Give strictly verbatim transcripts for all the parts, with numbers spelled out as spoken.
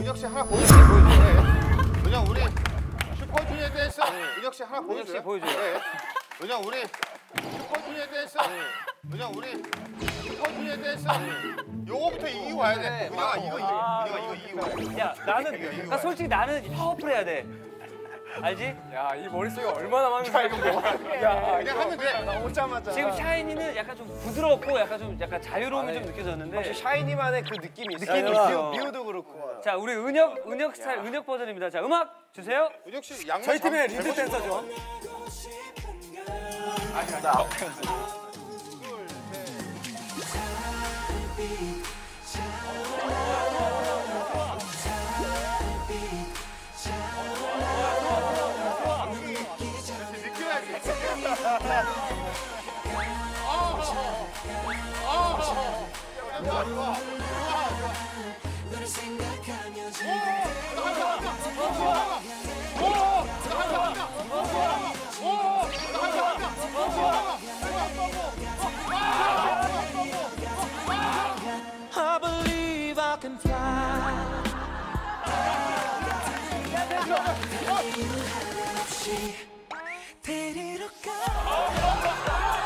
은혁 씨 하나 보여줘요. 보여줘요. 은혁 우리 슈퍼주니어 댄스. 은혁 씨 하나 보여줘요. 은혁 씨 보여줘요. 네. 은혁 우리 슈퍼주니어 댄스. 은혁 우리 슈퍼주니어 댄스. 요거부터 이기고 와야 돼. 은혁아 이거 이거. 은혁아 이거 이기고 와야 돼. 야 나는 나 솔직히 나는 파워풀 해야 돼. 알지? 야, 이 머릿속에 얼마나 많은 사람이 뭐야. 야, 그냥 하면 돼. 나 오자마자. 지금 샤이니는 약간 좀 부드럽고 약간 좀 약간 자유로움이 좀 느껴졌는데. 혹시 샤이니만의 그 느낌이 있어. 느낌이 있어. 뮤도 그렇고. 자, 우리 은혁 은혁 스타일 은혁 버전입니다. 자, 음악 주세요. 은혁 씨 양말 저희 팀의 잘- 리드 잘 댄서죠. I believe I can fly. 데리러 가.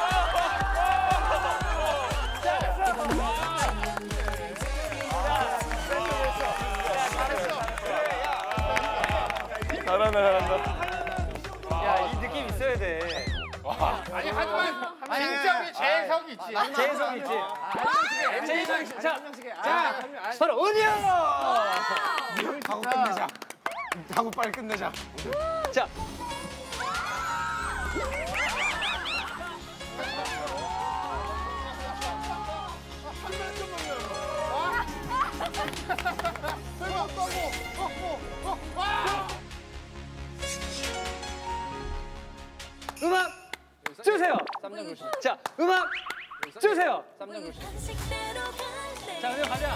잘한다, 잘한다. 야, 이 느낌 있어야 돼. 아니 하지만 진짜 우리 재석이 있지. 재성이 있지. 재성이 있지. 자, 자, 바로 은혁. 하고 끝내자. 하고 빨리 끝내자. 자. 음악 주세요. 자, 음악 주세요. 자, 은혁 가자.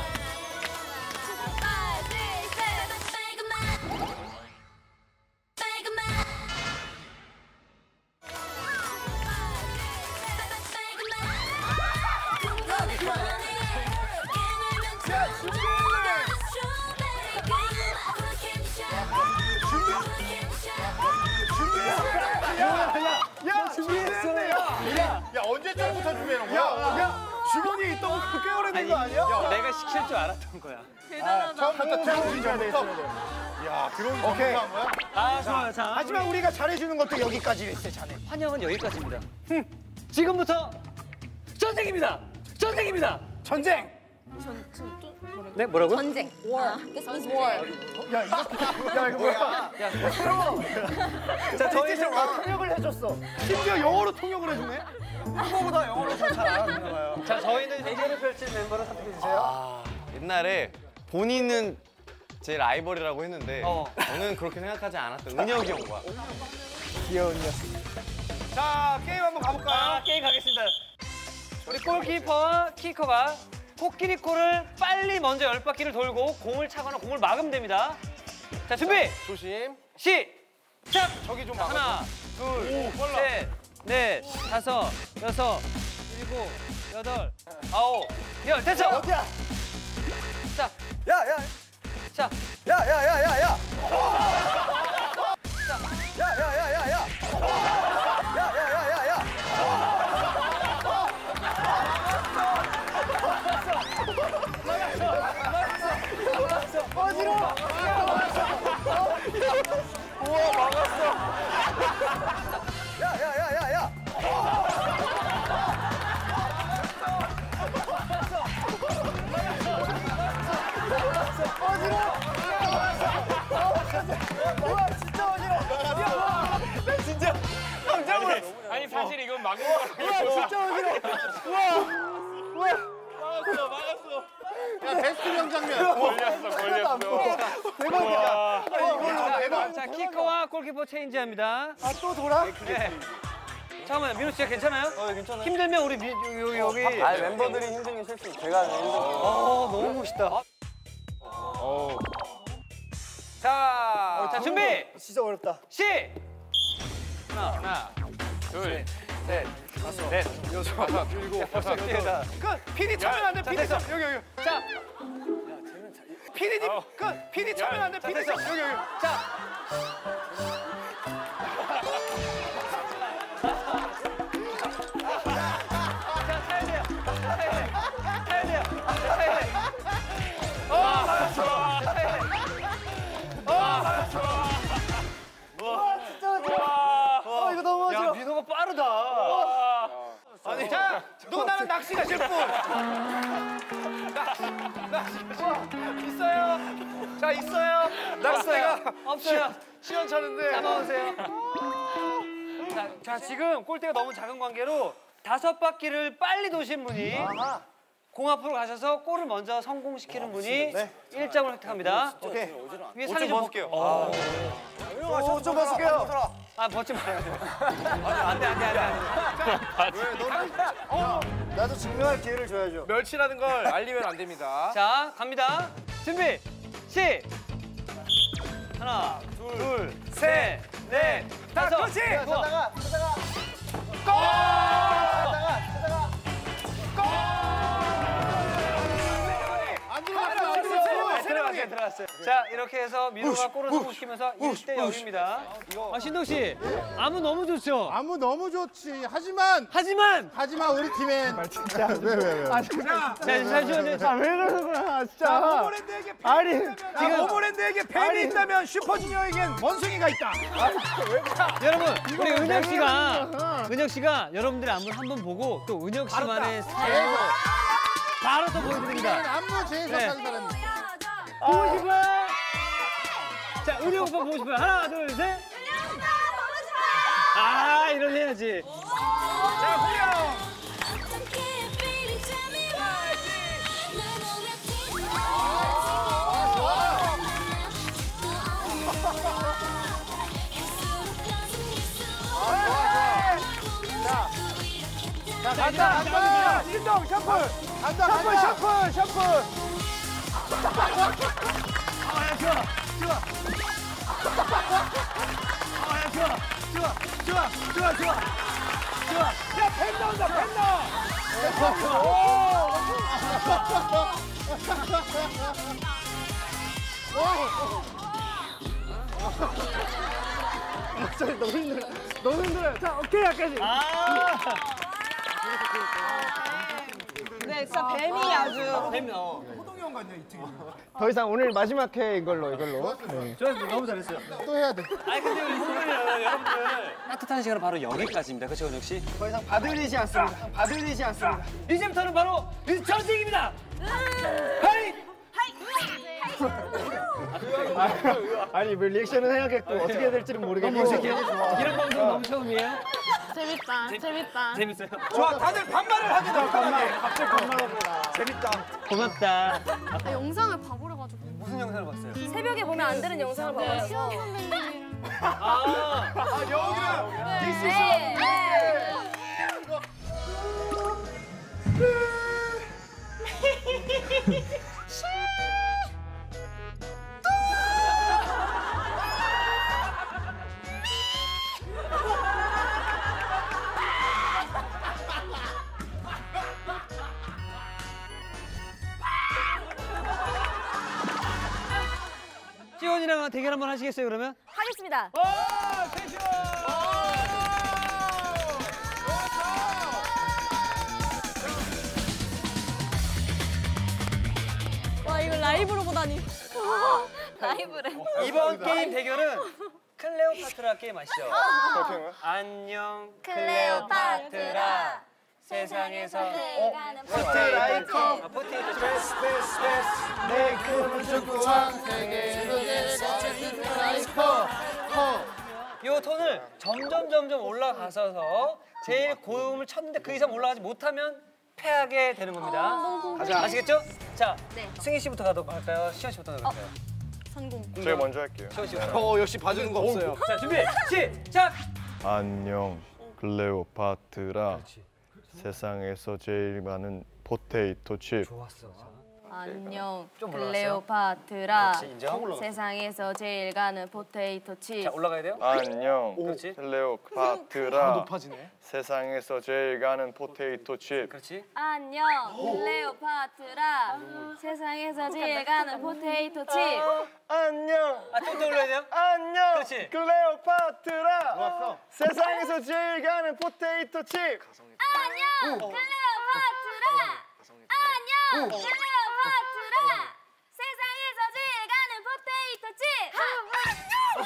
야, 준비했어. 야 언제쯤부터 준비해놓은 거야? 야, 야, 주머니에 있던 거 꽤 오래된 거 아니야? 내가 시킬 줄 알았던 거야. 처음부터 처음 전부터. 야 들어오기 전부터 한 거야? 아, 좋아요. 자, 하지만 우리가 잘해주는 것도 여기까지 있어, 자네. 환영은 여기까지입니다. 흠, 지금부터 전쟁입니다. 전쟁입니다. 전쟁. 네, 뭐라고요? 전쟁. War. This means war. 야, 이거, 야, 이거 뭐야? 자, 저희는 와, 통역을 해줬어. 심지어 영어로 통역을 해주네. 한국보다 영어를 잘 알아듣나 봐요. 자, 저희는 대결을 펼칠 멤버를 선택해 주세요. 아, 옛날에 본인은 제 라이벌이라고 했는데 어. 저는 그렇게 생각하지 않았던 은혁이 형과 귀여운 녀석. 자, 게임 한번 가볼까요? 아, 게임 가겠습니다. 우리 골키퍼와 키커가 코끼리 코를 빨리 먼저 열 바퀴를 돌고 공을 차거나 공을 막으면 됩니다. 자, 준비! 조심. 시작! 저기 좀 자, 막아줘. 하나, 둘, 셋, 넷, 다섯, 여섯, 일곱, 여덟, 아홉, 열. 됐어! 어디야? 자, 야, 야, 자, 야, 야, 야, 야, 야. 자. 야, 야, 야, 야, 야. 야, 야, 야, 야, 야. 어지러워. 우와, 막았어. 야, 야, 야, 야, 야. 어지러워. 우와, 진짜 어지러워. 야, 나 진짜 깜짝 놀랐어. 아니 사실 이건 막는 거야. 우와, 진짜 어지러워. 우와, 우와. 막았어, 막았어. 야 베스트 명장면. 걸렸어, 걸렸어. 대박이야. 아, 이걸로 대박. 자, 키커와 골키퍼 체인지합니다. 아, 또 돌아? 네. 잠깐만요, 민호 씨 괜찮아요? 어, 괜찮아요. 힘들면 우리 미, 요, 요, 여기. 아, 멤버들이 힘든 게 실수. 제가 힘든 거. 어, 너무 멋있다. 자, 자 준비. 진짜 어렵다. 시. 하나, 하나, 둘, 셋, 다섯, 넷, 여섯, 일곱, 여덟, 끝. 그 피디 차면 안 돼. 자, 피디 됐어. 차. 여기 여기. 자, 피디님, 그 피디 참여 안 돼. 피디 참 여기 여기. 자. 자, 타야 돼요. 타야 돼요. 타야 돼요. 타야 돼요. 어, 맞았어. 타야 돼요. 어, 맞았어. 와, 진짜 좋아. 어, 이거 너무 좋아. 야, 민호가 빠르다. 아니, 자, 누나는 낚시가 실뿐. 낚시가 있어요. 자, 있어요. 낚시가 없어요. 시원찮은데. 잡아오세요. 자, 자, 지금 골대가 너무 작은 관계로 다섯 바퀴를 빨리 도신 분이 공 앞으로 가셔서 골을 먼저 성공시키는 분이 일 점을 획득합니다. 오케이. 위에 상의 좀 벗을게요. 옷 좀 벗을게요. 아, 벗지 마요. 안 돼, 안 돼, 안 돼. 안 돼. 나도 증명할 기회를 줘야죠. 멸치라는 걸 알리면 안 됩니다. 자, 갑니다. 준비, 시. 하나, 둘, 셋, 넷, 다섯. 그렇지. 좋아. 찾다가 찾다가 안 들어갔어, 안 네, 들어갔어. 들어갔어요, 들어갔어요. 자, 이렇게 해서 민호가 골을 성공시키면서 일 대 영입니다. 아, 신동 씨, 아무 너무 좋죠? 아무 너무 좋지. 하지만 하지만 하지만 우리 팀엔 진짜 왜 왜 왜? 자, 잠시만요. 자, 왜 그러는 거야, 진짜. 모모랜드에게 팬이 아니, 있다면, 지금- 모모랜드에게 팬이 있다면 슈퍼주니어에겐 원숭이가 있다. 여러분, 우리 은혁 씨가 은혁 씨가 여러분들의 안무를 한번 보고 또 은혁 씨만의 스타일로 바로 또 보여드립니다. 안무 제일 네. 잘하는 사람이. 보고 싶어요? 자, 은혁 오빠 보고 싶어요. 하나, 둘, 셋. 아, 이런 해야지. 자, 후렴. 자, 간다, 간다. 신동 셔플. 간다, 셔플, 간다. 셔플, 셔플. 아, 야, 좋아, 좋아. 아, 야, 좋아, 좋아, 좋아, 좋아, 좋아. 좋아. 야, 팬 나온다, 팬 나와. 아, 네, 진짜 뱀이 아주. 뱀이 어. 더 이상 오늘 마지막 회 이걸로, 이걸로. 좋았어, 너무 잘했어요. 또 해야 돼. 아니 근데 우리 선배님 여러분들 따뜻한 시간은 바로 여기까지입니다. 그렇죠, 은혁 씨? 더 이상 받으리지 않습니다. 받으리지 않습니다. 이제부터는 바로 전쟁입니다. 하이! 아니, 뭐 리액션은 해야겠고 어떻게 해야 될지는 모르겠고. 이런 방송 너무 처음이에요? 재밌다, 재밌다. 재밌어요. 좋아, 다들 반말을 하게 돼. 반말. 갑자기 반말하고. 재밌다. 고맙다. 아, 영상을 봐버려가지고. 무슨 영상을 봤어요? 새벽에 보면 안 되는 영상을 봐서. 시원 아, 아, 여기는 디스 네. 시원이랑 대결 한번 하시겠어요, 그러면? 하겠습니다. 아, 텐션! 와, 이거 라이브로 보다니. 라이브래. 이번 게임 대결은 클레오파트라 게임 아시죠? 안녕 클레오파트라 세상에서 포트라이커. 아, 포테이토 스페이스, 스페이스, 스페이스. 내 꿈을 쫓고 요 톤을 점점 점점 올라가서서 제일 고음을 쳤는데 그 이상 올라가지 못하면 패하게 되는 겁니다. 가자. 아시겠죠? 자, 네. 승희 씨부터 가도록 할까요? 시현 씨부터 가도록 할까요? 성공. 제가 먼저 할게요. 시현 씨부터. 어, 역시 봐주는 거 없어요. 자, 준비, 시작! 안녕 클레오파트라 세상에서 제일 많은 포테이토 칩 좋았어. 안녕 좀 올라갔어요? 클레오파트라. 그렇지, 인정. 세상에서 제일 가는 포테이토 칩. 자, 올라가야 돼요? 안녕. 그렇지. 클레오파트라. 높아지네. 세상에서 제일 가는 포테이토 칩. 그렇지. 안녕 클레오파트라. 세상에서 제일 가는 포테이토 칩. 안녕. 아, 좀 더 올라야 돼요? 안녕. 그렇지. 클레오파트라. 좋았어. 세상에서 제일 가는 포테이토 칩. 안녕 클레오파트라. 안녕 클레오파트라. 세상에서 제일 가는 포테이토 칩.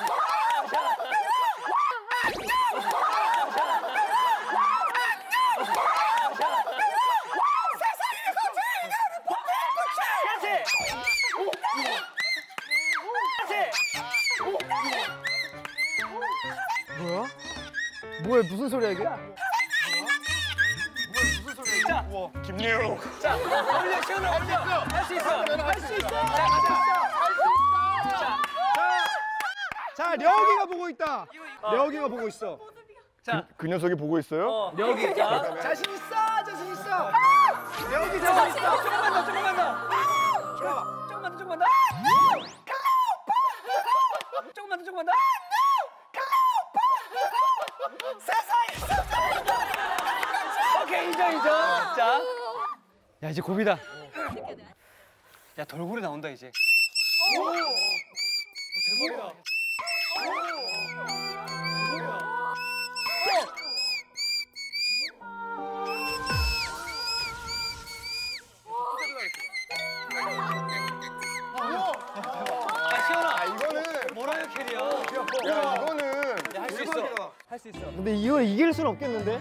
뭐야? 뭐야 무슨 소리야 이게? 김예우. 자, 올려, 시원아, 올려. 할 수 있어. 할 수 있어. 자, 가자. 자 려욱이가 보고 있다. 려욱이가 보고 있어. 자, 그 녀석이 보고 있어요? 어, 여기. 자, 자신 있어, 자신 있어. 려욱이 자, 자신 있어. 조금만 더, 조금만 더. 조금만 더, 조금만 더. 조금만 더, 조금만 더. 오케이, 인정, 인정. 자, 야 이제 고비다. 야, 돌고래 나온다 이제. 아, 시원아. 아 이거는 뭐라요, 캐리어? 야 이거는 할 수 있어. 할 수 있어. 근데 이걸 이길 순 없겠는데?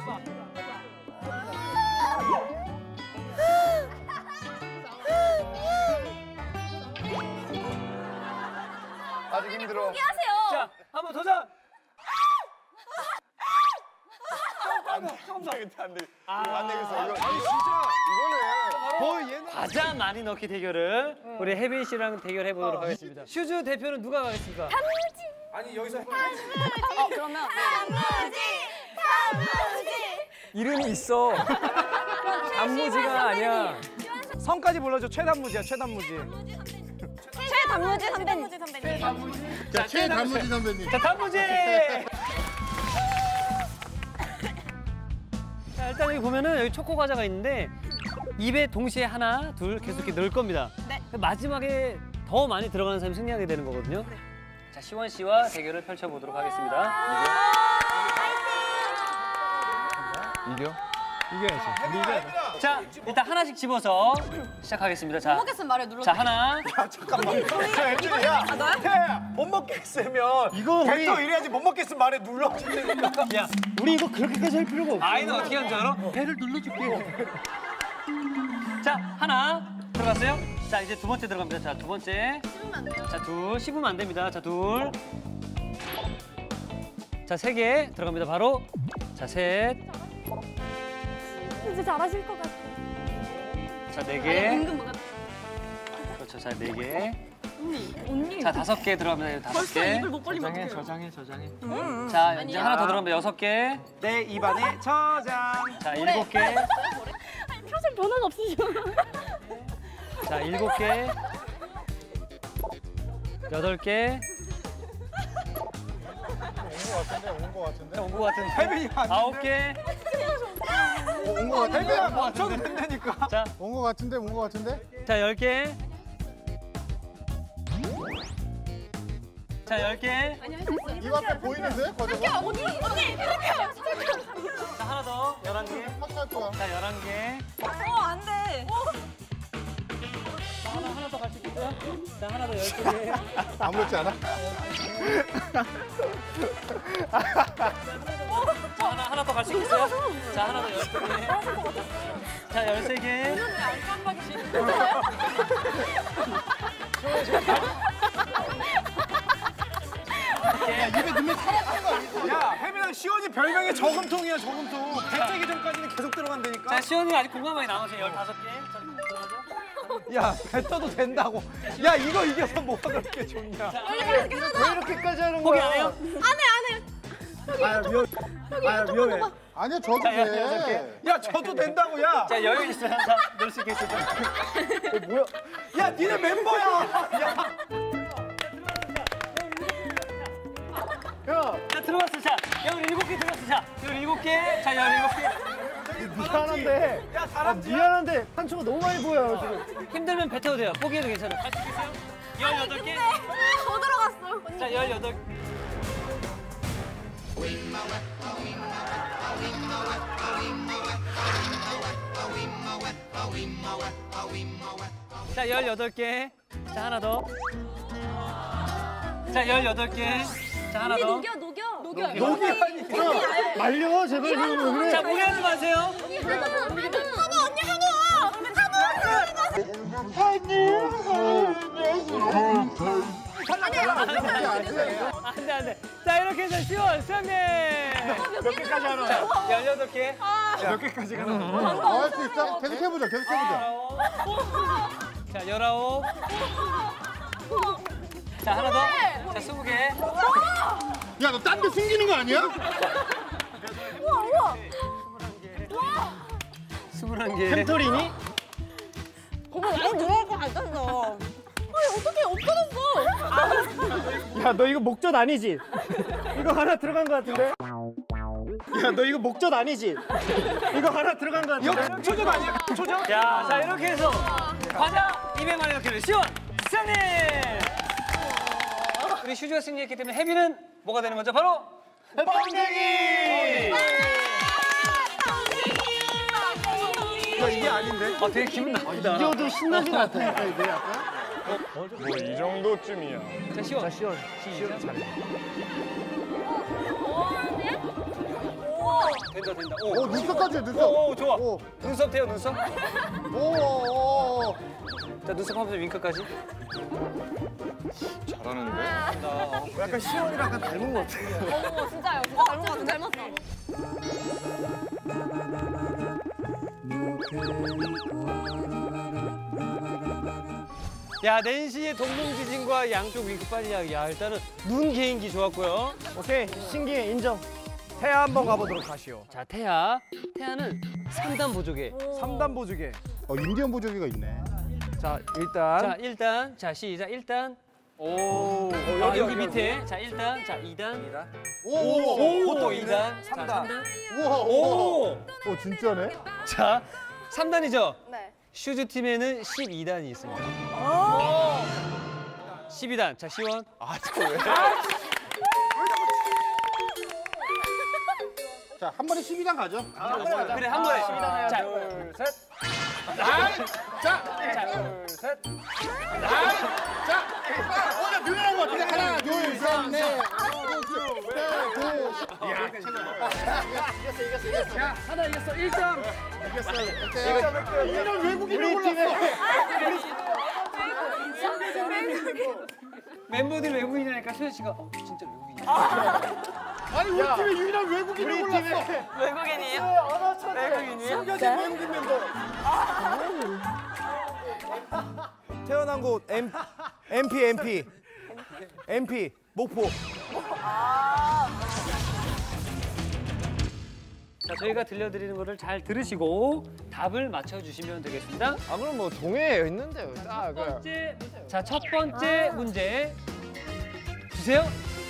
아직 힘들어. 하세요. 자, 한번 도전. 안 되겠다 안 되겠다. 아. 이거 안 되겠어. 이거 아니 진짜 이거는 거의 얘는 과자 많이 넣기 대결을 우리 혜빈 씨랑 대결해 보도록 하겠습니다. 슈즈 대표는 누가 가겠습니까? 아니 여기서 어 그러면 단무지 단무지. 이름이 있어. 단무지가 아니야. 성까지 불러줘. 최단무지야 최단무지. 최단무지 선배님. 선배님. 자, 최단무지 선배님. 자, 단무지. 자, 일단 여기 보면은 여기 초코 과자가 있는데 입에 동시에 하나, 둘 계속 이렇게 넣을 겁니다. 네. 마지막에 더 많이 들어가는 사람이 승리하게 되는 거거든요. 자, 시원 씨와 대결을 펼쳐보도록 하겠습니다. 이겨? 이겨야지. 우리 이겨야 돼. 자, 일단 하나씩 집어서 시작하겠습니다. 자, 먹겠으면 말해 눌러. 자 하나. 야, 태야, 못 먹겠으면 이거 우리 뱉어 이래야지 못 먹겠으면 말해 눌러. 야, 우리 이거 그렇게까지 할 필요가 없어. 아이는 어떻게 하는 줄 알아? 배를 눌러줄게. 자, 하나 들어갔어요? 자, 이제 두 번째 들어갑니다. 자, 두 번째. 씹으면 안 돼요. 자, 둘. 씹으면 안 됩니다. 자, 둘. 자, 세 개 들어갑니다. 바로. 자, 셋. 진짜 잘하실 것 같아. 자, 네 개. 은근 뭐가 그렇죠. 자, 네 개. 언니 언니. 자, 다섯 개 들어갑니다. 다섯 벌써 개. 입을 못 벌리면 어떡해요? 저장해 저장해. 자, 이제 아니야. 하나 더 들어갑니다. 여섯 개. 내 입안에 저장. 자, 일곱 개. 아니 표정 변화가 없으시죠? 자, 일곱 개. 여덟 개. 온거 같은데? 온 거 같은데? 자, 온 것 같은데. 혜빈이 안 아홉 개. 온 거 같은데? 혜빈아 맞춰도 된다니까. 자, 온 거 같은데? 온 거 같은데? 자, 열 개. 자, 열 개. 이 앞에 보이는데? 과자가? 언니 언니 이렇게. 자, 하나 더. 열한 개. 확할 거야. 자, 열한 개. 어안 돼. 자, 하나, 하나 더 갈 수 있겠어요? 자, 하나 더 열두 개. 아무렇지 않아? 자, 하나, 하나 더 갈 수 있겠어요? 자, 하나 더 열두 개. 자, 열세 개. 야, 입에 넣으면 사라지는 거 아니지? 야 혜빈아 시원이 별명이 저금통이야 저금통. 배째기 전까지는 계속 들어간다니까. 자, 시원이 아직 공감하게 남았어요. 열다섯 개. 자, 들어가죠? 야 뱉어도 된다고. 야 이거 이겨서 뭐가 그렇게 좋냐. 원래 계속 왜 이렇게까지 하는 포기 거야? 안 해요? 안해 안해. 아 위험. 아 위험해. 아니야 저도 자, 여덟 돼. 야 저도 된다고 야. 자, 여유 있어. 자, 놀 수 있겠어. 어, 뭐야? 야 니네 멤버야. 야. 야. 자, 들어갔어. 자, 열일곱 개 들어갔어. 자, 열일곱 개. 자, 열일곱 개. 미안한데. 야 잘한다. 미안한데 한초가 너무 많이 보여요 지금. 힘들면 뱉어도 돼요. 포기해도 괜찮아. 할 수 있어요? 열여덟 개. 더 들어갔어. 자, 열여덟 개. 자, 열여덟 개. 자, 하나 더. 자, 열여덟 개. 자, 하나 더. 녹여, 녹여. 녹여. 녹이 아니야. 말려 제발 좀 그래. 자, 무리하지 마세요. 한우, 한우 언니 한우. 안 돼, 안 돼. 자, 이렇게 해서 시원 수영님. 몇 개까지 하나? 자, 열여덟 개. 몇 개까지 가나? 더 할 수 있어? 계속 해보자. 계속 해보자. 자, 열아홉. 자, 하나 더. 자, 스무 개. 야 너 딴 데 숨기는 거 아니야? 우와, 우와. 스물한 개. 햄토리니? 어머, 많이 늘어날 것 같았어. 아니, 어떻게 없어졌어? 야 너 이거 목젖 아니지? 이거 하나 들어간 거 같은데? 야 너 이거 목젖 아니지? 이거 하나 들어간 거 같은데? 이거 초적 아니야? 초적? 야, 자, 이렇게 해서 과자 이백만 원 이렇게 시원 수영님. 우리 슈즈가 승리했기 때문에 해비는 뭐가 되는 거죠? 바로 뻥댕이! 야 이게 아닌데? 아, 되게 기분 나쁘다. 이겨도 신나게 나타니까 이게 약간? 뭐 이 정도쯤이야. 자, 시원. 자 시원 시작. 잘해. 된다, 된다. 오 오, 눈썹까지 해, 눈썹. 오, 오, 좋아. 오. 눈썹 돼요, 눈썹. 오, 오, 오. 자, 눈썹 하면서 윙크까지. 잘하는데? 약간 시원이랑 약간 닮은 거 같아. 어, 진짜요. 진짜 닮은 것 같아, 닮았어. 야, 낸시의 동공지진과 양쪽 윙크까지. 야, 야, 일단은 눈 개인기 좋았고요. 오케이 신기해 인정. 태아 한번 가보도록 하시오. 자, 태아. 태아는 삼 단 보조개. 삼 단 보조개. 어 인디언 보조개가 있네. 자 일단 자, 일 단. 자, 시작. 일 단. 오. 아, 여기 밑에. 자, 일 단. 자, 이 단. 오, 오, 오. 보통 이 단. 삼 자, 단. 삼 단. 우와, 우와. 오. 오 진짜네. 자, 삼 단이죠? 네. 슈즈 팀에는 십이 단이 있습니다. 십이 단. 자, 시원. 아, 저 왜? 자 한 번에 십이 단 가죠. 그래, 한 번에. 자, 둘 셋. 자, 둘, 셋. 자, 오늘 늘어난 것 같아. 하나, 둘, 셋, 넷. 하나 이겼어 일 점. 이런 외국인을 골랐어. 멤버들이 외국인이니까 수현 씨가 어, 진짜 외국인이야. 아니 우리 팀에 유일한 외국인을 골랐어. 외국인이에요? 외국인이야? 숨겨진 외국인 멤버. 태어난 곳 M, 엠피 엠피 엠피 목포. 자, 저희가 들려드리는 거를 잘 들으시고 답을 맞춰주시면 되겠습니다. 아 그럼 뭐 동해에 있는데요. 첫 딱 그. 번째, 자, 첫 번째 문제 주세요.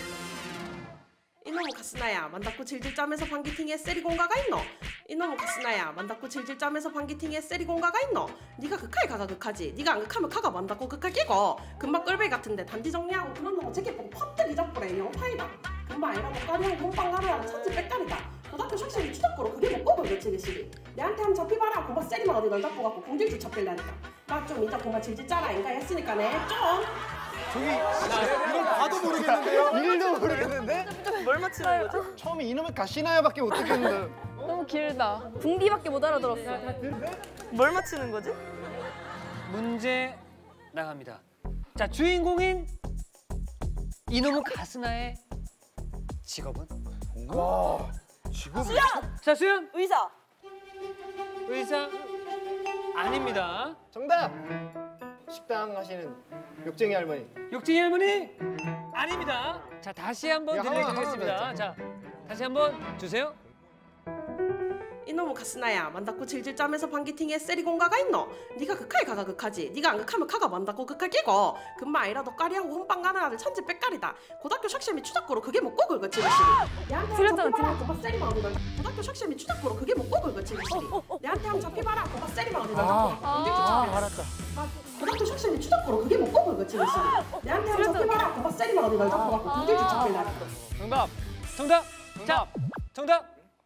이놈의 가스나야 만다꾸 질질 짜면서 방귀팅에 세리공가가 있노? 이놈의 가스나야 만다꾸 질질 짜면서 방귀팅에 세리공가가 있노? 네가 극하에 가가 극하지. 네가 안 극하면 가가 만다꾸 극할 끼고 금방 꿀베이 같은데 단지 정리하고 그런 놈은 제게 보고 퍼뜨리 잡보래 영파이다. 금방 아니라고 까리하고 몸빵 가루하고 천지 빽깔이다. 고등학교 샥샥이 추적고로 그게 못 보고 그치 그시. 내한테 한번 잡히봐라. 고마 세리만 어디 널 잡고 갖고 공질줄 잡힐라니까. 나 좀 이따 고마 질질 짜라 인가 했으니까네 좀. 저기 이걸 봐도 모르겠는데요? 일도 모르겠는데? 뭘 맞추는 거지? 처음에 이놈의 가시나야밖에 못 듣겠는데. 너무 길다. 붕디밖에 못 알아들었어. 뭘 맞추는 거지? 문제 나갑니다. 자, 주인공인 이놈의 가스나의 직업은? 와 지금 자, 수현. 의사. 의사 아닙니다. 정답. 식당 하시는 욕쟁이 할머니. 욕쟁이 할머니 아닙니다. 자, 다시 한번 야, 하나, 들려드리겠습니다. 하나 자, 다시 한번 주세요. 이놈의 가스나야 만다고 질질 짜면서 방귀팅에 세리공가가 있노? 네가 극하에 가가 극하지. 네가 안 극하면 카가 만다고 극하 끼고 금방 아이라도 까리하고 혼빵 가는 아들 천지 빽깔이다. 고등학교 샥시미 추잡고로 그게 못 고글 거 지르시리. 내한테 한 잡히봐라 고바 세리만 어디 걸. 고등학교 샥시미 추잡고로 그게 못 고글 거 지르시리. 내한테 한 잡히봐라 고바 세리만 어디 걸. 아, 알았다. 고등학교 샥시미 추잡고로 그게 못 고글 거 지르시리. 내한테 한 잡히봐라 고바 세리만 어디 걸. 잡고 갖고 군대 주착길라. 정답. 정답. 자, 정답.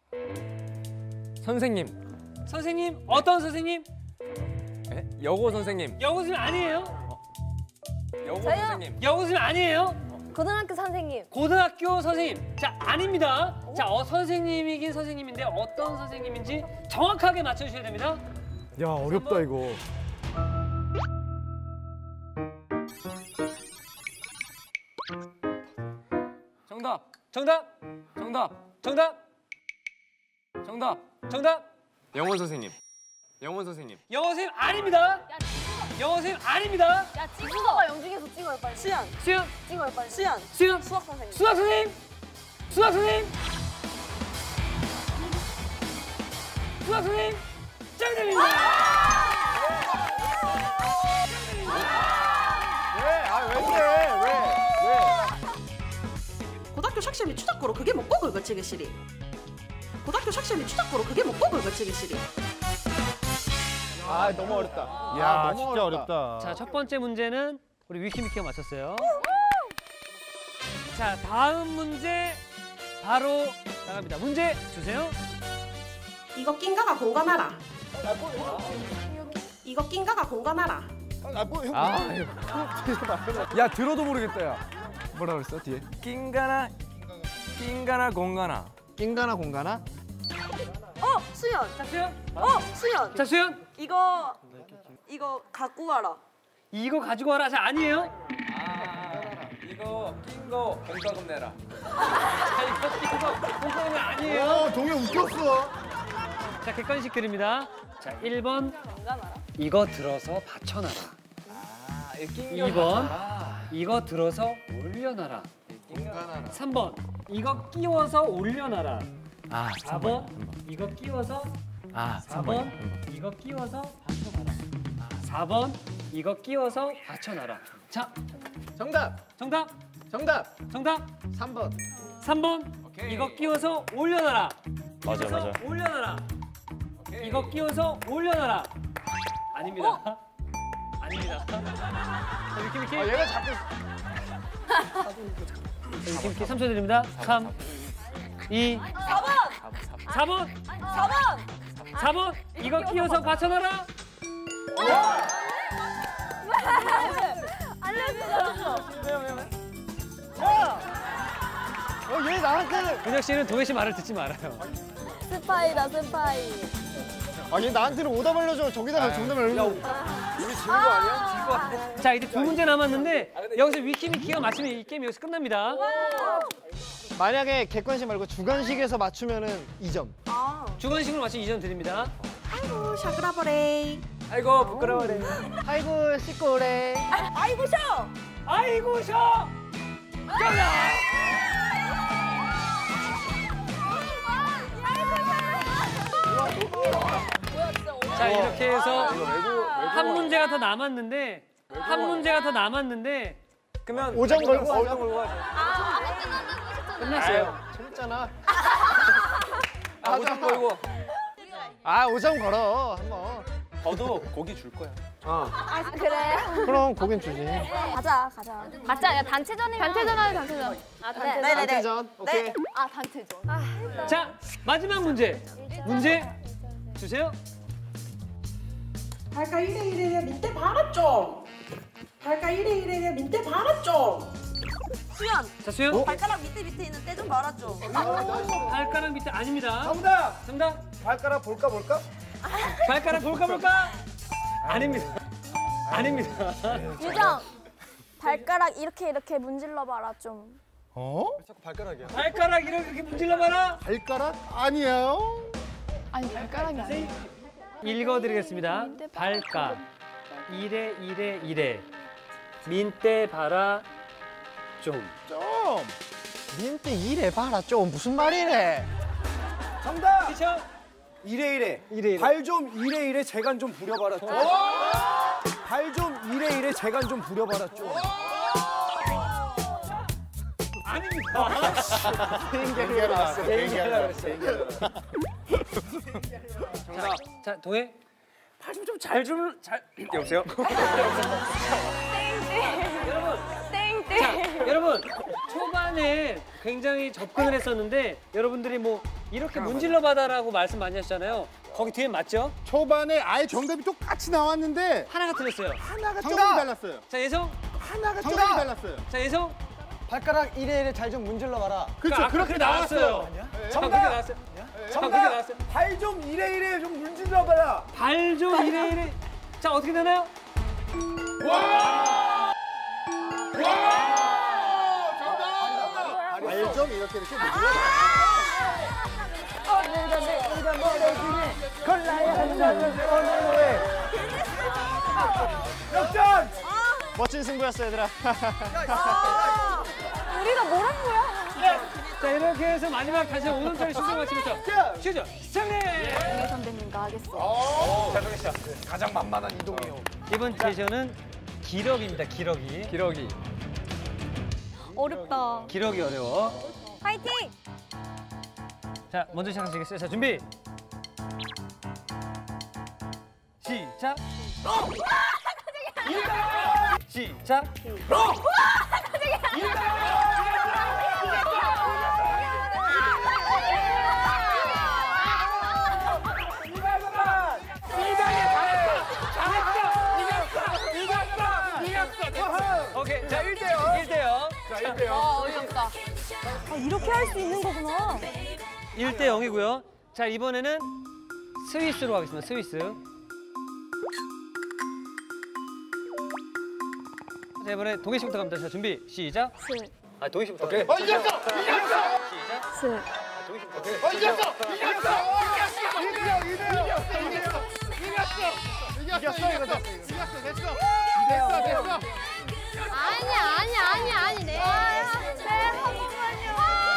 선생님. 선생님 어떤 선생님? 네? 여고 선생님. 여고 선생님 아니에요? 여고 저요? 선생님. 여고 선생님 아니에요? 고등학교 선생님. 고등학교 선생님. 자, 아닙니다. 자, 어, 선생님이긴 선생님인데 어떤 선생님인지 정확하게 맞춰주셔야 됩니다. 야, 어렵다 이거. 정답. 정답. 정답. 정답. 정답. 정답. 영어 선생님. 영어 선생님. 영어 선생님 아닙니다. 영어 선생님 아닙니다. 야, 찍어봐. 영중에서 찍어요, 빨리. 수연. 수영. 찍어요, 빨리. 수연. 수영. 수학 선생님. 수학 선생님. 수학 선생님. 수학 선생님. 정답입니다. 왜? 아, 왜 그래? 왜? 왜? 고등학교 샥시미 추잡고로 그게 못 고글 거 지르시리. 고등학교 샥시미 추잡고로 그게 못 고글 거 지르시리. 아, 너무 어렵다. 야, 아, 너무 진짜 어렵다. 자, 첫 번째 문제는 우리 위키미키가 맞췄어요. 자, 다음 문제 바로 나갑니다. 문제 주세요. 이거 낀가가 공감하라. 이거 낀가가 공감하라. 아, 뭐, 형. 아, 야 들어도 모르겠다 야. 뭐라 그랬어 뒤에? 낑가나 낑가나 공가나. 낀가나 공가나? 어, 수연. 자, 수연. 어, 수연. 자, 수연. 이거 이거 갖고 가라. 이거 가지고 와라. 자, 아니에요. 아 이거 낀거 공과금 내라. 자, 이거 이거 공부는 아니에요. 어, 동해 웃겼어. 자, 객관식 드립니다. 자, 일 번. 이거 들어서 받쳐놔라. 아 이거 이 번. 이거 들어서 올려놔라. 낑가나. 삼 번. 이거 끼워서 올려놔라. 아 사 번. 이거 끼워서 아 사 번. 이거 끼워서 받쳐놔라. 사 번. 이거 끼워서 받쳐놔라. 자, 정답. 정답. 정답. 정답. 삼 번. 삼 번. 오케이. 이거 끼워서 올려놔라. 맞아, 끼워서 맞아. 올려놔라. 오케이. 이거 끼워서 올려놔라. 아닙니다. 아닙니다. 자, 위키미키. 아, 얘가 자꾸 위키미키 삼 초 드립니다. 삼, 이, 사 번. 사 번. 사 번. 사 번. 이거 끼워서 받쳐놔라. 알려주세요. 어, 얘 나한테 근혁 씨는 동해 씨 말을 듣지 말아요. 스파이다, 스파이. 아, 얘 나한테는 오답 알려줘. 저기다가 정답을 알려줘. 자, 이제 두 문제 남았는데 여기서 위키미키가 맞추면 이 게임 여기서 끝납니다. 만약에 객관식 말고 주관식에서 맞추면은 이 점. 아. 주관식으로 맞추면 이 점 드립니다. 아이고 샤그라버레. 아이고 부끄러워래. 아이고, 씻고 오래. 아이고 셔. 아이고 셔. 자, 이렇게 해서 한 문제가 더 남았는데 한 문제가 더 남았는데 그러면 오 점 걸고 오 하자. 점 걸고 하자. 끝났어요. 재밌잖아. 아 오 점 걸고. 아, 오 점 걸어. 한번. 저도 고기 줄 거야. 아, 그래. 그럼 고긴 주지. 가자, 가자. 맞자, 야 단체전이면. 단체전 하자, 단체전. 아, 단체전. 네, 네, 네. 단체전. 오케이. 아, 단체전. 아, 자, 마지막 문제. 문제 주세요. 발가 이래 이래 민대 봐라 좀. 발가 이래 이래 민대 봐라 좀. 수연. 자, 수영. 발가락 밑에 밑에 있는 때 좀 봐라 좀. 발가락 밑에 아닙니다. 정답. 정답. 발가락 볼까 볼까? 발가락 볼까 볼까? 아닙니다. 아닙니다. 유정. 발가락 이렇게 이렇게 문질러 봐라 좀. 어? 자꾸 발가락이야. 발가락 이렇게 문질러 봐라. 발가락 아니야. 아니, 발가락이 아니야. 읽어드리겠습니다. 발가 이래 이래 이래 민때 봐라 좀. 좀. 민트 일해 봐라 좀. 무슨 말이래? 정답. 티처. 이래 이래. 이래, 이래. 발 좀 이래 이래 재간 좀 부려봐라 좀. 발 좀 이래 이래 재간 좀 부려봐라 좀. 아닙니다. 비행기로 나왔어요. 비행기로 나왔어요. 정답. 자, 동해. 팔 좀 좀 잘 좀 잘. 여보세요? 여러분. 땡땡. 자, 여러분. 초반에 굉장히 접근을 했었는데 여러분들이 뭐 이렇게 문질러 받아라고 말씀 많이 하셨잖아요. 거기 뒤에 맞죠? 초반에 아예 정답이 똑같이 나왔는데 하나가 틀렸어요. 하나가 조금 달랐어요. 자, 예성. 하나가 조금 달랐어요. 자, 예성. 발가락 이래 이래 잘 좀 문질러 봐라. 그렇죠. 그렇게 나왔어요. 자, 그렇게 나왔어요. 자, 그렇게 나왔어요. 발 좀 이래 이래 좀 문질러 봐라. 발 좀 이래 이래. 자, 어떻게 되나요? 와! 정답! 발 좀 이렇게 이렇게 콜라야 한잔 오늘 역전! 멋진 승부였어 얘들아. 아, 우리가 뭐란 거야? 자, 이렇게 해서 마지막 다시 오 년짜리 수능 마치면서 퀴즈 승리! 네, 선배님과 하겠어. 가장 만만한 이동이요. 이번 제시어는 기러기입니다, 기러기. 기러기. 어렵다. 기러기 어려워. 파이팅! 자, 먼저 시작하시겠어요? 자, 준비. 시작. 시작. 오케이, 자, 일 대 영. 일 대 영. 자, 일 대 영. 아, 어이없다. 아, 이렇게 할 수 있는 거구나. 일 대 영이고요. 자, 이번에는 스위스로 가겠습니다. 스위스. 자, 이번에 동해 씨부터 갑니다. 자, 준비, 시작. 스, 아, 동해 씨부터. 어, 이겼어! 이겼어! 시작. 스. 아, 동해 씨부터. 오케이. 어, 이겼어! 이겼어! 이겼어! 이겼어! 이겼어! 이겼어! 이겼어! 이겼어! 이겼어! 됐어! 됐어! 됐어! 아니야, 아니야, 아니야, 아니, 네. 네, 한 번만요.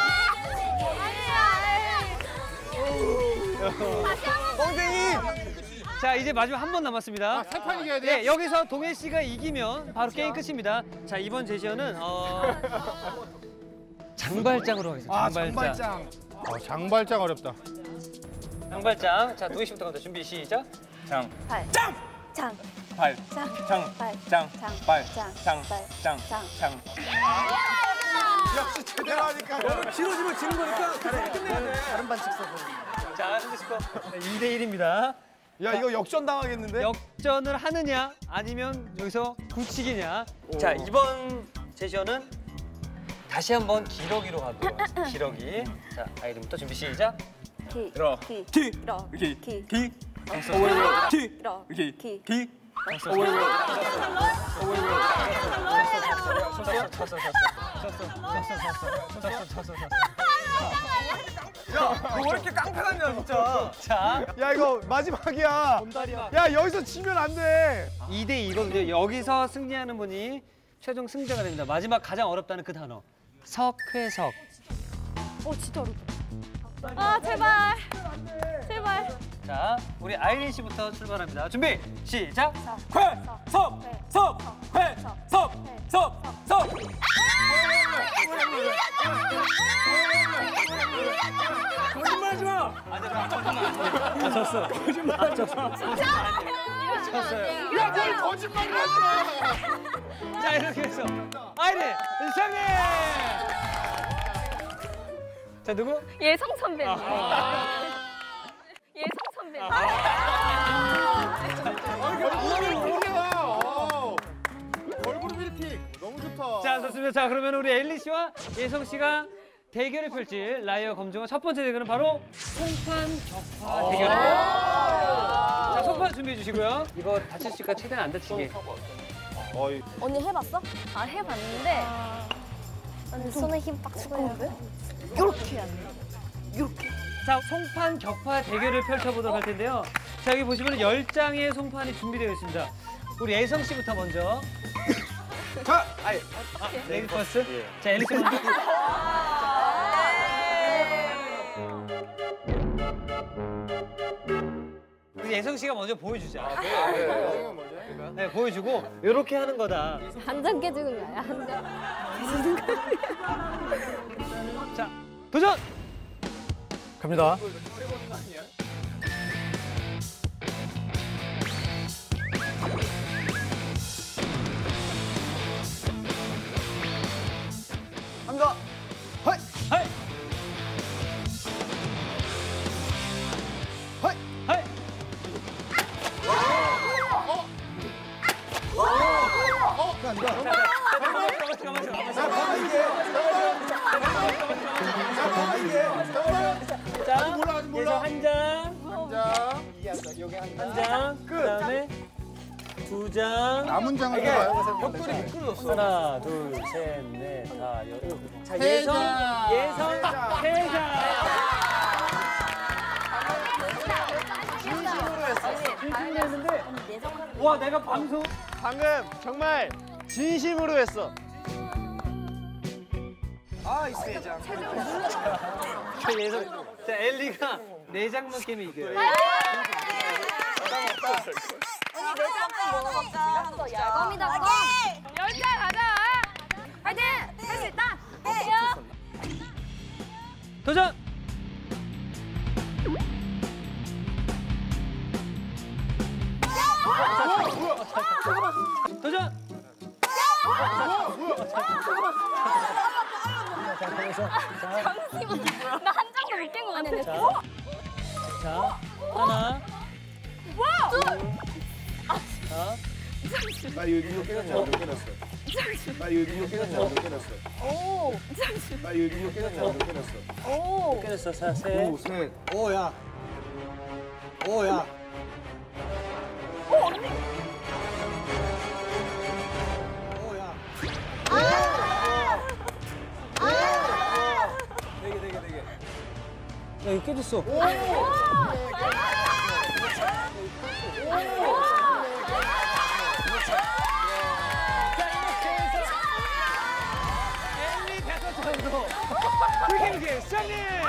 아니야. 다시 한 번. 엉덩이! 자, 이제 마지막 한 번 남았습니다. 아, 세 판 이겨야 돼요? 네, 여기서 동해 씨가 이기면 바로 게임 끝입니다. 자, 이번 제시어는 어... 장발장으로 하겠습니다. 아, 장발장. 장발장. 어, 장발장 어렵다. 장발장. 자, 동해 씨부터 갑니다. 준비, 시작. 장. 발. 짱! 장. 발. 장. 장. 발. 장. 장. 발. 장. 장. 발. 장. 장. 장. 역시 제대로 하니까. 싫어지면 지는 거니까 그래. 끝내야 돼. 다른 반칙 써서. 자, 현재 스코어 이 대 일입니다. 야, 이거 역전 당하겠는데? 역전을 하느냐 아니면 여기서 굳히기냐. 자, 이번 제시어는 다시 한번 기러기로 가고요. 기러기. 자, 아이들부터 준비 시작. 기. 들어. 기. 기. 러. 기. 기. 기. 기. 러. 기. 기. 기. 야, 너 왜 이렇게 깡패 같냐, 진짜. 자, 야, 이거 마지막이야. 야, 여기서 지면 안 돼. 이 대 이거든요. 여기서 승리하는 분이 최종 승자가 됩니다. 마지막 가장 어렵다는 그 단어. 석회석. 어, 진짜 어렵다. 아, 제발. 제발. 자, 우리 아이린 씨부터 출발합니다. 준비, 시작. 회, 섭, 섭, 회, 섭, 섭, 섭. 거짓말하지 마. 아, 졌어. 거짓말. 아, 졌어. 졌어요. 야, 뭘 거짓말을 하지 마! 자, 이렇게 해서 아이린 승리! 자, 누구? 예성 선배님. 아. 예성 선배님. 얼굴이 올려와! 어. 얼굴 빌픽 너무 좋다. 자, 좋습니다. 자, 그러면 우리 엘리 씨와 예성 씨가 대결을 펼칠 라이어 검증어 첫 번째 대결은 바로 송판 격파 대결입니다. 자, 송판 준비해 주시고요. 이거 다칠 수 있으니까 최대한 안 다치게. 어이. 언니 해봤어? 아, 해봤는데. 언니 손에 힘 빡 주고 했는데? 요렇게 해야 돼. 요렇게. 자, 송판 격파 대결을 펼쳐보도록 할 텐데요. 자, 여기 보시면 열 장의 송판이 준비되어 있습니다. 우리 예성 씨부터 먼저. 자, 아이, 아, 레디 퍼스트. 자, 엘리 씨 먼저. 예성 씨가 먼저 보여주자. 아, 그래, 그래. 먼저 해. 네, 보여주고 이렇게 하는 거다. 한 장 깨주는 거야, 한 장. 깨주는 거야. 자, 도전! 갑니다. 갑니다. 하이! 하이! 하이! 자, 몰라, 아직 몰라. 예성 한 장, 자, 한 장, 그다음에 두 장. 남은 장을 봐요. 벽돌이 미끄러졌어. 하나, 둘, 셋, 넷, 다, 여섯. 자, 세 예성, 장. 예성, 세 장. 진심으로 했는데, 와, 내가 방송. 방금 정말 진심으로 했어. 아, 이세 장. 자, 예성. 자, 엘리가 네 장만 깨면 이겨요. 껌이다, 껌. 열자 가자. 파이팅! 할 수 있다. 해요. 도전! 도전! 잠시만. 나 한 장도 못 깬 거 같아. 자, 자, 하나. 둘. 자, 나 이거 이거 깨졌냐? 이거 깨졌어. 나 이거 이거 깨졌냐? 이거 깨졌어. 오. 나 이거 이거 깨졌냐? 이거 깨졌어. 오. 깨졌어. 자, 셋. 오, 셋. 오, 야. 오, 야. 오, 언니. 오, 야. 되게, 되게, 되게. 야, 이거 깨졌어. 엘리 백화점으로 불경기 승리!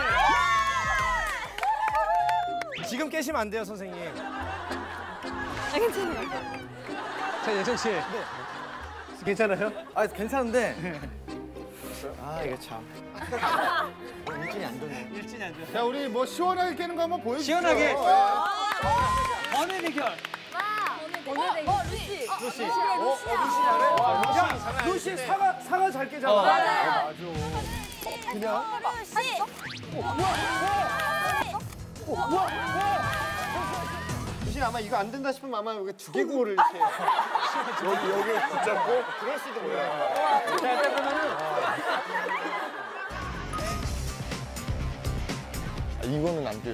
지금 깨시면 안 돼요, 선생님. 아, 괜찮아요. 자, 예성 씨. 괜찮아요? 아, 괜찮은데. 아, 이거 참. 일진이 안 되네. 일진이 안 돼. 자, 우리 뭐 시원하게 깨는 거 한번 보여주세요. 시원하게. 예. 번외 대결. 와. 오늘 되게. 어, 루시. 루시. 어, 어, 루시 잘해? 와, 루시 야, 장난 아니지. 루시 사과, 사과 잘 깨잖아. 어. 맞아요. 그냥. 루시. 루시 아마 이거 안 된다 싶으면 아마 여기 두개골을 이렇게 여기, 여기 붙잡고? 그럴 수도 몰라. 자, 일단 그러면은 이거는 안 돼.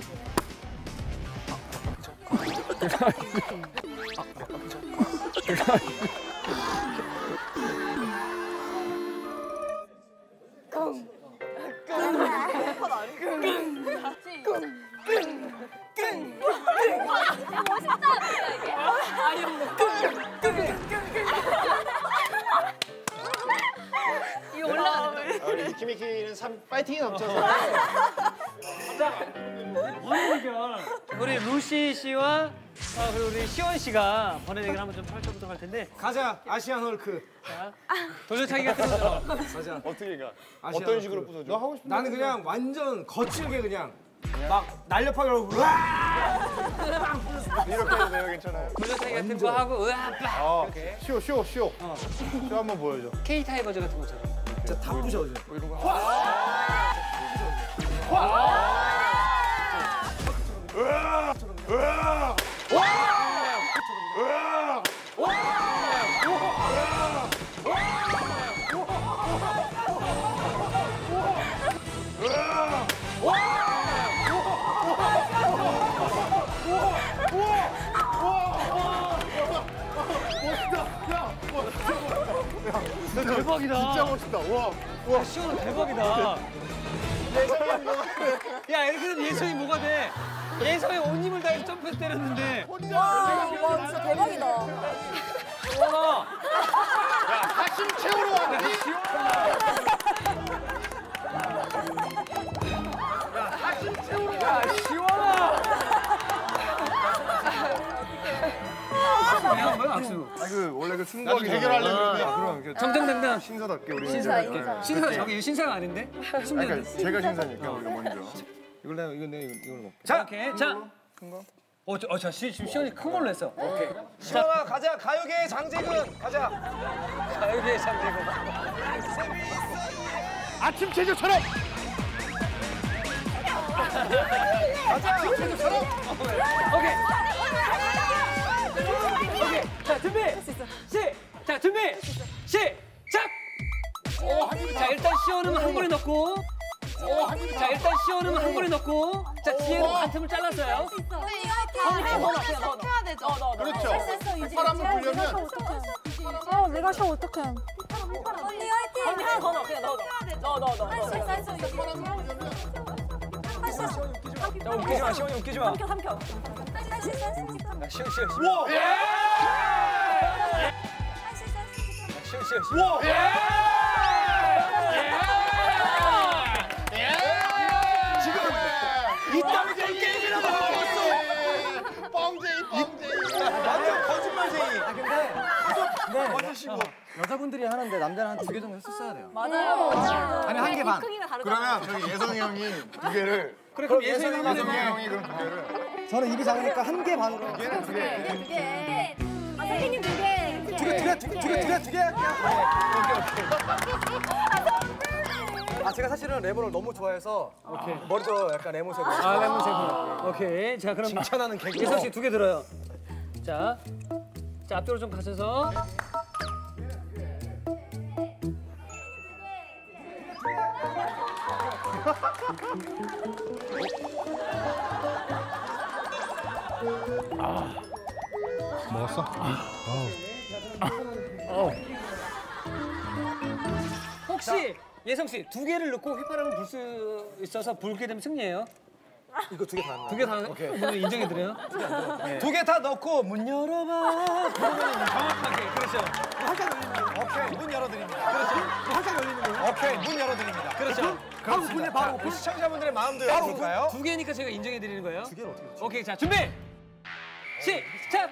이거 올라가는 거. 우리 미키미키는 참 파이팅이 넘쳐서. 번외 대결. 우리 루시 씨와 어, 그리고 우리 시원 씨가 번외 대결 한번 좀 펼쳐보도록 할 텐데. 가자, 아시안 헐크. 자, 도전차기가 들어오죠. 가자. 어떻게 가? 아시안 어떤 헐크. 식으로 부서져? 너 하고 싶은 나는 그냥 완전 거칠게 그냥 막 날렵하게 하고 으아! 이렇게 해도 돼요? 괜찮아요? 도전차기 같은 거 하고 으아 빡 어, 이렇게 쇼, 쇼, 쇼. 쇼 한번 보여줘. K 타이거즈 같은 것처럼. 진짜 다 부셔져. 이런 거. 대박이다. 진짜 멋있다. 와. 와, 시원은 대박이다. 야, 이렇게 되면 예성이 뭐가 돼? 예성이 온 힘을 다해서 점프해서 때렸는데. 혼자. 와, 진짜 대박이다. 와, 야, 사심 채우러 왔니? 야, 시원아. 신사. 신사답게 우리 인사 이제- 인사. 신사 저기 신사가 아닌데? 아니, 그러니까 제가 신사니까 우리가 먼저. 이걸 내가 이거 내 이걸 먹. 자, 오케이. 자. 큰 거. 어, 저, 어, 자, 시, 지금 시원이 큰 걸로 했어. 오케이. 시원아 가자 가요계의 장재근 가자. 가요계의 장재고. 아침 제주처럼. 가자. 오케이. 오케이. 자, 준비. 시. 자, 준비. 시작. 자, 일단 시원은 한 번에 넣고. 자, 일단 시원은 한 번에 넣고. 자, 지혜는 반 틈을 잘랐어요. 해야 되죠. 그렇죠. 휘파람을 불려면 어 내가 셔 어떡해. 언니 화이팅. 언니 하나 더 넣어. 그냥 넣어. 넣어 넣어 넣어. 할수 있어 할수 있어. 할수 있어. 자 웃기지 마 시원이 웃기지 마. 삼켜 삼켜. 할수 있어 할수 있어. 시원 시원 시원. 우와. 할수 있어 할수 있어. 시원 시원 시원. 우와. 이따위들 게임이라고 먹었어. 뻥쟁이 뻥쟁이. 완전 거짓말쟁이. 아, 근데. 네. 거짓이고. 여자분들이 하는데 남자는 한 두 개 정도 했었어야 돼요. 맞아요. 아니, 한 개 반. 크기가 다르잖아. 그러면 저기 예성이 형이 두 개를. 그래, 그럼 예선이 예성이 형이 형이 그럼 두 개를. 저는 입이 작으니까 한 개 반으로. 얘는 두 개. 두 개. 아 선생님 두 개. 두 개, 두 개, 두 개, 두 개, 두 개, 두 개 할게요. 아, 제가 사실은 레몬을 너무 좋아해서 오케이. 머리도 약간 레몬색으로. 아, 레몬색으로. 오케이. 자, 그럼 칭찬하는 개그. 예성 씨 두 개 들어요. 자, 자 앞쪽으로 좀 가셔서. 먹었어? 혹시 예성 씨 두 개를 넣고 휘파람을 불 수 있어서 불게 되면 승리예요? 이거 두 개 다. 두 개 다. 오케이. 인정해 드려요. 두 개 다 넣고 문 열어봐. 정확하게. 그렇죠. 오케이 문 열어드립니다. 그렇죠. 활짝 열리는 거예요? 오케이 문 열어드립니다. 그렇죠. 바로 분해 바로 우리 시청자분들의 마음도 열어볼까요? 두 개니까 제가 인정해 드리는 거예요. 두 개를 어떻게? 넣지? 오케이. 자, 준비. 시작.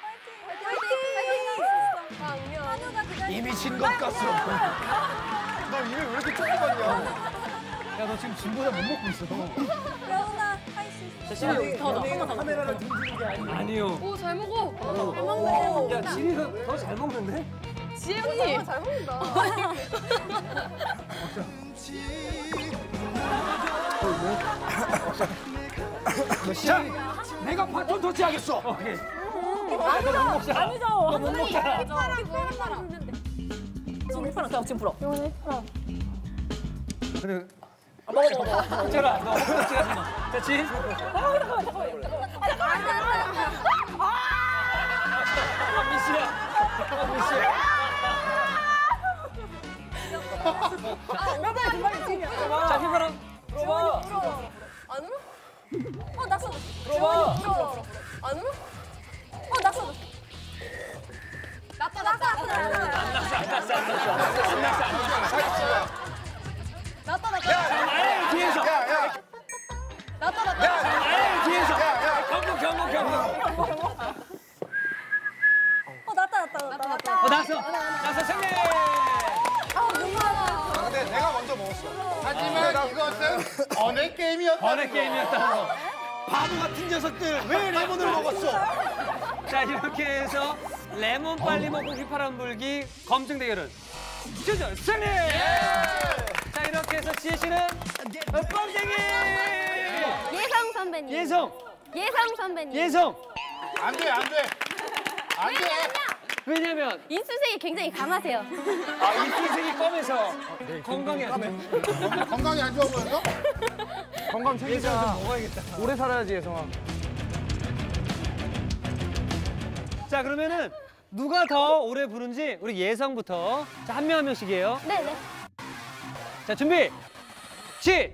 한우가 그냥 이미 진 것 같소. 너 입에 왜 이렇게 조그맣냐? 야, 너 지금 진보다 못 먹고 있어. 레오나 할 수 있어. 자, 시리 더 넣어. 카메라를 등지는 게 아니고. 아니요. 오 잘 먹어. 잘 먹네. 야, 지리가 더 잘 먹는데? 지혜 언니. 잘 먹는다. 자, 내가 바톤 터치하겠어. 오케이. 아니죠. 아니죠. 못 먹잖아. 휘파람 휘파람 불는데. 지금 휘파람 그냥 지금 불어. 근데 아, 먹어 먹어 먹어. 제라, 너 헛것지 하지 마. 자, 지. 아, 미씨야. 아, 미씨야. 몇 번에 두 번에 지금. 자, 휘파람. 들어봐. 안 울어? 어 낙서. 들어봐. 안 울어? 어 낙서. 낙서 낙서 낙서 낙서. 낙서 낙서. 아예 뒤에서. 낙서 낙서. 아예 뒤에서. 경고 경고 경고. 어 났다 났다 났다 났다. 어, 나왔어. 나왔어, 승리. 아 누구야? 근데 내가 먼저 먹었어. 하지만 이것은 번외 게임이었다. 번외 게임이었다는 거. 바보 같은 녀석들 왜 레몬을 먹었어? 자, 이렇게 해서 레몬 빨리 먹고 휘파람 불기 검증 대결은 주전 승리! 자, 이렇게 해서 지혜 씨는 뻥쟁이! 예성 선배님. 예성! 예성 선배님. 예성! 안 돼, 안 돼. 안 돼. 왜냐면 인수색이 굉장히 강하세요. 아, 이 흰색이 검해서 건강에 안 좋아. 건강이 안 좋아 보여서? 건강 챙기자. 좀 먹어야겠다. 오래 살아야지, 예성아. 자, 그러면은 누가 더 오래 부른지 우리 예성부터. 자, 한 명 한 명씩이에요. 네네. 자, 준비. 시!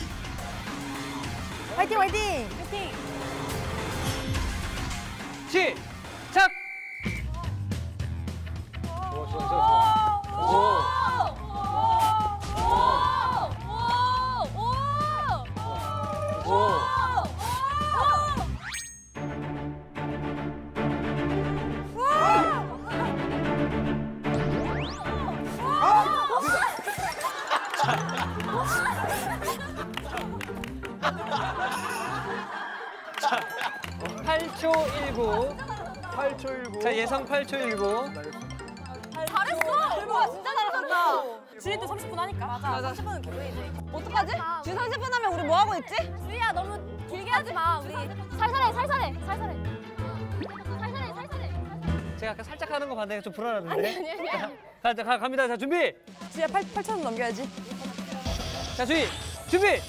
화이팅 화이팅. 화이팅. 시작! 자, 팔 초 일구. 팔 초 일구. 자, 예성 팔 초 일구. 잘했어. 대박 진짜 잘한다. 주희도 삼십 분 하니까. 맞아. 맞아. 삼십 분은 개그이지. 어떡하지? 주희 삼십 분 하면 우리 뭐 하고 있지? 주희야 너무 길게 하지 마. 우리 살살해 살살해 살살해. 살살해 살살해. 제가 아까 살짝 하는 거 봤는데 좀 불안하던데. 아니 아니 아니. 자, 자, 가, 갑니다. 자, 준비. 주희야 팔 팔천 넘겨야지. 자, 주희. 준비.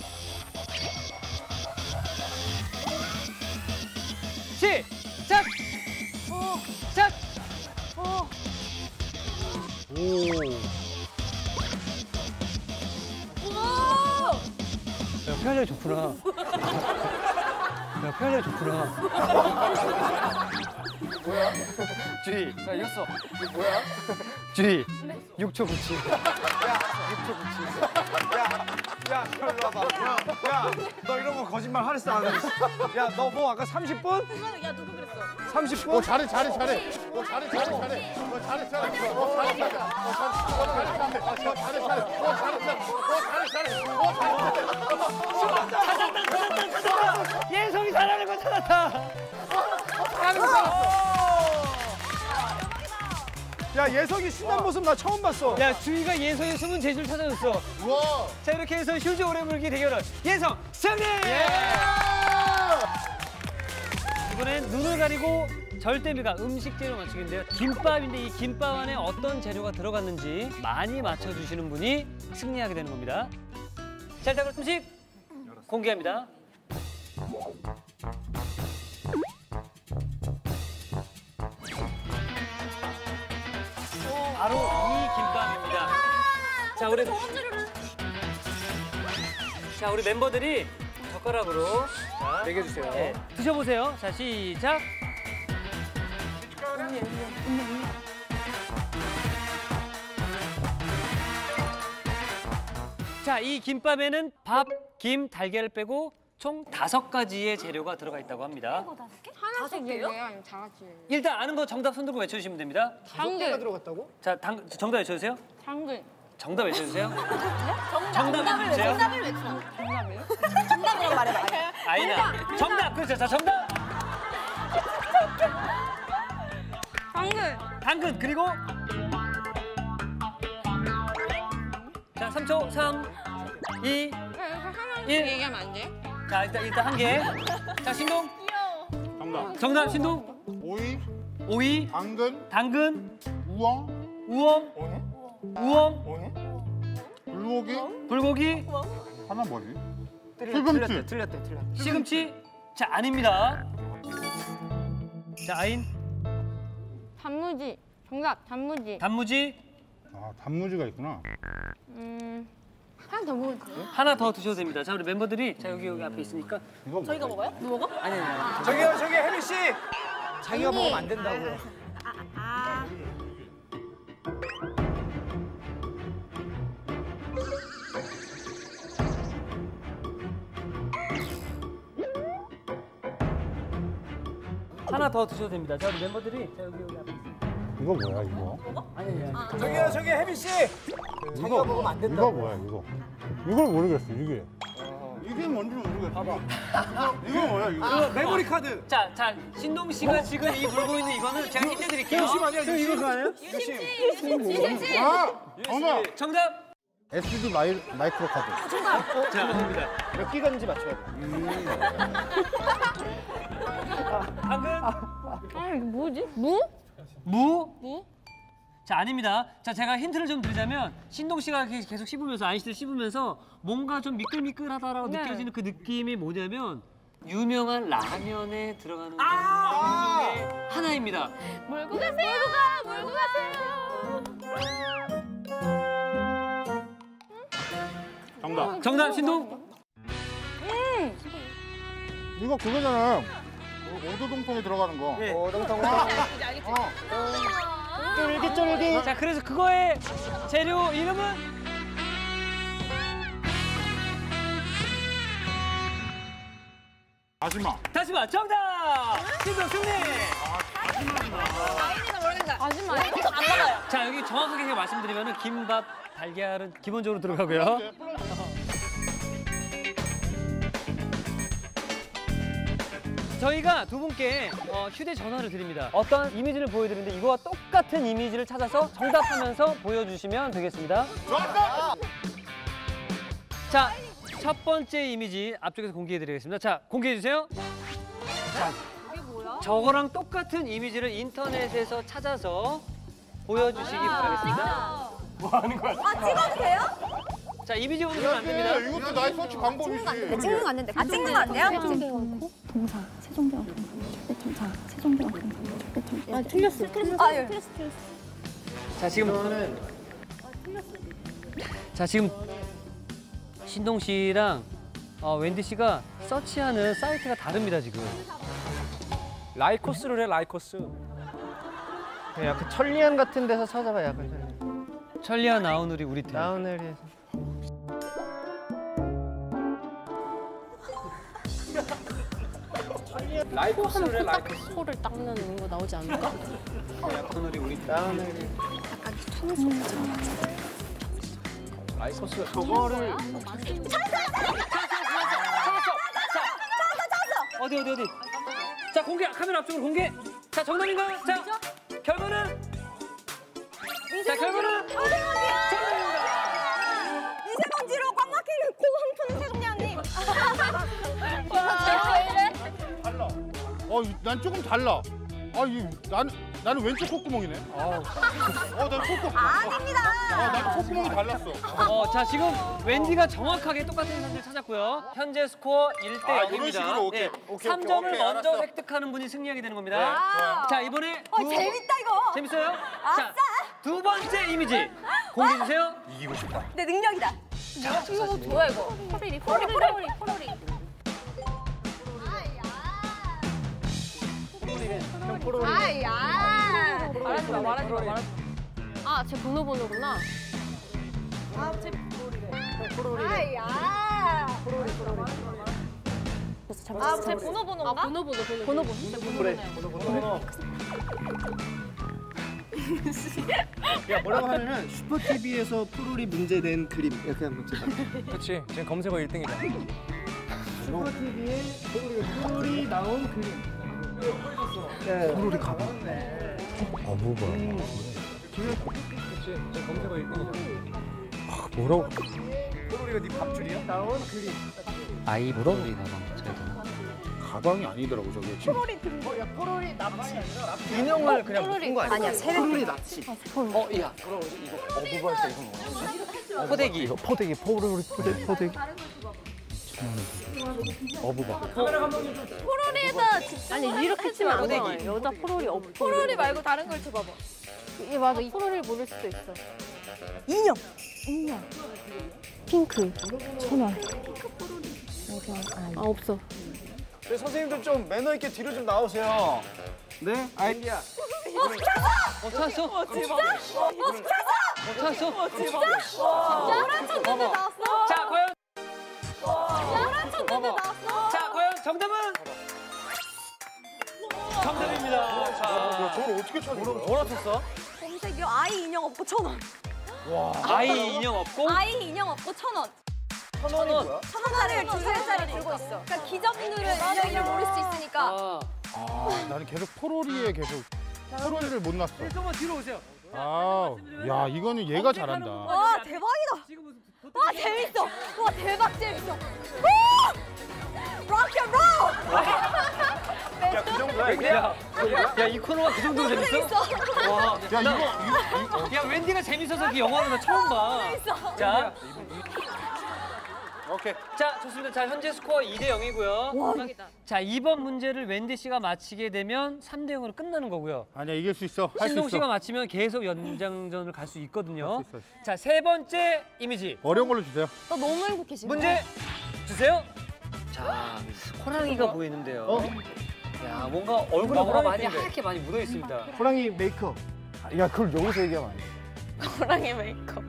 시작. 어. 시작. 어. 오. 오. 야, 피할력이 좋구나. 야, 피할력이 좋구나. 뭐야? 주희. 야, 이겼어. 이게 뭐야? 주희. 육 초 구칠. 야, 육 초 구칠. 야, 야, 일로 와봐. 야, 야, 너 이런 거 거짓말 하랬어 안 했어? 야, 너 뭐 아까 삼십 분? 야 누구 그랬어? 삼십 분? 어 잘해 잘해 잘해. 어 잘해 잘해 잘해. 어 잘해 잘해. 어 잘해 잘해. 어 잘해 잘해. 어 잘해 잘해. 어 잘해 잘해. 어 잘해 잘해. 어 잘해. 예성이 잘하는 거 찾았다. 잘하는 거 찾았어. 야, 예석이 신난 모습 나 처음 봤어. 야, 주희가 예성의 숨은 재주를 찾아줬어. 우와. 자, 이렇게 해서 휴지 오래 물기 대결은 예성 승리! 예. 이번엔 눈을 가리고 절대미가 음식 재료 맞추기인데요. 김밥인데 이 김밥 안에 어떤 재료가 들어갔는지 많이 맞춰주시는 분이 승리하게 되는 겁니다. 자, 일단 그럼 음식 공개합니다. 바로 이 김밥입니다. 자, 우리 자, 우리 멤버들이 젓가락으로 자, 먹여주세요. 네, 드셔보세요. 자, 시작. 자, 이 김밥에는 밥, 김, 달걀을 빼고 총 다섯 가지의 재료가 들어가 있다고 합니다. 하나씩 돼요? 일단 아는 거 정답 손 들고 외쳐주시면 됩니다. 당근 들어갔다고? 자, 당, 정답 외쳐주세요. 당근. 정답 외쳐주세요. 정답, 정답을 외쳐요? 정답을 외쳐. 정답을요? 정답이라고 말해봐. 아이나. 정답. 그렇죠. 자, 정답. 당근. 당근. 그리고 자, 삼 초. 삼, 이, 일. 얘기하면 안 돼요? 자, 일단 일단 한 개. 자, 신동. 정답. 정답. 신동. 오이, 오이, 당근, 당근, 우엉, 우엉, 오니, 우엉, 오니, 불고기. 불고기, 하나 뭐지? 틀렸대, 틀렸대, 틀렸대. 시금치. 자, 아닙니다. 자, 아인. 단무지. 정답, 단무지. 단무지. 아 단무지가 있구나. 음, 하나 더 먹을 거예요? 하나 더 드셔도 됩니다. 자, 우리 멤버들이 자, 여기 여기 앞에 있으니까. 이거 저희가 먹어요? 너 먹어? 아니, 아니, 아니. 저기요, 저기 혜미 씨. 자기가 먹으면 안 된다고요. 아. 하나 더 드셔도 됩니다. 자, 우리 멤버들이 자, 여기 여기 앞에 있으니까. 이거 뭐야 이거? 아니, 아니, 아니. 저기요, 저기 혜미 씨. 자기가 먹으면 안 된다고. 이거 뭐야 이거? 이걸 모르겠어 이게. 이게 뭔지 모르겠어. 봐봐. 이거 이거 뭐야 이거? 이거 메모리 카드. 자, 자, 신동 씨가 지금 이 물고 있는 이거는 제가 힌트 드릴게요. 유심 아니야, 유심? 이거 아니에요? 유심치. 아 정답. 정답. 에스디 마이 마이크로 카드. 자, 맞습니다. 몇 기간인지 맞춰야 돼. 당근. 아, 이거 뭐지? 무? 무? 무? 자, 아닙니다. 자, 제가 힌트를 좀 드리자면 신동 씨가 계속 씹으면서 아인 씨를 씹으면서 뭔가 좀 미끌미끌하다라고 네. 느껴지는 그 느낌이 뭐냐면 유명한 라면에 들어가는 아! 그 중에 하나입니다. 몰고 가세요. 몰고 가. 몰고 가세요. 정답. 정답 신동. 이거 그거잖아. 오도동통에 들어가는 거. 네. 어, 너무 당황. 어. 쫄깃쫄깃. 자, 그래서 그거의 재료 이름은 다시마. 다시마. 정답. 신동 승리. 아줌마 안 먹어요. 자, 여기 정확하게 제가 말씀드리면은 김밥, 달걀은 기본적으로 들어가고요. 저희가 두 분께 어, 휴대전화를 드립니다. 어떤 이미지를 보여드리는데 이거와 똑같은 이미지를 찾아서 정답하면서 보여주시면 되겠습니다. 자, 첫 번째 이미지 앞쪽에서 공개해드리겠습니다. 자, 공개해주세요. 자, 저거랑 똑같은 이미지를 인터넷에서 찾아서 보여주시기 바라겠습니다. 뭐 하는 거야? 아, 찍어도 돼요? 자, 이미지 보여주면 안 됩니다. 이것도 나의 서치 방법이지. 찍는 거 안 된대. 아, 찍는 거 안 돼요? 세종대왕 동사, 세종대왕 동사, 절대통사, 세종대왕 동사, 절대통사. 아 틀렸어, 틀렸어, 아, 예. 틀렸어, 틀렸어. 자, 지금 자, 지금 신동 씨랑 어, 웬디 씨가 서치하는 사이트가 다릅니다, 지금. 라이코스를 해, 라이코스. 약간 천리안 같은 데서 찾아봐, 약간 천리안. 천리안 나우누리 우리 팀. 나우누리에서. 라이코스를 해, 라이코스. 코를 닦는 거 나오지 않을까? 나우누리 우리 팀. 나우누리. 라이코스. 저거를 어디 어디 어디. 자, 공개. 카메라 앞쪽으로 공개. 자, 정답인가요? 자, 결과는 자, 결과는 정답입니다. 미세먼지로 꽉 막힌 코 황토는 세종대왕님. 달라. 어, 난 조금 달라. 아, 이 나는 나는 왼쪽 콧구멍이네. 아, 어, 난 콧구멍. 아닙니다. 아, 난 콧구멍이 달랐어. 어, 자, 지금 웬디가 정확하게 똑같은 사진을 찾았고요. 현재 스코어 일 대 아, 영입니다. 이런 식으로? 오케이. 오케이, 삼 점을 오케이, 먼저 알았어. 획득하는 분이 승리하게 되는 겁니다. 네, 좋아요. 자, 이번에 어, 두, 재밌다 이거. 재밌어요? 자, 두 번째 이미지 공개해 주세요. 이기고 싶다. 내 능력이다. 자, 이거 뭐야 이거? 포로리, 포로리, 포로리, 포로리. 아야. 말하지 마, 말하지 마, 말하지 마. 아, 제 번호 번호구나. 아야. 포로리, 포로리. 아, 제 번호 번호인가? 아, 번호 번호, 번호. 번호 번호. 그래. 번호 번호. 야, 뭐라고 하냐면 슈퍼티비에서 포로리 문제 낸 그림 이렇게 한번 찍어. 그렇지. 지금 검색어 일 등이다. 슈퍼티비에 포로리, 포로리 나온 그림. 네. 포로리 가방. 어부바. 그렇지. 지금 검색어 일 등이다. 아, 뭐라고? 포로리가 네 밥줄이야? 나온 그림. 아이 포로리 가방. 가방이 아니더라고 저게. 포로리 등. 어, 야, 포로리 납치 아니라 인형을 그냥 묶은 거 아니야? 아니야, 세례. 포로리 납치. 어, 야. 어부바에서 이거 뭐야? 포대기. 이거 포대기, 포로리 포대, 포대기. 어부바. 포로리에다 진짜 아니, 이렇게 치면 안 돼. 포대기. 여자 포로리 없고. 포로리 말고 다른 걸 쳐봐봐. 이게 맞아, 이 포로리를 모를 수도 있어. 인형. 인형. 핑크. 천원. 아, 없어. 네, 선생님들 좀 매너 있게 뒤로 좀 나오세요. 네? 아이디야. 어, 찾았어? 어, 진짜? 어, 찾았어? 어, 진짜? 노란 천천데 나왔어. 자, 과연 노란 천천데 나왔어. 자, 과연 정답은 정답입니다. 자, 저걸 어떻게 찾은 거야? 뭐라 쳤어? 검색이요. 아이 인형 없고 천 원. 아이 인형 없고 아이 인형 없고 천 원. 천 원. 천 원짜리를 두 살짜리 들고 있어. 그러니까 기적률은 인형이를 모를 수 있으니까. 아, 아, 나는 계속 포로리에 계속 포로리를 못 났어. 조금만 뒤로 오세요. 아, 야, 이거는 얘가 잘한다. 와 대박이다. 지금 무슨 와 재밌어. 와 대박 재밌어. 우! 락앤롤. 야, 그 정도야, 이게? 야, 야, 이 코너가 그 정도로 너무 재밌어? 재밌어. 와, 야, 이거 이거 이거 야, 웬디가 재밌어서 그 영화를 나 처음 봐. 재밌어. 자, 오케이. 자, 좋습니다. 자, 현재 스코어 이 대 영이고요. 자, 이번 문제를 웬디 씨가 맞히게 되면 삼 대 영으로 끝나는 거고요. 아니야, 이길 수 있어. 할 수 신동 씨가 있어. 맞히면 계속 연장전을 갈 수 있거든요. 할수 있어. 자, 세 번째 이미지. 어려운 걸로 주세요. 나 너무 행복해 지금. 문제 주세요. 자, 호랑이가 보이는데요. 어? 야, 뭔가 얼굴에 뭐가 많이 하얗게 많이 묻어 있습니다. 호랑이 메이크업. 야, 그걸 여기서 얘기하면 안 돼. 호랑이 메이크업.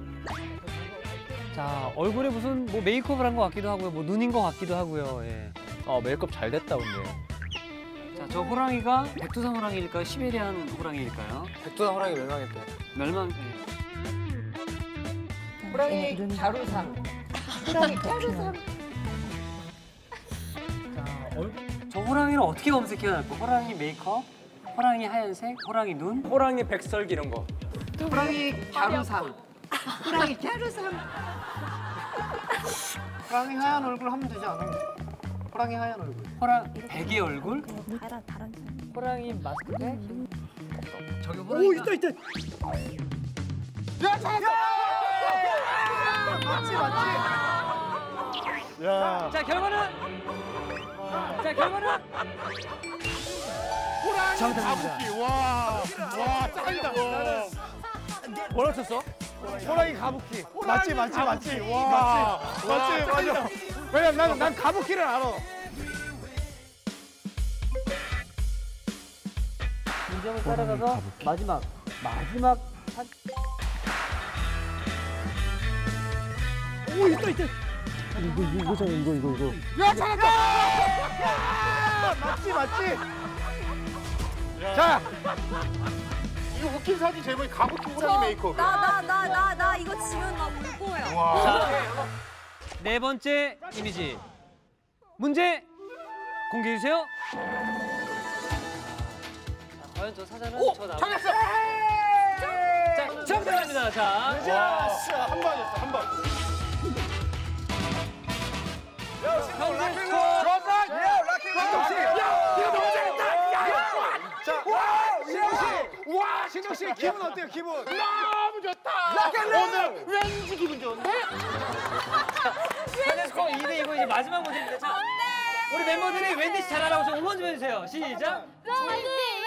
자, 얼굴에 무슨 뭐 메이크업을 한 것 같기도 하고요. 뭐 눈인 것 같기도 하고요. 예. 어, 메이크업 잘 됐다, 근데. 자, 저 호랑이가 백두산 호랑이일까요? 시베리안 호랑이일까요? 백두산 호랑이 멸망했대. 멸망. 예. 호랑이 갸루상. 호랑이 갸루상. 저 호랑이를 어떻게 검색해야 할까? 호랑이 메이크업, 호랑이 하얀색, 호랑이 눈, 호랑이 백설기 이런 거. 호랑이 갸루상. 호랑이 갸루상. 호랑이 하얀 얼굴 하면 되지 않아? 호랑이 하얀 얼굴. 호랑 백의 얼굴, 다른 다른. 호랑이 마스크팩. 저기 호랑이. 오 있다 있다. 야 잘했어. 맞지 맞지. 야. 자 결과는. 자 결과는. 호랑이 가부키. 와. 와 짱이다. 뭐라 쳤어? 호랑이 가부키. 맞지 맞지 맞지. 와. 맞지 맞아. 왜냐면 난, 난 가부키를 알아. 문제을 따라가서 마지막 마지막 한. 오 있다 있다. 이거 이거잖아 이거 이거 이거. 야 잘했다. 야 맞지 맞지. 자 이거 웃긴 사진 제목이 가부키 호랑이 메이크업. 나 나 나 나 나 이거 지면 나 울 거야. 와. 네 번째 이미지 문제 공개해 주세요. 자, 과연 저 사자는 오 저 나무. 잘했어. 자 정답입니다. 자. 와. 한 방이었어 한 방. 현재 스코어. 좋았어. 야 라키 씨. 야 이거 너무 잘했다. 야. 자 신동 씨. 와 신동 씨 기분 어때요 기분? 너무 좋다. 오늘 왠지 기분 좋은데? 현재 스코어 이 대 이고 이제 마지막 문제입니다. 자, 우리 멤버들이 웬디 씨 잘하라고 좀 응원 좀 해주세요. 시작. 웬디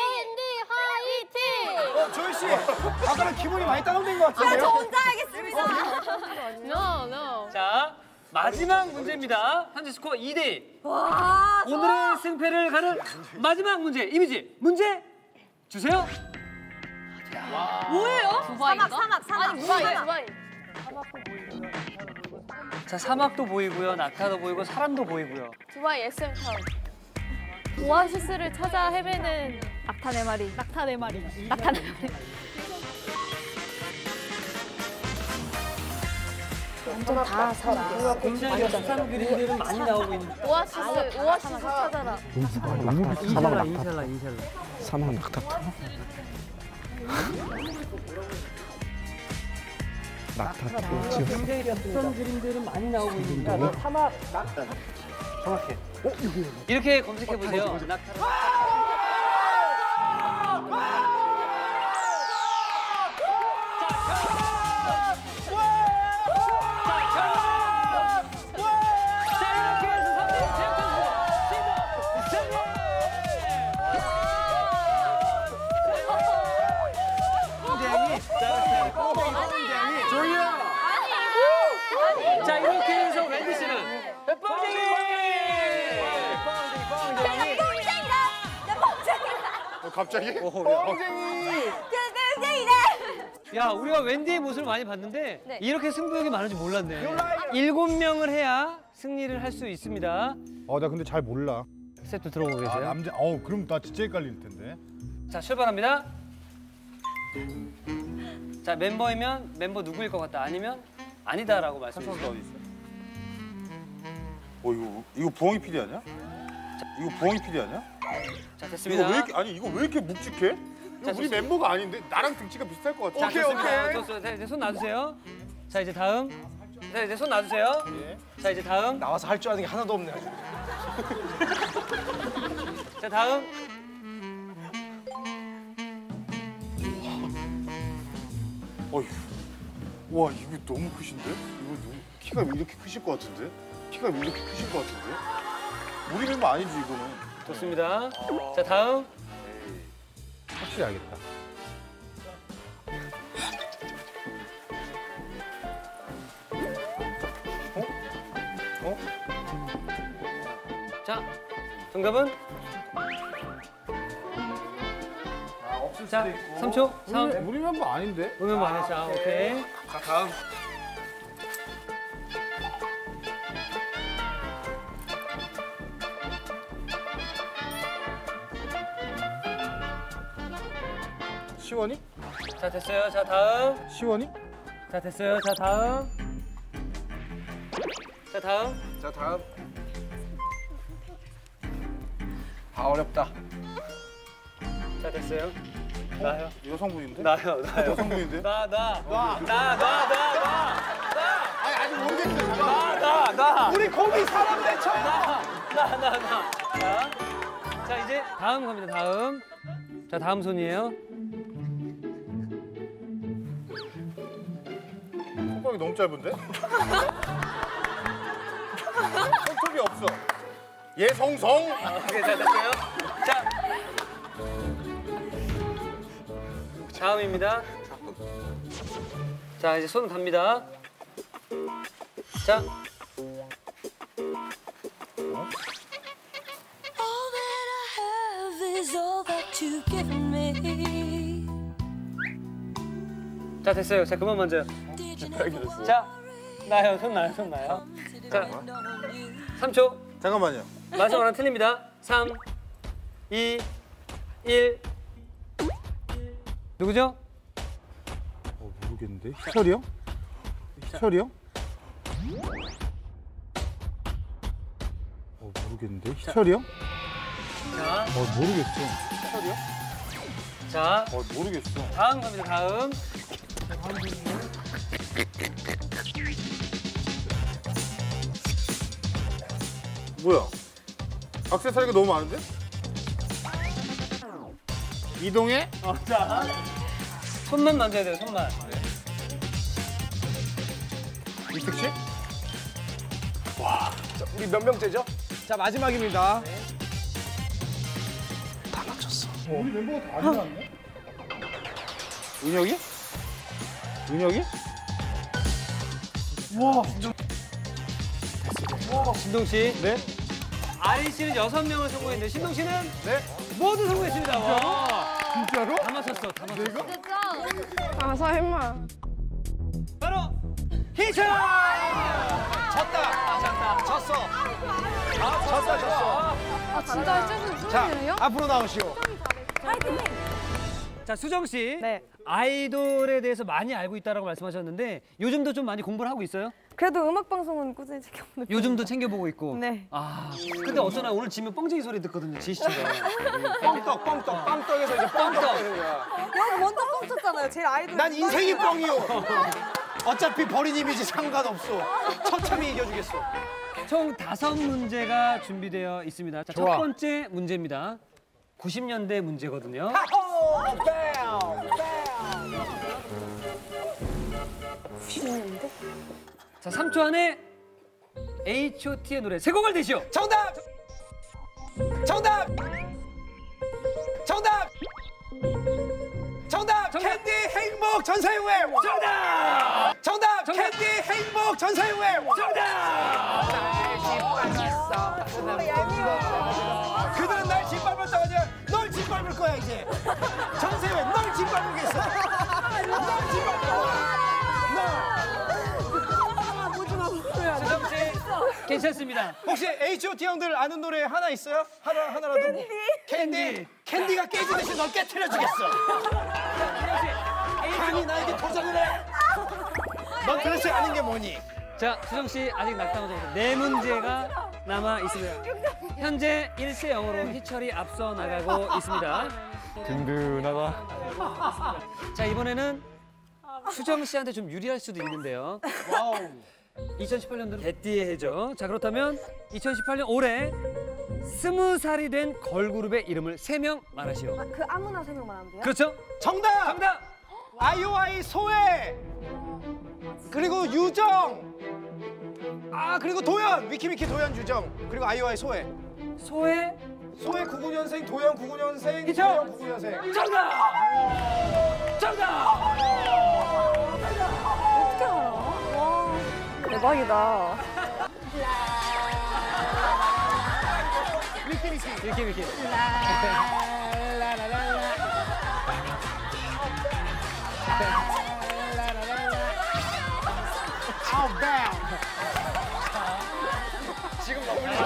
웬디 화이팅! 어 조이 씨. 아까는 기분이 많이 다운된 것 같은데요? 저 혼자 하겠습니다. No no. 자, 마지막 문제입니다. 현재 스코어 이 대 이. 와. 오늘의 승패를 가는 마지막 문제 이미지 문제 주세요. 뭐예요? 두바이인가? 사막 사막 사막. 아니 두바이 사막. 두바이. 자, 사막도 보이고요, 낙타도 보이고, 사람도 보이고요. 두바이 에스엠 타운. 오아시스를 찾아 헤매는 낙타 네 마리. 낙타 네 마리. 낙타 네 마리. 완전 다 사람. 굉장히 비싼 그림들은 많이 나오고 있는. 오아시스 오아시스 찾아라. 인샬라, 인샬라, 인샬라. 사막 낙타. 낙타 지금 굉장히 비싼 그림들은 많이 나오고 있는. 사막, 낙타. 정확해. 어, 이렇게 검색해 보세요. 낙타. 자, 이렇게 해서 웬디 씨는 뻥쟁이! 뻥쟁이! 뻥쟁이다. 나 뻥쟁이다. 어, 갑자기? 뻥쟁이. 나 뻥쟁이다. 야, 우리가 웬디의 모습을 많이 봤는데 네. 이렇게 승부욕이 많은 줄 몰랐네. 일곱 명을 해야 승리를 할 수 있습니다. 어, 나 근데 잘 몰라. 세트 들어오고 아, 계세요. 남자. 어우, 그럼 나 진짜 헷갈릴 텐데. 자, 출발합니다. 자, 멤버이면 멤버 누구일 것 같다. 아니면 아니다라고 말씀해 주세요. 어, 이거 이거 부엉이 피디 아니야? 이거 부엉이 피디 아니야? 자, 이거 됐습니다. 왜 이렇게 아니 이거 왜 이렇게 묵직해? 이거 자, 우리 좋습니다. 멤버가 아닌데 나랑 등치가 비슷할 것 같아. 자, 오케이, 좋습니다. 오케이. 좋습니다. 자, 이제 손 놔주세요. 자, 이제 다음. 자, 이제 손 놔주세요. 자, 이제 다음. 나와서 할 줄 아는 게 하나도 없네. 아주. 자, 다음. 어휴. 와 이거 너무 크신데? 이거 너무 키가 이렇게 크실 것 같은데? 키가 이렇게 크실 것 같은데? 우리 멤버 아니지 이거는. 좋습니다. 자, 다음. 확실히 알겠다. 어? 자, 정답은? 자, 삼 초. 삼. 우리 멤버 아닌데? 보면 많이 자, 오케이. 자 다음. 시원이? 자, 됐어요. 자, 다음. 시원이? 자, 됐어요. 자, 다음. 자, 다음. 자, 다음. 아, 어렵다. 자, 됐어요. 나요. 여성분인데? 나요, 나요. 여성분인데? 나, 나. 나, 나, 나, 나, 나. 아니 아직 모르겠어요. 나, 나, 나. 우리 거기 사람 내쳐. 나, 나, 나, 나. 자, 자, 이제 다음 갑니다, 다음. 자, 다음 손이에요. 손가락이 너무 짧은데? 손톱이 없어. 예성성. 오케이, 자, 됐어요. 자. 다음입니다. 자, 이제 손 갑니다. 자. All that I have is all that you've given me. 자, 됐어요. 자, 그만 만져요. 자, 나요. 손 나요. 손 나요. 자, 삼 초. 잠깐만요. 마지막 하나 틀립니다. 삼, 이, 일. 누구죠? 어, 모르겠는데. 희철이 형? 희철이 형? 어, 모르겠는데. 희철이 형? 자, 어, 모르겠어. 희철이 형? 자, 어, 모르겠어. 다음 갑니다. 다음. 뭐야? 액세서리가 너무 많은데? 이동해? 어, 자, 손만 만져야 돼요. 손만. 이특 씨? 자, 우리 몇 명째죠? 자, 마지막입니다. 우리 멤버가 다 아니었네? 은혁이? 은혁이? 신동 씨. 네? 아리 씨는 여섯 명을 성공했는데 신동 씨는 네? 모두 성공했습니다. 와. 진짜로? 다 맞췄어. 다 맞췄어. 아 설마. 바로 희철! 졌다. 졌다. 졌어. 아, 졌다, 졌어. 아 진짜 진짜 자, 수준이에요? 앞으로 나오시오. 자, 수정 씨. 네. 아이돌에 대해서 많이 알고 있다라고 말씀하셨는데 요즘도 좀 많이 공부를 하고 있어요? 그래도 음악 방송은 꾸준히 챙겨보는 요즘도 챙겨보고 있고. 네. 아, 근데 어쩌나 오늘 지면 뻥쟁이 소리 듣거든요, 지희 씨가. 뻥떡, 뻥떡, 빵떡에서 이제 뻥떡 되는 거야. 여기 먼저 뻥쳤잖아요. 제일 아이돌. 난 인생이 뻥이요. 어차피 버린 이미지 상관없어. 처참히 이겨주겠어. 총 다섯 문제가 준비되어 있습니다. 자, 첫 번째 문제입니다. 구십 년대 문제거든요. 구십 년대? 자, 삼 초 안에 에이치 오 티의 노래 세 곡을 대시오. 정답! 정답! 정답! 정답! 캔디 행복 전사용회! 정답! 정답! 정답! 캔디 행복 전사용회! 정답! 그들은 날 짓밟았다고 하지 널 짓밟을 거야 이제. 전사용회 널 짓밟겠어. 널 짓밟을 거야. 수정 씨 괜찮습니다. 혹시 에이치 오 티 형들 아는 노래 하나 있어요? 하나 하나라도. 캔디. 캔디. 캔디가 깨지듯이 널 깨트려 주겠어. 감히 나에게 도전을 해. 넌 그릇이 아닌 게 뭐니? 자, 수정 씨 아직 낙담하지 않았어요. 네 문제가 남아 있습니다. 현재 일 대 영으로 희철이 앞서 나가고 있습니다. 든든하다. 자, 이번에는 수정 씨한테 좀 유리할 수도 있는데요. 와우. 이천십팔 년도는 개띠의 해죠. 자, 그렇다면 이천십팔 년 올해 스무 살이 된 걸그룹의 이름을 세 명 말하시오. 아, 그 아무나 세 명 말하면 돼요? 그렇죠? 정답! 정답! 아이오아이 소혜. 그리고 유정. 아 그리고 도연. 위키미키 도연 유정. 그리고 아이오아이 소혜. 소혜 소혜 구십구 년생, 도연 구십구 년생, 희철! 도연 구십구 년생. 정답! 정답! 어떻게 알아? 와, 대박이다. 위키미키. 위키미키. 지금 너무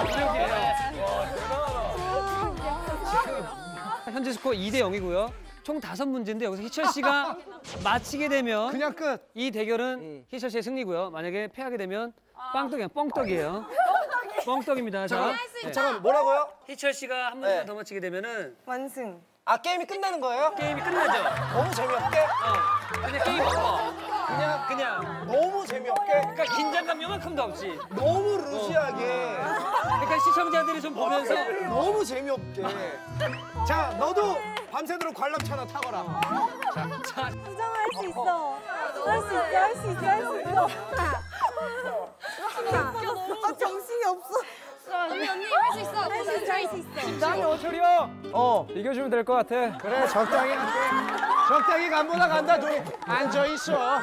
현재 스코어 이 대 영이고요. 총 다섯 문제인데 여기서 희철 씨가 마치게 되면 그냥 끝. 이 대결은 희철 씨의 승리고요. 만약에 패하게 되면 빵떡이야, 뻥떡이에요. 뻥떡입니다. 자, 네. 잠깐 뭐라고요? 희철 씨가 한 문제만 더 맞히게 되면은 완승. 아 게임이 끝나는 거예요? 게임이 끝나죠. 너무 재미없게? 어, 그냥 게임 없어. 그냥 그냥. 너무 재미없게? 그러니까 긴장감 요만큼도 없지. 너무 루시하게. 그러니까 시청자들이 좀 보면서 너무 재미없게. 자, 너도 밤새도록 관람차나 타거라. 자, 수정할 수 있어. 할 수 있어, 할 수 있어, 할 수 있어. 아, 정신이 없어. 언니 언니 할 수 있어. 할 수 있어, 할 수 있어. 나는 오철이 형. 어, 이겨주면 될 것 같아. 그래, 적당히 적당히 간보다 간다. 좀 앉아 있어.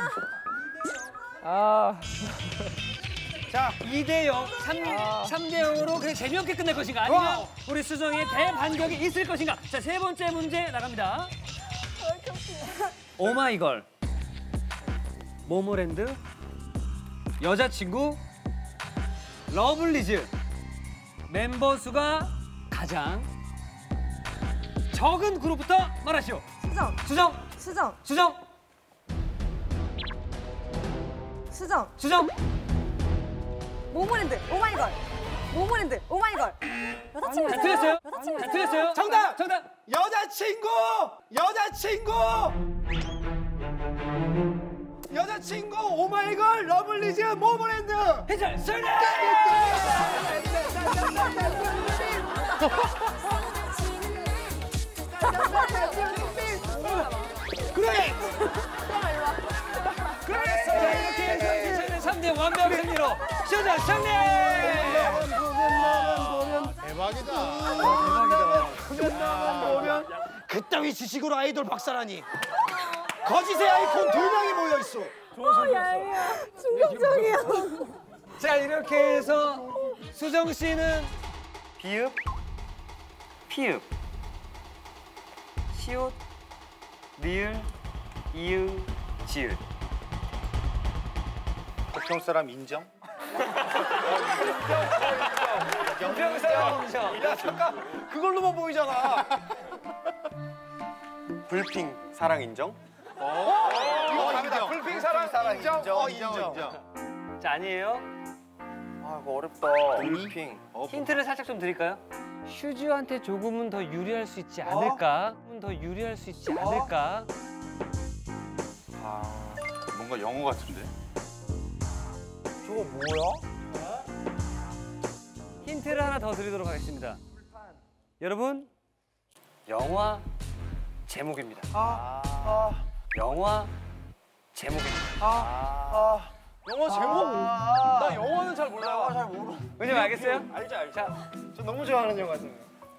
아. 자, 이 대 영, 삼 대 영으로 그냥 재미없게 끝낼 것인가? 아니면 우리 수정의 대반격이 있을 것인가? 자, 세 번째 문제 나갑니다. 오마이걸, 모모랜드, 여자친구, 러블리즈. 멤버 수가 가장 적은 그룹부터 말하시오. 수정, 수정, 수정, 수정, 수정. 수정. 모모랜드, 오마이걸. 모모랜드, 오마이걸. 여자친구 자, 틀렸어요? 여자친구 자, 틀렸어요? 정답! 정답! 여자친구! 여자친구! 여자친구, 오마이걸, 러블리즈, 모모랜드! 해설, 설레! 그래! 자, 이렇게 해서 이천의 삼 대 완벽 승리로 수정 승리! 대박이다. 크면 나만 보면 그따위 지식으로 아이돌 박사라니. 거짓의 아이콘 두 명이 모여 있어. 충격적이야. 자, 이렇게 해서 수정 씨는 비읍, 피읍, 시옷, 리을, 이응, 지을. 보통 사람 인정? 경평사람 인정. 야 잠깐 그걸로만 보이잖아. 불핑 사랑 인정? 이거 갑니다. 불핑 사랑 사랑 인정? 인정. 어, 인정. 인정. 인정. 자, 아니에요. 아 이거 어렵다. 불핑. 어, 힌트를 살짝 좀 드릴까요? 슈즈한테 조금은 더 유리할 수 있지 않을까? 조금은 더 유리할 수 있지 않을까? 아, 뭔가 영어 같은데? 저거 뭐야? 힌트를 하나 더 드리도록 하겠습니다. 여러분, 영화 제목입니다. 아, 아, 영화 제목입니다. 아, 아. 영어 제목? 아. 나 영어는 잘 몰라요. 잘 모르. 왜냐면 알겠어요? 알죠, 알죠. 자, 저 너무 좋아하는 영화잖아요.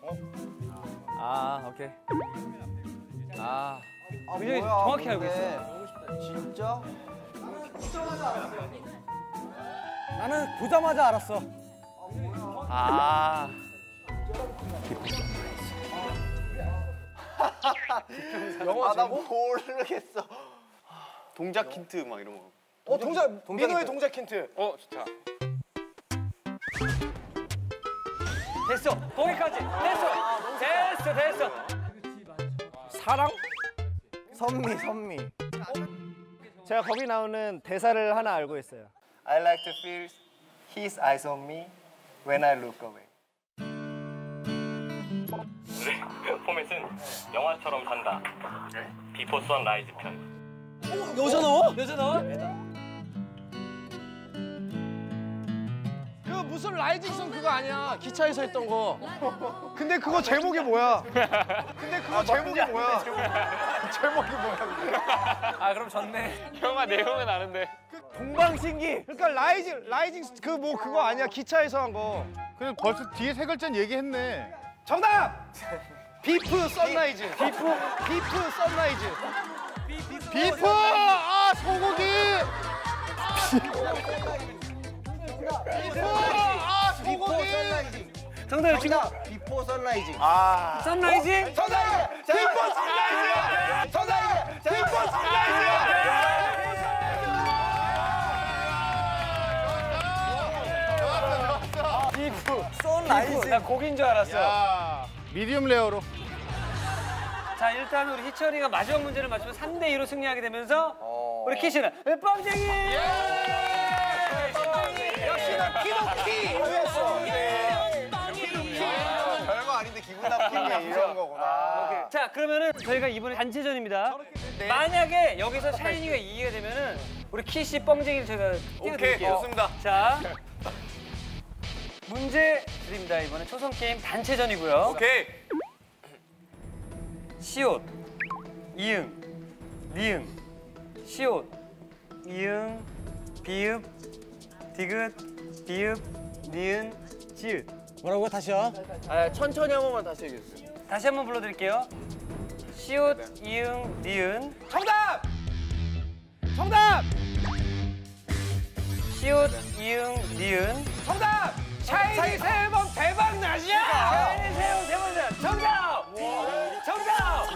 아, 오케이. 아, 아, 굉장히 뭐야, 정확히 알고 근데. 있어. 진짜? 나는 보자마자 알았어. 아, 영화 아나 제목? 모르겠어. 동작 힌트 막 이런 거. 어, 동작, 민호의 힌트. 동작 힌트. 어 좋다. 됐어. 거기까지. 됐어. 됐어, 됐어. 사랑? 선미, 선미. 제가 거기 나오는 대사를 하나 알고 있어요. I like to feel his eyes on me when I look away. 포맷은 영화처럼 산다. 비포 선라이즈 편. 여자 넣어? 여자 넣어? 그 무슨 라이징son 그거 아니야. 기차에서 했던 거. 근데 그거 제목이 뭐야? 근데 그거 제목이 뭐야? 제목이 뭐야? 아, 그럼 졌네. 영화 내용은 아는데. 동방신기. 그러니까 라이징, 라이징 그 뭐 그거 아니야. 기차에서 한 거. 그래 벌써 뒤에 세 글자는 얘기했네. 정답! 비프 선라이즈. 비프, 비프 선라이즈. 비프! 아 소고기! 비프! 아 소고기! 정답 지금 비포 선라이즈. 아. 선라이즈. 정답! 비포 선라이즈! 정답! 비포 선라이즈! 비프. 선라이즈. 나 고기인 줄 알았어. 야, 미디움 레어로. 자, 일단 우리 희철이가 마지막 문제를 맞추면 삼 대 이로 승리하게 되면서 우리 키씨는 빵쟁이! 빵쟁이! 역시나 키도 키. 별거 아닌데 기분 나쁜 게 이런 거구나. 자, 그러면은 저희가 이번에 단체전입니다. 만약에 여기서 샤이니가 이기게 되면은 우리 키씨 뻥쟁이를 저희가 띄워드릴게요. 좋습니다. 자, 문제 드립니다. 이번에 초성 게임 단체전이고요. 오케이. 시옷, 이응, 니응, 시옷, 이응, 비읍, 디귿, 비읍, 니은, 지읒. 뭐라고요? 다시요? 아, 천천히 한 번만 다시 얘기해주세요. 다시 한번 불러드릴게요. 시옷, 이응, 니은. 정답! 정답! 시옷, 이응, 니은. 정답! 샤이니 새해 복 대박 나시야! 샤이니 새해 복 대박 나시야! 정답! 정답!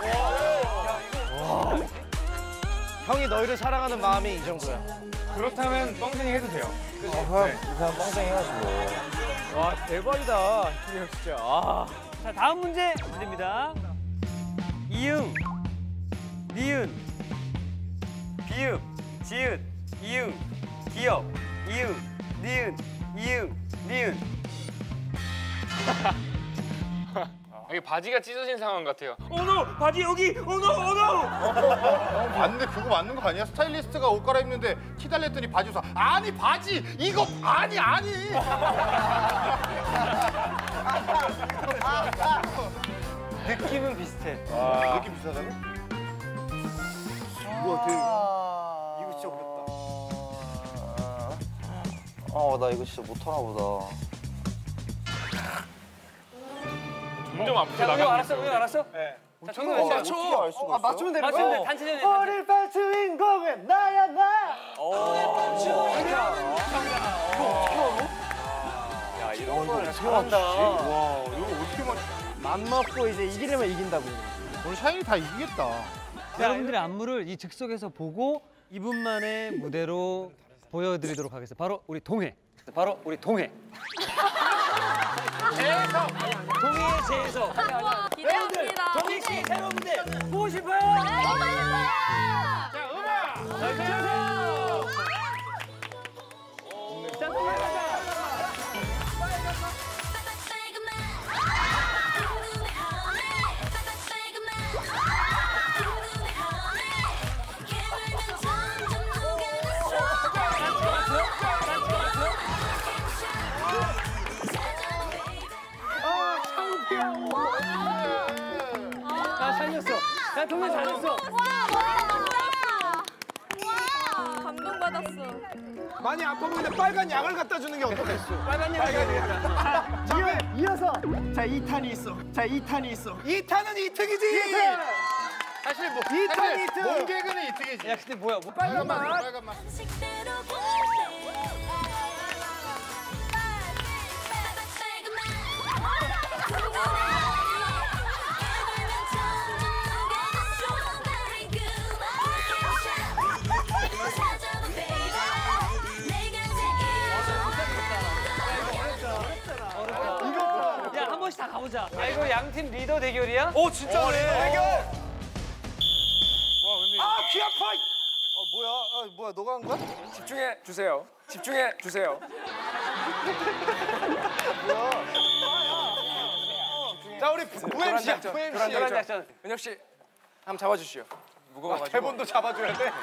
형이 너희를 사랑하는 마음이 이 정도야. 그렇다면 뻥쟁이 해도 돼요. 와 대박이다. 형 진짜. 아. 자, 다음 문제 드립니다. 이응, 니은, 비읍, 지읒, 이응, 기역, 이응, 니은, 이응, 니은. 이게 바지가 찢어진 상황 같아요. 어노! 바지 여기! 어노! 어노! 맞는데 그거 맞는 거 아니야? 스타일리스트가 옷 갈아입는데 티 달랬더니 바지 웃어. 아니 바지 이거 아니 아니. 느낌은 비슷해. 느낌 비슷하다고? 우와 되게 이거 진짜 어렵다. 어, 나 이거 진짜 못하나 보다. 점점 앞으로 자, 우영 나가고 알았어? 있어요. 우영 알았어? 네. 자, 정답 몇 어떻게 알 수가 있어? 맞추면 되는 맞추면 돼. 거야? 단체전이야. 오늘 밤 주인공은 나야 나. 야 이런 걸 잘한다. 와 이거 어떻게 맞? 맘 먹고 이제 이기려면 이긴다고. 오늘 샤이니 다 이기겠다. 여러분들의 안무를 이 즉석에서 보고 이분만의 무대로 보여드리도록 하겠습니다. 바로 우리 동해. 바로 우리 동해. 재석. 동해의 재석. 기대합니다. 동해 씨 새로운 무대 보고 싶어요? 자 음악. 자, 주세요. 자, 동해 가자. 나 살렸어. 나 동해 잘했어. 감동받았어. 많이 아파 보이는데 빨간 약을 갖다 주는 게 어떻겠어? 빨간 약. 자, 이어서 자 이 탄이 있어. 자 이 탄이 있어. 이 탄은 이특이지. 사실 뭐 이 탄 사실 이특. 몸개그는 이특이지. 야, 근데 뭐야? 뭐 빨간 빨간 맛. 맛? 빨간 맛. 야, 한 번씩 다 가보자. 야, 이거 양팀 리더 대결이야? 오 진짜네. 대결. 와 근데 아 귀 아파. 어, 뭐야? 아, 뭐야? 너가 한 거야? 집중해 주세요. 집중해 주세요. 자 우리 부엠씨야. 부엠씨. 그런 작전. 은혁 씨 한번 잡아주시오. 무거워가지고. 아, 대본도 잡아줘야 돼.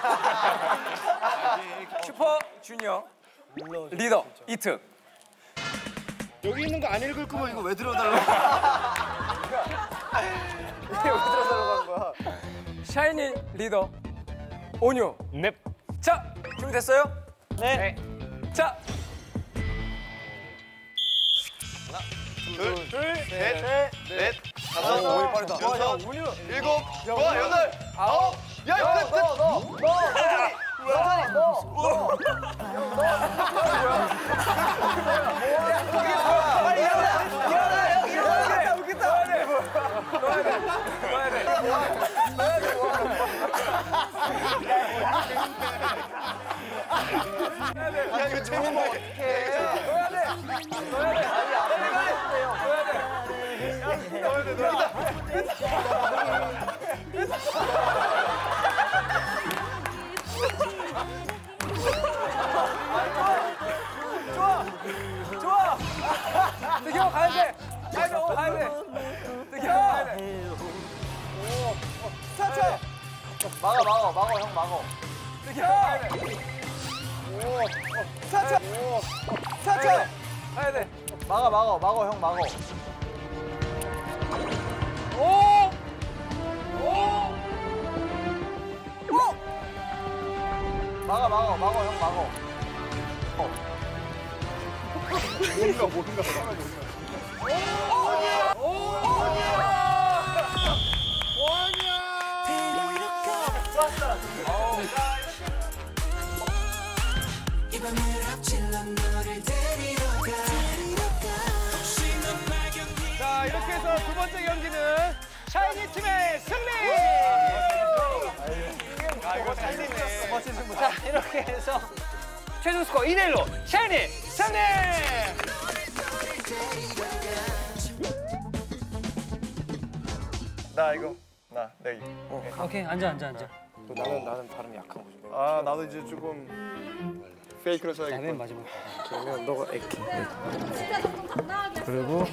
슈퍼 주니어 리더 이특. 여기 있는 거 안 읽을 거면 이거 왜 들어달라고? 이게 왜 들어달라고 한 거야? 샤이니 리더 온유. 넵. 자 준비됐어요? 네. 자 둘, 둘, 셋, 넷, 넷, 다섯, 오, 빠르다. 여섯, 일곱, 와, 여덟, 아홉, 야, 너, 끝, 끝. 너, 너, 너, 여전히, 너, 빨리 일어나 일어나 일어나 웃겠다. 넣어야 돼 넣어야 돼 넣어야 돼. 야, 이거 재밌네. 넣어야 돼 넣어야 돼 빨리 빨리 넣어야 돼 넣어야 돼. 좋아. 득형 가야 돼. 가야 돼. 오, 가야 돼. 득형 가야 돼. 오, 스타트. 막아 막아 막아 형 막아. 득형 가야 돼. 오, 스타트. 오, 스타트. 가야 돼. 막아 막아 막아 형 막아. 오! 오! 오! 막아 막아 막아 형 막아. 어. 뭔가 뭔가. 오! 오! 좋았어. 자, 이렇게 해서 두 번째 경기는 샤이니 팀의 승리! 아, 이거 샤이니네. 멋진 승부. 자, 이렇게 해서 최종 스코어 이 대 일로 샤이니 승리! 나 이거 나 내기. 오케이, 앉아, 앉아, 앉아. 나는 나는 발음이 약한 거지. 아 나도 이제 조금 페이크로 써야겠다. 맨 마지막. 그러면 너가 액팅. 진짜 좀 당당하게. 그리고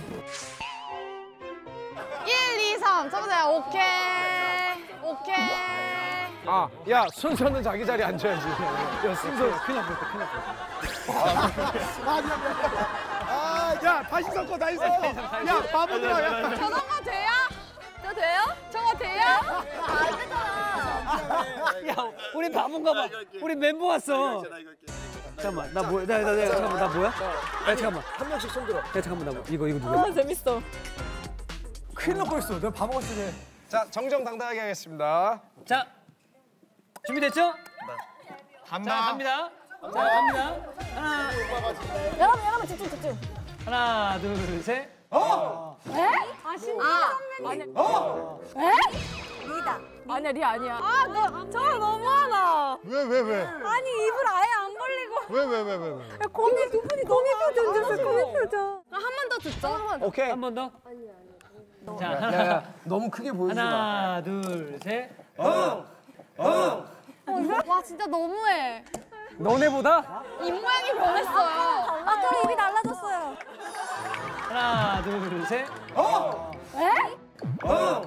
일, 이, 삼. 쳐보세요. 오케이. 오케이. 아, 야 순서는 자기 자리에 앉아야지. 야 순서 큰일 날 뻔했다, 큰일 날 뻔했다. 아, 야 다시 섞어 다시 섞어. 야 바보들아 야. 저런 거 돼요? 저 돼요? 저거 돼요? 안 되잖아. 야, 우리 바본가 봐. 우리 멤버 왔어. 잠깐만, 나 뭐야? 나, 나, 나, 잠깐만, 나 뭐야? 야, 잠깐만. 한 명씩 손 들어. 야, 잠깐만, 나 뭐, 이거, 이거 누구야? 아, 재밌어. 큰일 날 뻔했어. 내가 바보 같으네. 자 정정당당하게 하겠습니다. 자, 준비됐죠? 간다. 자, 갑니다. 자, 갑니다. 하나, 여러분, 여러분, 집중, 집중. 하나, 둘, 셋. 에? 아, 진짜 선배님. 어? 에? 리다. 아니야, 리 아니야. 아, 너, 저거 너무하다. 왜 왜 왜? 아니, 입을 아예 안 벌리고. 왜 왜 왜 왜 왜? 야, 거미 두 분이 거미 표정 줬어, 거미 표정. 한 번 더 듣자. 오케이. 한 번 더. 자, 야, 하나, 야, 너무 크게 보여주지 마. 하나, 둘, 셋. 어. 어. 와, 진짜 너무해. 너네보다? 입 모양이 변했어요. 아, 저 입이 달라졌어요. 하나, 둘, 셋. 어. 에? 어.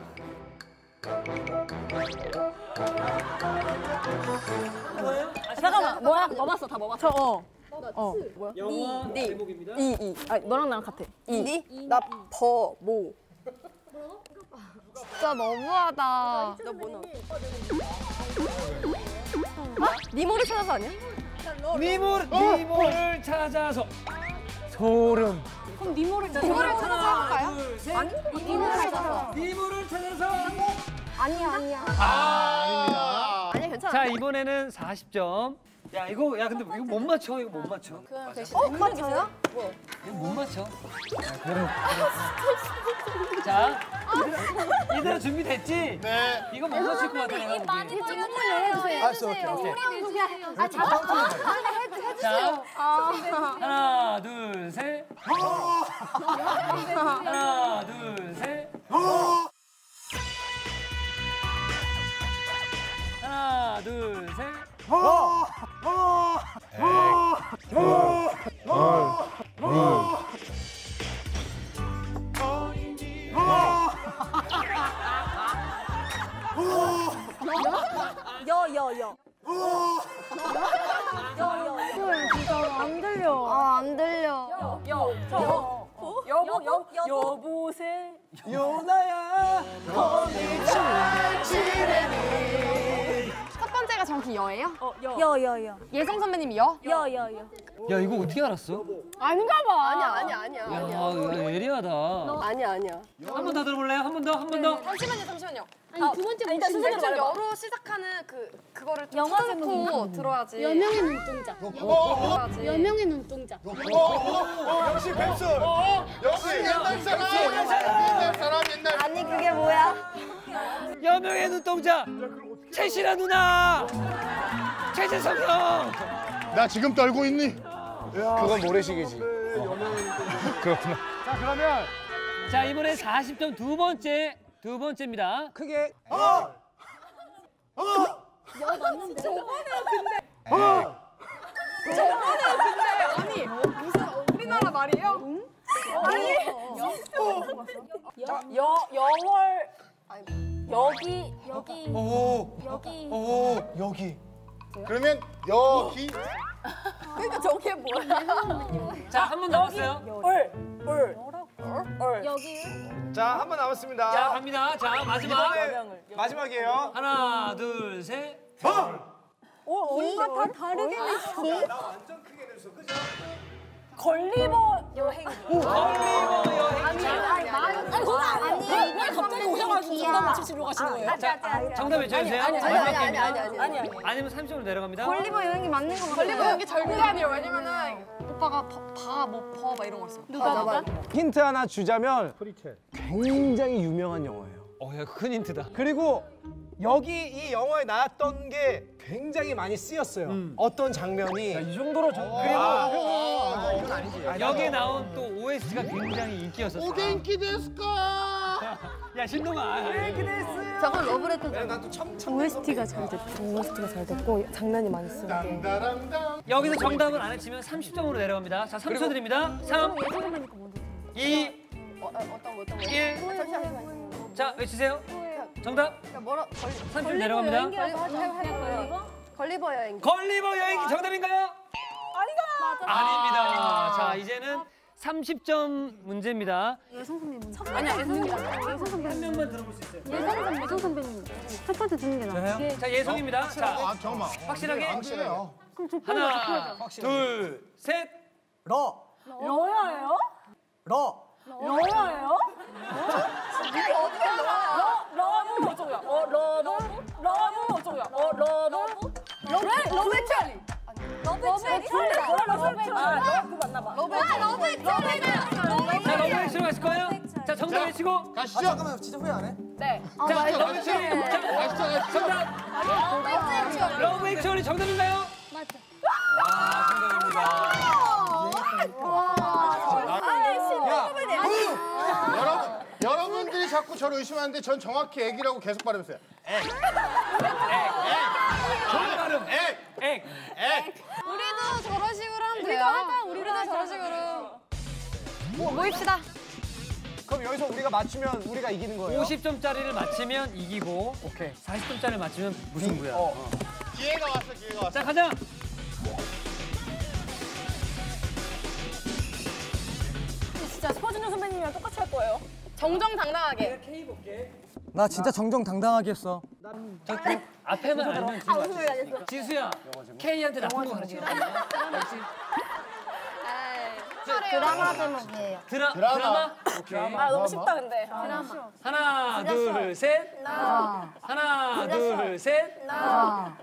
잠깐만, 뭐야? 먹었어, 다 먹었어. 저, 어. 어, 뭐야? 영화 니, 제목입니다. 이, 이. 아, 너랑 나랑 같아. 이. 니? 나, 버, 모. 진짜 너무하다. 너 뭐 넣었어? 아? 니모를 찾아서 아니야? 니모를, 니모를 찾아서. 소름. 그럼 니모를 찾아서 니모를 찾아서 해볼까요? 둘, 셋. 아니, 니모를 찾아서. 니모를 찾아서. 아니야, 아니야. 아, 아닙니다. 아니야, 괜찮아. 자, 이번에는 사십 점. 야, 이거, 야, 근데 이거 못 맞춰. 이거 못 맞춰. 어, 맞아요? 뭐야? 이거 못 맞춰. 야, 그래. 자, 얘들아, 얘들아 준비됐지? 네. 이거 못 맞출 것 같아, 내가 보기엔. 조금만 열어주세요. 알았어, 오케이, 오케이. 아, 잠깐만. 해주세요. 자, 아. 하나, 둘, 셋. 하나, 둘, 셋. 하나, 둘, 셋. 여, 여, 여. 여, 여, 여. 진짜 안 들려. 아, 안 들려. 여, 여, 여. 여보, 여, 여보세. 요나야. 첫 번째가 정확히 여예요? 어, 여. 여, 여, 여. 예성 선배님이 여? 여, 여, 여. 야, 이거 어떻게 알았어? 아닌가 봐. 아니야, 아니야, 아니야. 야, 야, 예리하다. 아니야, 아니야. 한 번 더 들어볼래요? 한 번 더, 한 번 더. 잠시만요, 잠시만요. 아니, 두 번째 일단 순서대로 여로 시작하는 그 그거를 좀 찾고 들어야지. 여명의 눈동자. 들어야지. 여명의 눈동자. 역시 뱀술. 역시 옛날 사람. 옛날 사람 옛날. 아니 그게 뭐야? 여명의 눈동자. 채시라 누나. 최재성 형. 나 지금 떨고 있니? 그건 모래시계지. 그렇구나. 자, 그러면 자, 이번에 사십 점 두 번째. 두 번째입니다. 크게. 어. 어. 여 맞는데. 저번에요 근데. 어. 저번에요 근데 아니 무슨 우리 우리나라 말이에요? 아니. 여 여월 여기 여기 오. 여기 오. 여기. 그러면 여기. 그러니까 저게 뭐야? 자, 한 번 남았어요. 얼얼 얼 여기. 자, 한 번 남았습니다. 자, 갑니다. 자, 마지막. 이번에 마지막이에요. 하나, 둘, 셋. 오, 뭔가 다 다르게 냈어. 나 완전 크게 냈어, 그죠? 걸리버 여행. 걸리버 여행. 아니, 아니, 아니, 아니, 왜 갑자기 오셔가지고 정답 맞추시러 가시는 거예요? 자, 정답 외쳐주세요. 아니, 아니, 마지막 아니, 아니, 게임입니다. 아니, 아니, 아니, 아니. 아니면 삼 점으로 내려갑니다. 걸리버 여행이 맞는 거 같아. 걸리버 여행이 절대 아니에요. 왜냐면은 오빠가 바뭐버막 이런 거 있어. 누가 누가? 힌트 하나 주자면 굉장히 유명한 영화예요. 어, 야, 큰 힌트다. 그리고 여기 이 영화에 나왔던 게 굉장히 많이 쓰였어요. 어떤 장면이. 이 정도로 저 그리고 아, 이건 아니지. 여기에 나온 또 오에스티가 굉장히 인기였었어. 오겐키 데스까? 야, 신동아. 저건 러브레터. 난또 참, 참 오에스티가 잘 됐죠. 오에스티가 잘 됐고 장난이 많이 쓰는데. 당다랑당. 여기서 정답을 안 해치면 삼십 점으로 내려갑니다. 자, 삼 초 드립니다. 삼, 이, 어떤 거 어떤 거? 일. 자, 외치세요. 정답. 뭐라 삼 점 내려갑니다. 걸리버 걸리버 여행. 걸리버 여행이 정답인가요? 아니다. 아닙니다. 자, 이제는 삼십 점 문제입니다. 예성 선배님. 아니야, 예성이 예성 선배님. 한 명만 들어볼 수 있어요. 예성 예성 선배님. 첫 번째 듣는 게 나아. 자, 예성입니다. 자, 아, 잠깐만. 확실하게. 확실해요. 그럼 저 하나, 둘, 셋. 러. 러야예요? 러. 러야예요? 이게 어떻게 러야? 러브 어쩌고야? 어 러브? 러브 어쩌고야? 어 러브? 러브? 러브 액츄얼리. 러브 액츄얼리? 러브 액츄얼리. 아, 그거 맞나 봐. 러브 액츄얼리. 러브 액츄얼리가. 자, 러브 액츄얼리 가실 거예요? 자, 정답 자, 외치고. 가시죠. 잠깐만, 진짜 후회 안 해? 네. 자, 가시죠, 러브 가시죠. 액츄얼리. 자, 가시죠, 가시죠. 정답. 러브 액츄얼리. 러브 액츄얼리 정답인가요? 맞죠. 아, 정답입니다. 여러분, 여러분들이 자꾸 저를 의심하는데 전 정확히 액이라고 계속 발음했어요. 액. 액. 액. 좋은 발음. 액. 액. 액. 우리도 저런 식으로 하면 돼요. 우리도 저런 식으로. 뭐 모입시다. 그럼 여기서 우리가 맞추면 우리가 이기는 거예요. 오십 점짜리를 맞히면 이기고, 오케이. 사십 점짜리를 맞히면 무승부야. 어. 어. 기회가 왔어, 기회가 왔어. 자, 가자. 진짜 서준호 선배님이랑 똑같이 할 거예요. 정정당당하게. 나 진짜 정정당당하게 했어. 저, 그 앞에만 알면 지금 맞출 지수야, K한테 나쁜 거 가르치는 거야. 드라마 제목이에요. 드라, 드라마. 드라마? 오케이. 아 너무 쉽다 근데. 드라마. 하나, 둘, 셋. 나. 하나, 둘, 셋. 나.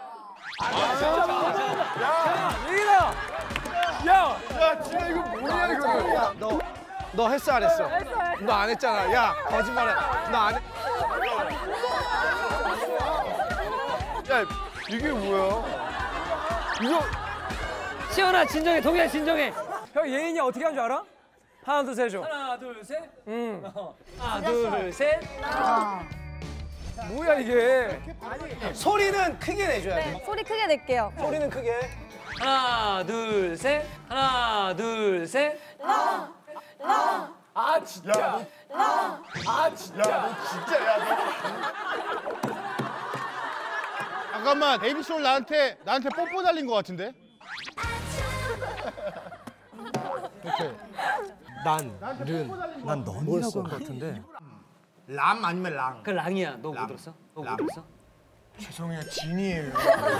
야, 야, 진짜 이거 뭐야 이거? 야, 너, 너 했어 안 했어? 너 안 했잖아. 야, 거짓말해. 너 안 해. 야, 이게 뭐야? 이거 시원아, 진정해. 동희야, 진정해. 형 예인이 어떻게 하는 줄 알아? 하나 둘 셋 해줘. 하나, 둘, 셋. 응. 하나, 둘, 셋. 뭐야 이게? 소리는 크게 내줘야 돼. 네, 소리 크게 낼게요. 소리는 크게. 하나, 둘, 셋. 하나, 둘, 셋. 아 진짜. 야, 너, 아 진짜. 야, 너 진짜, 야, 너. 잠깐만, 데이비솔 나한테, 나한테 뽀뽀 달린 것 같은데? 난, 른, 난 너니라고 한 것 같은데. 람 아니면 랑. 그 랑이야. 너 못 들었어? 너 못 들었어? 죄송해요, 진이에요.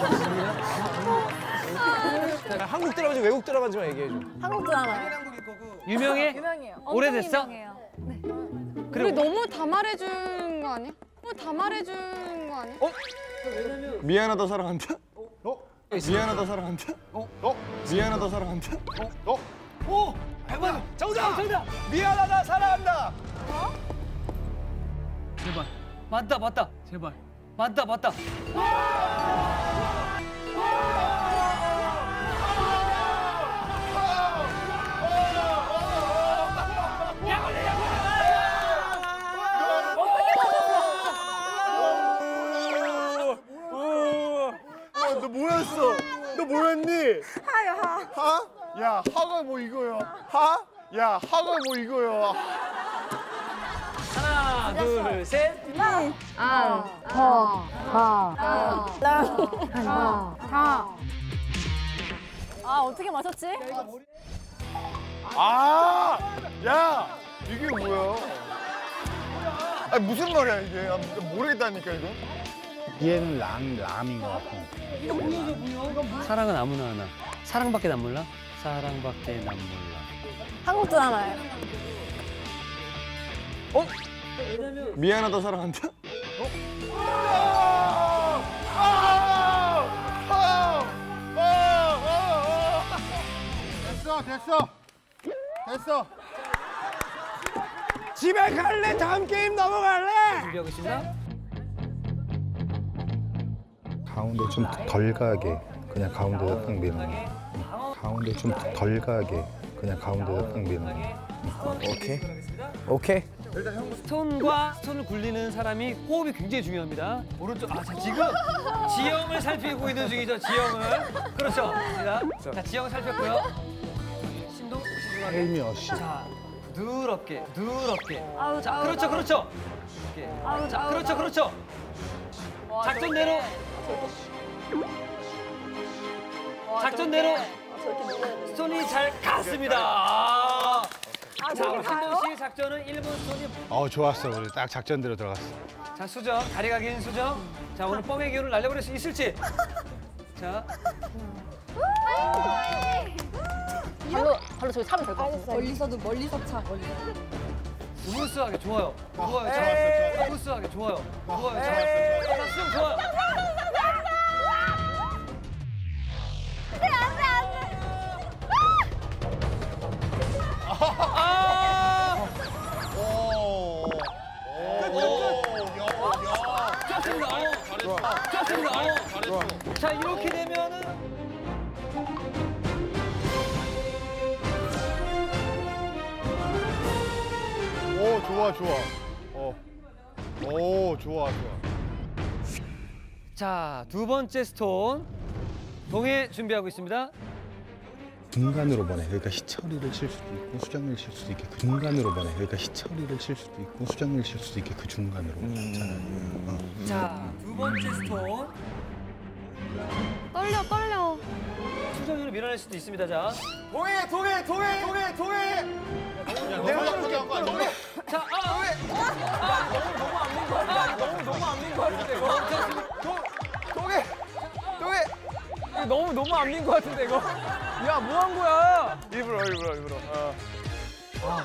한국 드라마인지 외국 드라마인지 얘기해줘. 한국 드라마. 유명해? 유명해요. 오래됐어? 유명해요. 그래. 우리 너무 다 말해준 거 아니야? 너무 다 말해준 거 아니야? 미안하다 사랑한다? 어? 미안하다 사랑한다? 어? 어? 미안하다 사랑한다? 어? 어? 오, 백 번 정답, 정답. 미안하다, 사랑한다. 제발. 맞다, 맞다. 제발. 맞다, 맞다. 너 뭐였어? 너 뭐였니? 하야 하. 하? 야, 하가 뭐 이거야? 하? 야, 하가 뭐 이거야? 하나, 둘, 셋. 안, 더, 가, 랑, 다, 다. 아 어떻게 맞췄지? 아, 야, 이게 뭐야? 아, 무슨 말이야 이게? 아, 모르겠다니까 이거. 얘는 람, 람인 것 같아. 사랑은 아무나 하나. 사랑밖에 난 몰라? 사랑밖에 난 몰라. 한국도 하나요. 어? 미안하다 사랑한다? 어? 됐어, 됐어, 됐어. 집에 갈래? 다음 게임 넘어갈래? 준비하고 있습니다. 가운데 좀 덜 가게. 그냥 가운데다 딱 미는 거. 가운데 좀 덜 가게. 그냥 가운데다 딱 미는 거. 오케이. 오케이. 스톤과 스톤을 굴리는 사람이 호흡이 굉장히 중요합니다. 오른쪽, 아, 자, 지금 지형을 살피고 있는 중이죠, 지형을. 그렇죠. 자, 자 지형을 살폈고요. 신동, 신중하게. 헬미어시. 자, 부드럽게, 부드럽게. 아우, 자, 아우, 그렇죠, 아우. 그렇죠. 이렇게. 아우, 자, 아우, 그렇죠, 아우. 그렇죠. 작전대로. 작전대로 스톤이 잘 갔습니다. 아. 자, 우리 신동 씨의 작전은 일 번 스톤이. 어, 좋았어. 우리 딱 작전대로 들어갔어. 자, 수정. 다리가 긴 수정. 자, 오늘 뻥의 기운을 날려버릴 수 있을지. 자. 발로 발로 저기 차면 될 것 같아. 멀리서도 멀리서 차. 스무스하게 좋아요. 좋아요. 자, 스무스하게 좋아요. 좋아요. 자, 자, 수정 좋아요. 아! 오, 좋습니다. 좋습니다. 자, 이렇게 되면은 오, 좋아, 좋아. 어, 오, 좋아, 좋아. 자, 두 번째 스톤 동해 준비하고 있습니다. 중간으로 보내. 그러니까 희철이를 칠 수도 있고 수정을 칠 수도 있게 그 중간으로 보내. 그러니까 희철이를 칠 수도 있고 수정을 칠 수도 있게 그 중간으로. 음. 자, 두 번째 스톤. 떨려, 떨려. 수정이를 밀어낼 수도 있습니다. 자. 동해, 동해, 동해, 동해, 동해. 내가 저렇게 한 거야, 동해. 자, 아, 왜? 아, 너무 너무 안 민 거 같아. 너무 너무 안 민 거 같은데 이거. 동해. 동해. 이거 너무 너무 안 민 것 같은데 이거. 야, 뭐 한 거야? 일부러, 일부러, 일부러. 어. 아,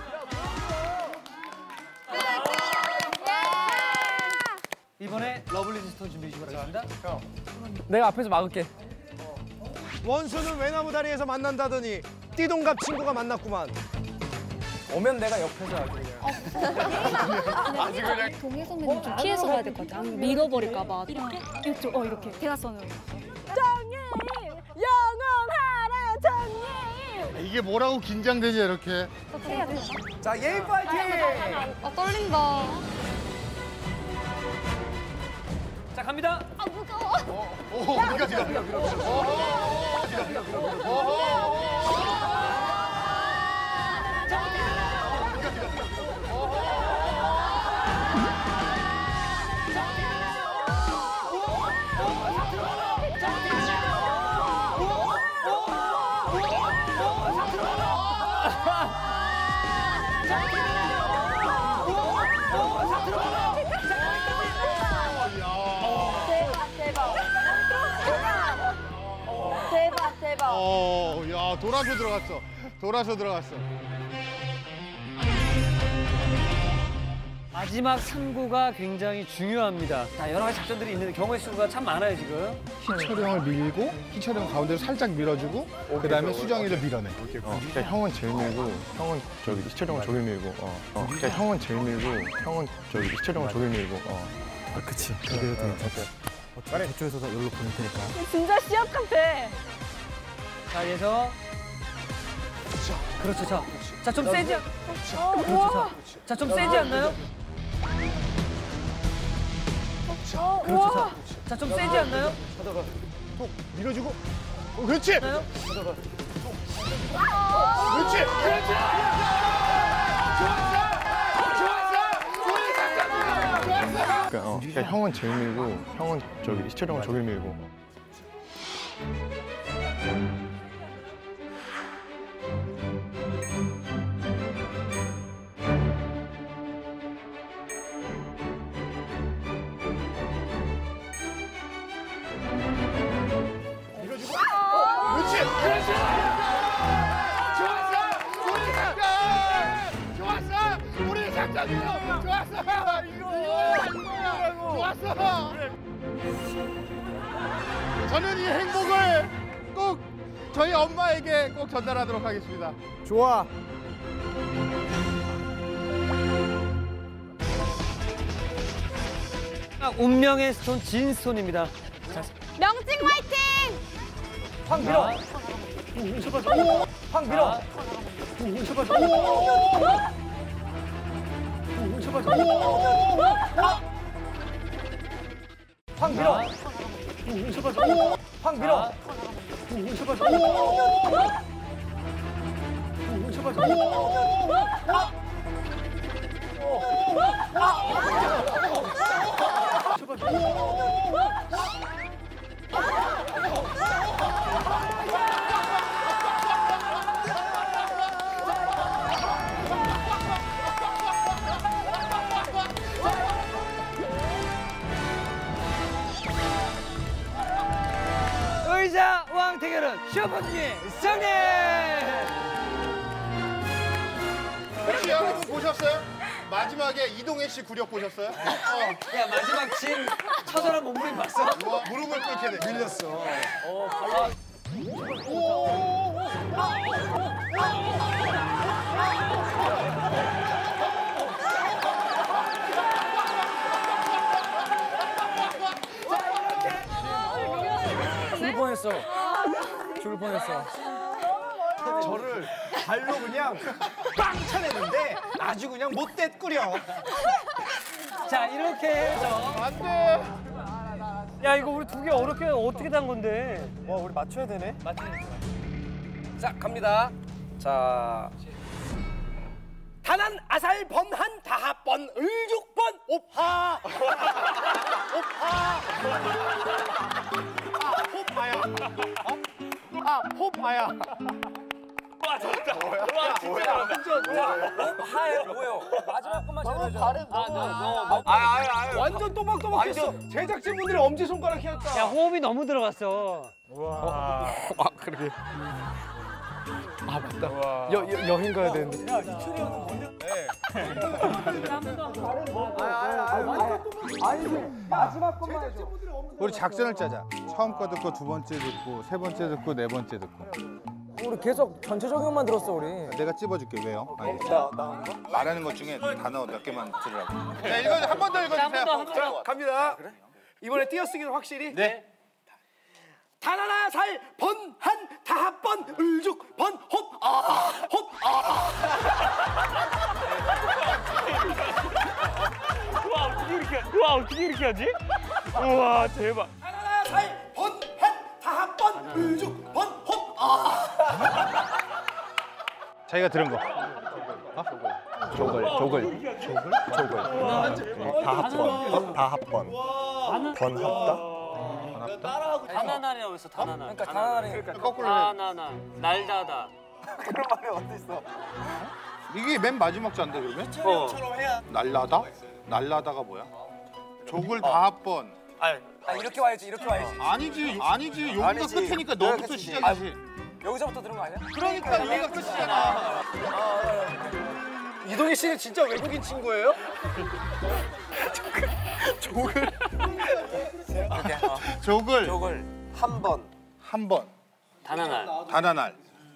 이번에 러블리즈 스톤 준비해 주시기 바랍니다. 형. 내가 앞에서 막을게. 원수는 외나무 다리에서 만난다더니 띠동갑 친구가 만났구만. 오면 내가 옆에서 아주 그냥. 동해 선배님 좀 피해서 가야 될 것 같아. 안 밀어버릴까 봐. 이렇게? 이쪽, 어 이렇게 대각선으로. 정예임 영원하라 정예임. 이게 뭐라고 긴장되지 이렇게? 해야 돼. 자, 예인 파이팅! 아 떨린다. 자, 갑니다. 아 무서워. 오, 어디까지 가? 어디까지 가? 어디까지 가? 대박 대박. 어, 야, 돌아서 들어갔어. 돌아서 들어갔어. 마지막 삼 구가 굉장히 중요합니다. 자, 여러 가지 작전들이 있는데 경우의 수가 참 많아요, 지금. 희철이 형을 밀고 희철이 형 가운데로 살짝 밀어주고 그 다음에 수정이를 밀어내. 어, 그러니까 형은 제일 밀고, 형은 저기 희철이 형은 저기 밀고, 어, 어. 그러니까 형은 제일 밀고, 형은 저기 희철이 형은 저기 밀고, 어. 아, 그치. 그래도 되니까. 저쪽에서 여기로 보낼 테니까. 진짜 시합 같아. 자, 그래서 그렇죠, 자, 자, 좀 세지, 않... 어, 그렇죠, 우와. 자, 자, 좀 세지 않나요? 어, 그렇죠, 우와. 자, 자, 좀 세지 않나요? 밀어주고, 어, 그렇지. 않나요? 그렇지. 그렇지. 좋았어. 좋았어. 우리 작가님. 좋았어. 그러니까, 어, 그러니까 형은 제일 밀고 형은 저기 희철이 형은 저길 밀고. 그렇지. 그렇지. 좋았어. 우리 작가. 좋았어. 우리 작가님. 좋았어. 이거야. 이거야. 좋았어. 저는 이 행복을 꼭 저희 엄마에게 꼭 전달하도록 하겠습니다. 좋아. 운명의 스톤 진스톤입니다. 명칭 화이팅! 황 밀어. 황 밀어. 황 밀어. 황 밀어. 의자 왕 대결은 슈퍼주니어 승리! 혹시 여러분 보셨어요? 마지막에 이동해 씨 구력 보셨어요? 어. 야 마지막 진 처절한 몸부림 봤어? 와, 무릎을 꿇게 돼. 밀렸어. 어, 발라. 죽을 뻔했어. 죽을 뻔했어. 저를 발로 그냥 빵 차냈는데 아주 그냥 못됐 꾸려. 자 이렇게 해서 안 돼. 야 이거 우리 두 개 어렵게 어떻게 단 건데? 와 우리 맞춰야 되네. 자 갑니다. 자 단한 아살 번한 다합번 을죽번 오파 오파 호파야. 아, 호파야. 와 잘했다. 뭐야? 와 진짜 잘한다. 오파예요 뭐요? 마지막 것만 잘해줘. 발음 아, 아, 아, 완전 또박또박했어. 제작진분들이 엄지 손가락 휘었다. 야 호흡이 너무 들어갔어. 와. 아 그러게. 아 맞다. 여, 여 여행 가야 되는데. 야 이철이 형은 뭔데? 네. 아니 마지막 것만 해줘. 우리 작전을 짜자. 처음 거 듣고 두 번째 듣고 세 번째 듣고 네 번째 듣고. 우리 계속 전체적인 것만 들었어 우리. 내가 찝어줄게. 왜요? 알겠지? 나, 나. 말하는 것 중에 단어 몇 개만 들으라고. 자, 이거 한 번 더 읽어주세요. 자 갑니다. 이번에 띄어쓰기는 확실히. 네. 단 하나 살 번한 다합번 을죽 번헛아헛아 와 어떻게 이렇게 와 어떻게 이렇게 하지? 우와 대박. 단 하나 살 번한 다합번 을죽 번헛아 자기가 들은 거. 어? 조글 조글 조글 조글. 다합번 다합번 번합다. 다나나라고 했어 다나나. 그러니까 다나나리 그러니까 거꾸로 해. 다나나 날다다. 그런 말이 어디 있어? 이게 맨 마지막 자인데 그러면? 처럼 해야. 날라다? 날라다가 뭐야? 족을 다합번. 아 이렇게 와야지 이렇게 와야지. 아니지 아니지 여기가 아니지. 끝이니까 내가 너부터 끝이지. 시작이지. 여기서부터 들은 거 아니야? 그러니까 여기가 끝이잖아. 이동희 씨는 진짜 외국인 친구예요? 족을. 족을 족을 한 번. 한 번. 다나날. 다나날.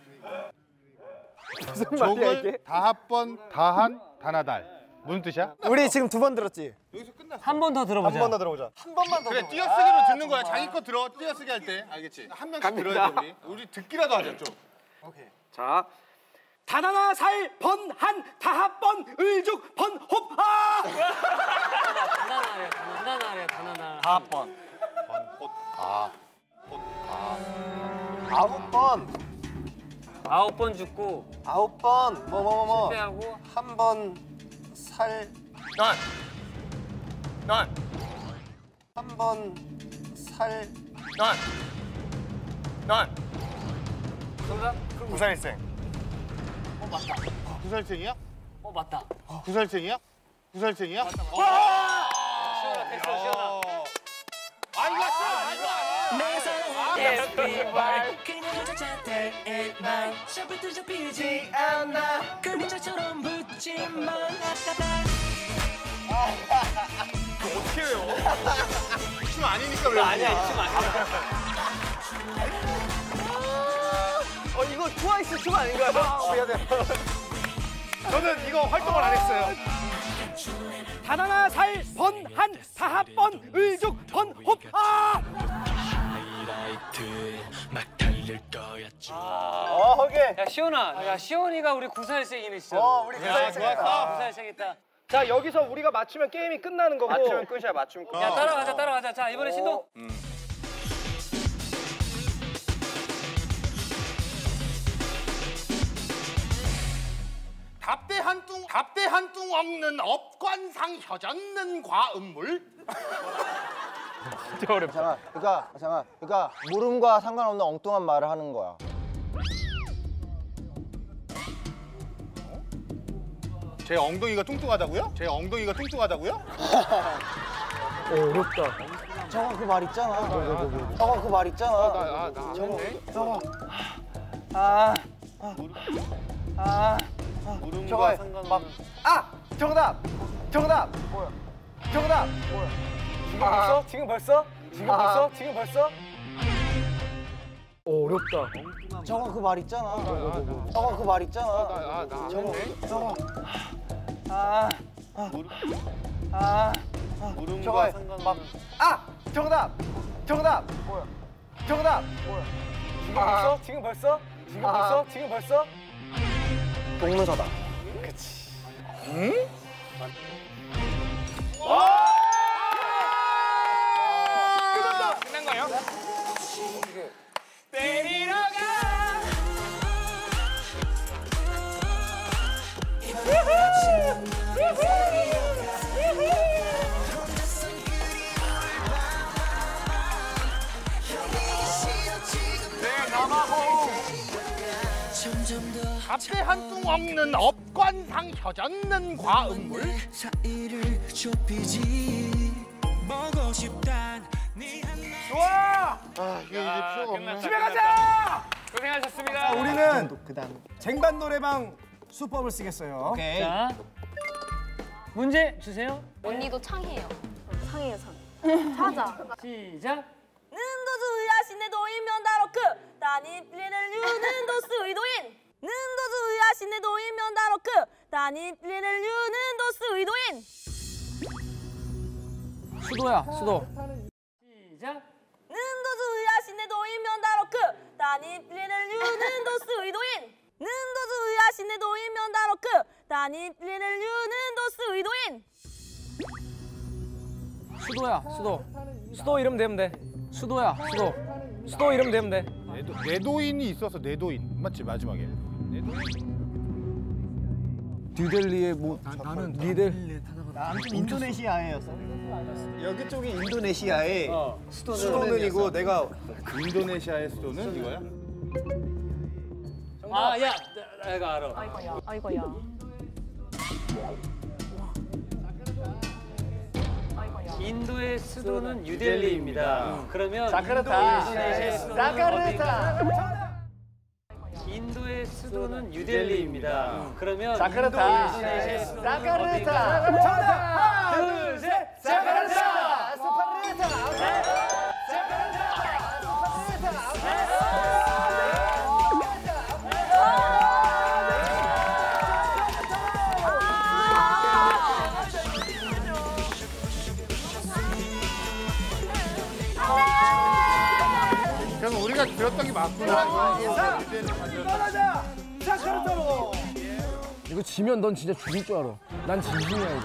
무슨 말이야 이게? 족을 다합번 다한 다나달. 무슨 뜻이야? 우리 지금 두 번 들었지? 여기서 끝났어. 한 번 더 들어보자. 한 번 더 들어보자. 한 번만 더. 그래, 들어보자. 띄어쓰기로 듣는 거야. 자기 거 들어. 띄어쓰기 할 때. 알겠지? 한 명씩 들어야 돼, 우리. 우리 듣기라도 하자, 좀. 오케이. 자 단 하나 살 번한 다합번 을죽 번홉아 다나나야 다나나야 다나나. 다합번. 아. 아홉 번. 아홉 번 죽고 아홉 번 뭐 뭐 뭐 실패하고 한 번 살 난. 난. 한 번 살 난. 난. 정답? 구살생. 어 맞다. 구살생이야? 어 맞다. 구살생이야? 구살생이야? 시원아 됐어 시원아. 아 이거 아니야. 이거 아니야. 그녀를 찾아댈 일만 샤프트 잡히지 않아 그림자처럼 붙지만 어떻게 해요? 춤 아니니까 왜? 아니야 춤 아니야. 어 이거 트와이스 춤 아닌가요? 어, 미안해. 저는 이거 활동을 안 했어요. 다나나 살 번 한 다합 번 을죽 번홉 아! 어 오케이. 야 시원아, 야 시원이가 우리 구살생이네 진짜. 어 우리 구살생이다. 구살생이다. 자 여기서 우리가 맞추면 게임이 끝나는 거고. 맞추면 끝이야 맞추면 끝. 야 따라가자 따라가자. 자 이번에 신동. 답대 한 뚱, 답대 한 뚱 없는 업관상 혀젓는 과음물. 진짜 어렵다. 잠깐, 그러니까 잠깐, 그러니까 물음과 상관없는 엉뚱한 말을 하는 거야. 제 엉덩이가 뚱뚱하다고요? 제 엉덩이가 뚱뚱하다고요? 어렵다. 저거 그 말 있잖아. 저거 그 말 있잖아. 아, 나 저거, 했네. 저거. 아, 아, 아. 물음과 상관없는. 막, 아! 정답! 정답! 뭐야? 정답! 뭐야? 지금 아. 벌써? 지금 벌써? 지금 아. 벌써? 지금 벌써? 어렵다. 저거 그 말 있잖아. 저거 그 말 있잖아. 아, 나 저거, 했네. 저거. 아, 아, 아, 아. 물음과 저거 상관없는. 막, 아! 정답! 정답! 뭐야? 정답! 뭐야? 지금 아. 벌써? 지금 벌써? 지금 아. 벌써? 지금 벌써? 동문서다. 그치. 응? 끝났다. 끝난 거예요? 때리러 가. 내 남아공. 앞에 한 뚱 없는 업관상 혀젓는 과음물. 사이를 좁히지 보고 싶단 네 좋아. 아 이게 이제 필요가 없네. 집에 가자. 고생하셨습니다. 자, 우리는 쟁반 노래방 수법을 쓰겠어요. 오케이. 자 문제 주세요. 언니도 창이에요. 창이에요 창. 찾아. 시작. 능도주 야신의 도인면 다로크 다니 플레를 유능도 스위도인 능도주 야신의 도인면 다로크 다니 플레를 유능도 스위도인 수도야 수도. 시작. 능도주 야신의 도인면 다로크 다니 플레를 유능도 스위도인 능도주 야신의 도인면 다로크 다니 플레를 유능도 스위도인 수도야 수도. 수도 이름 되면 돼. 수도야 수도. 수도 이름 되면 돼. 내도, 내도인이 있어서 내도인 맞지 마지막에. 뉴델리의 뭐 나는 니델. 아무튼 인도네시아예였어. 여기 쪽이 인도네시아의 수도는, 수도는 이고 내가 인도네시아의 수도는 이거야? 아야 내가 알아. 아이고야. 아이고야. 인도의 수도는 뉴델리입니다. 그러면 자카르타. 인도네시아의 수도는 자카르타. 어디인가? 인도의 수도는 뉴델리입니다. 그러면 자카르타. 인도네시아의 수도는 자카르타. 어디인가? 정답. 하나, 둘, 셋. 자카르타. 스파르타. 그럼 우리가 들었던 게 맞구나. 떠나자. 자카르타로. 이거 지면 넌 진짜 죽을 줄 알아. 난 진심이야 이거.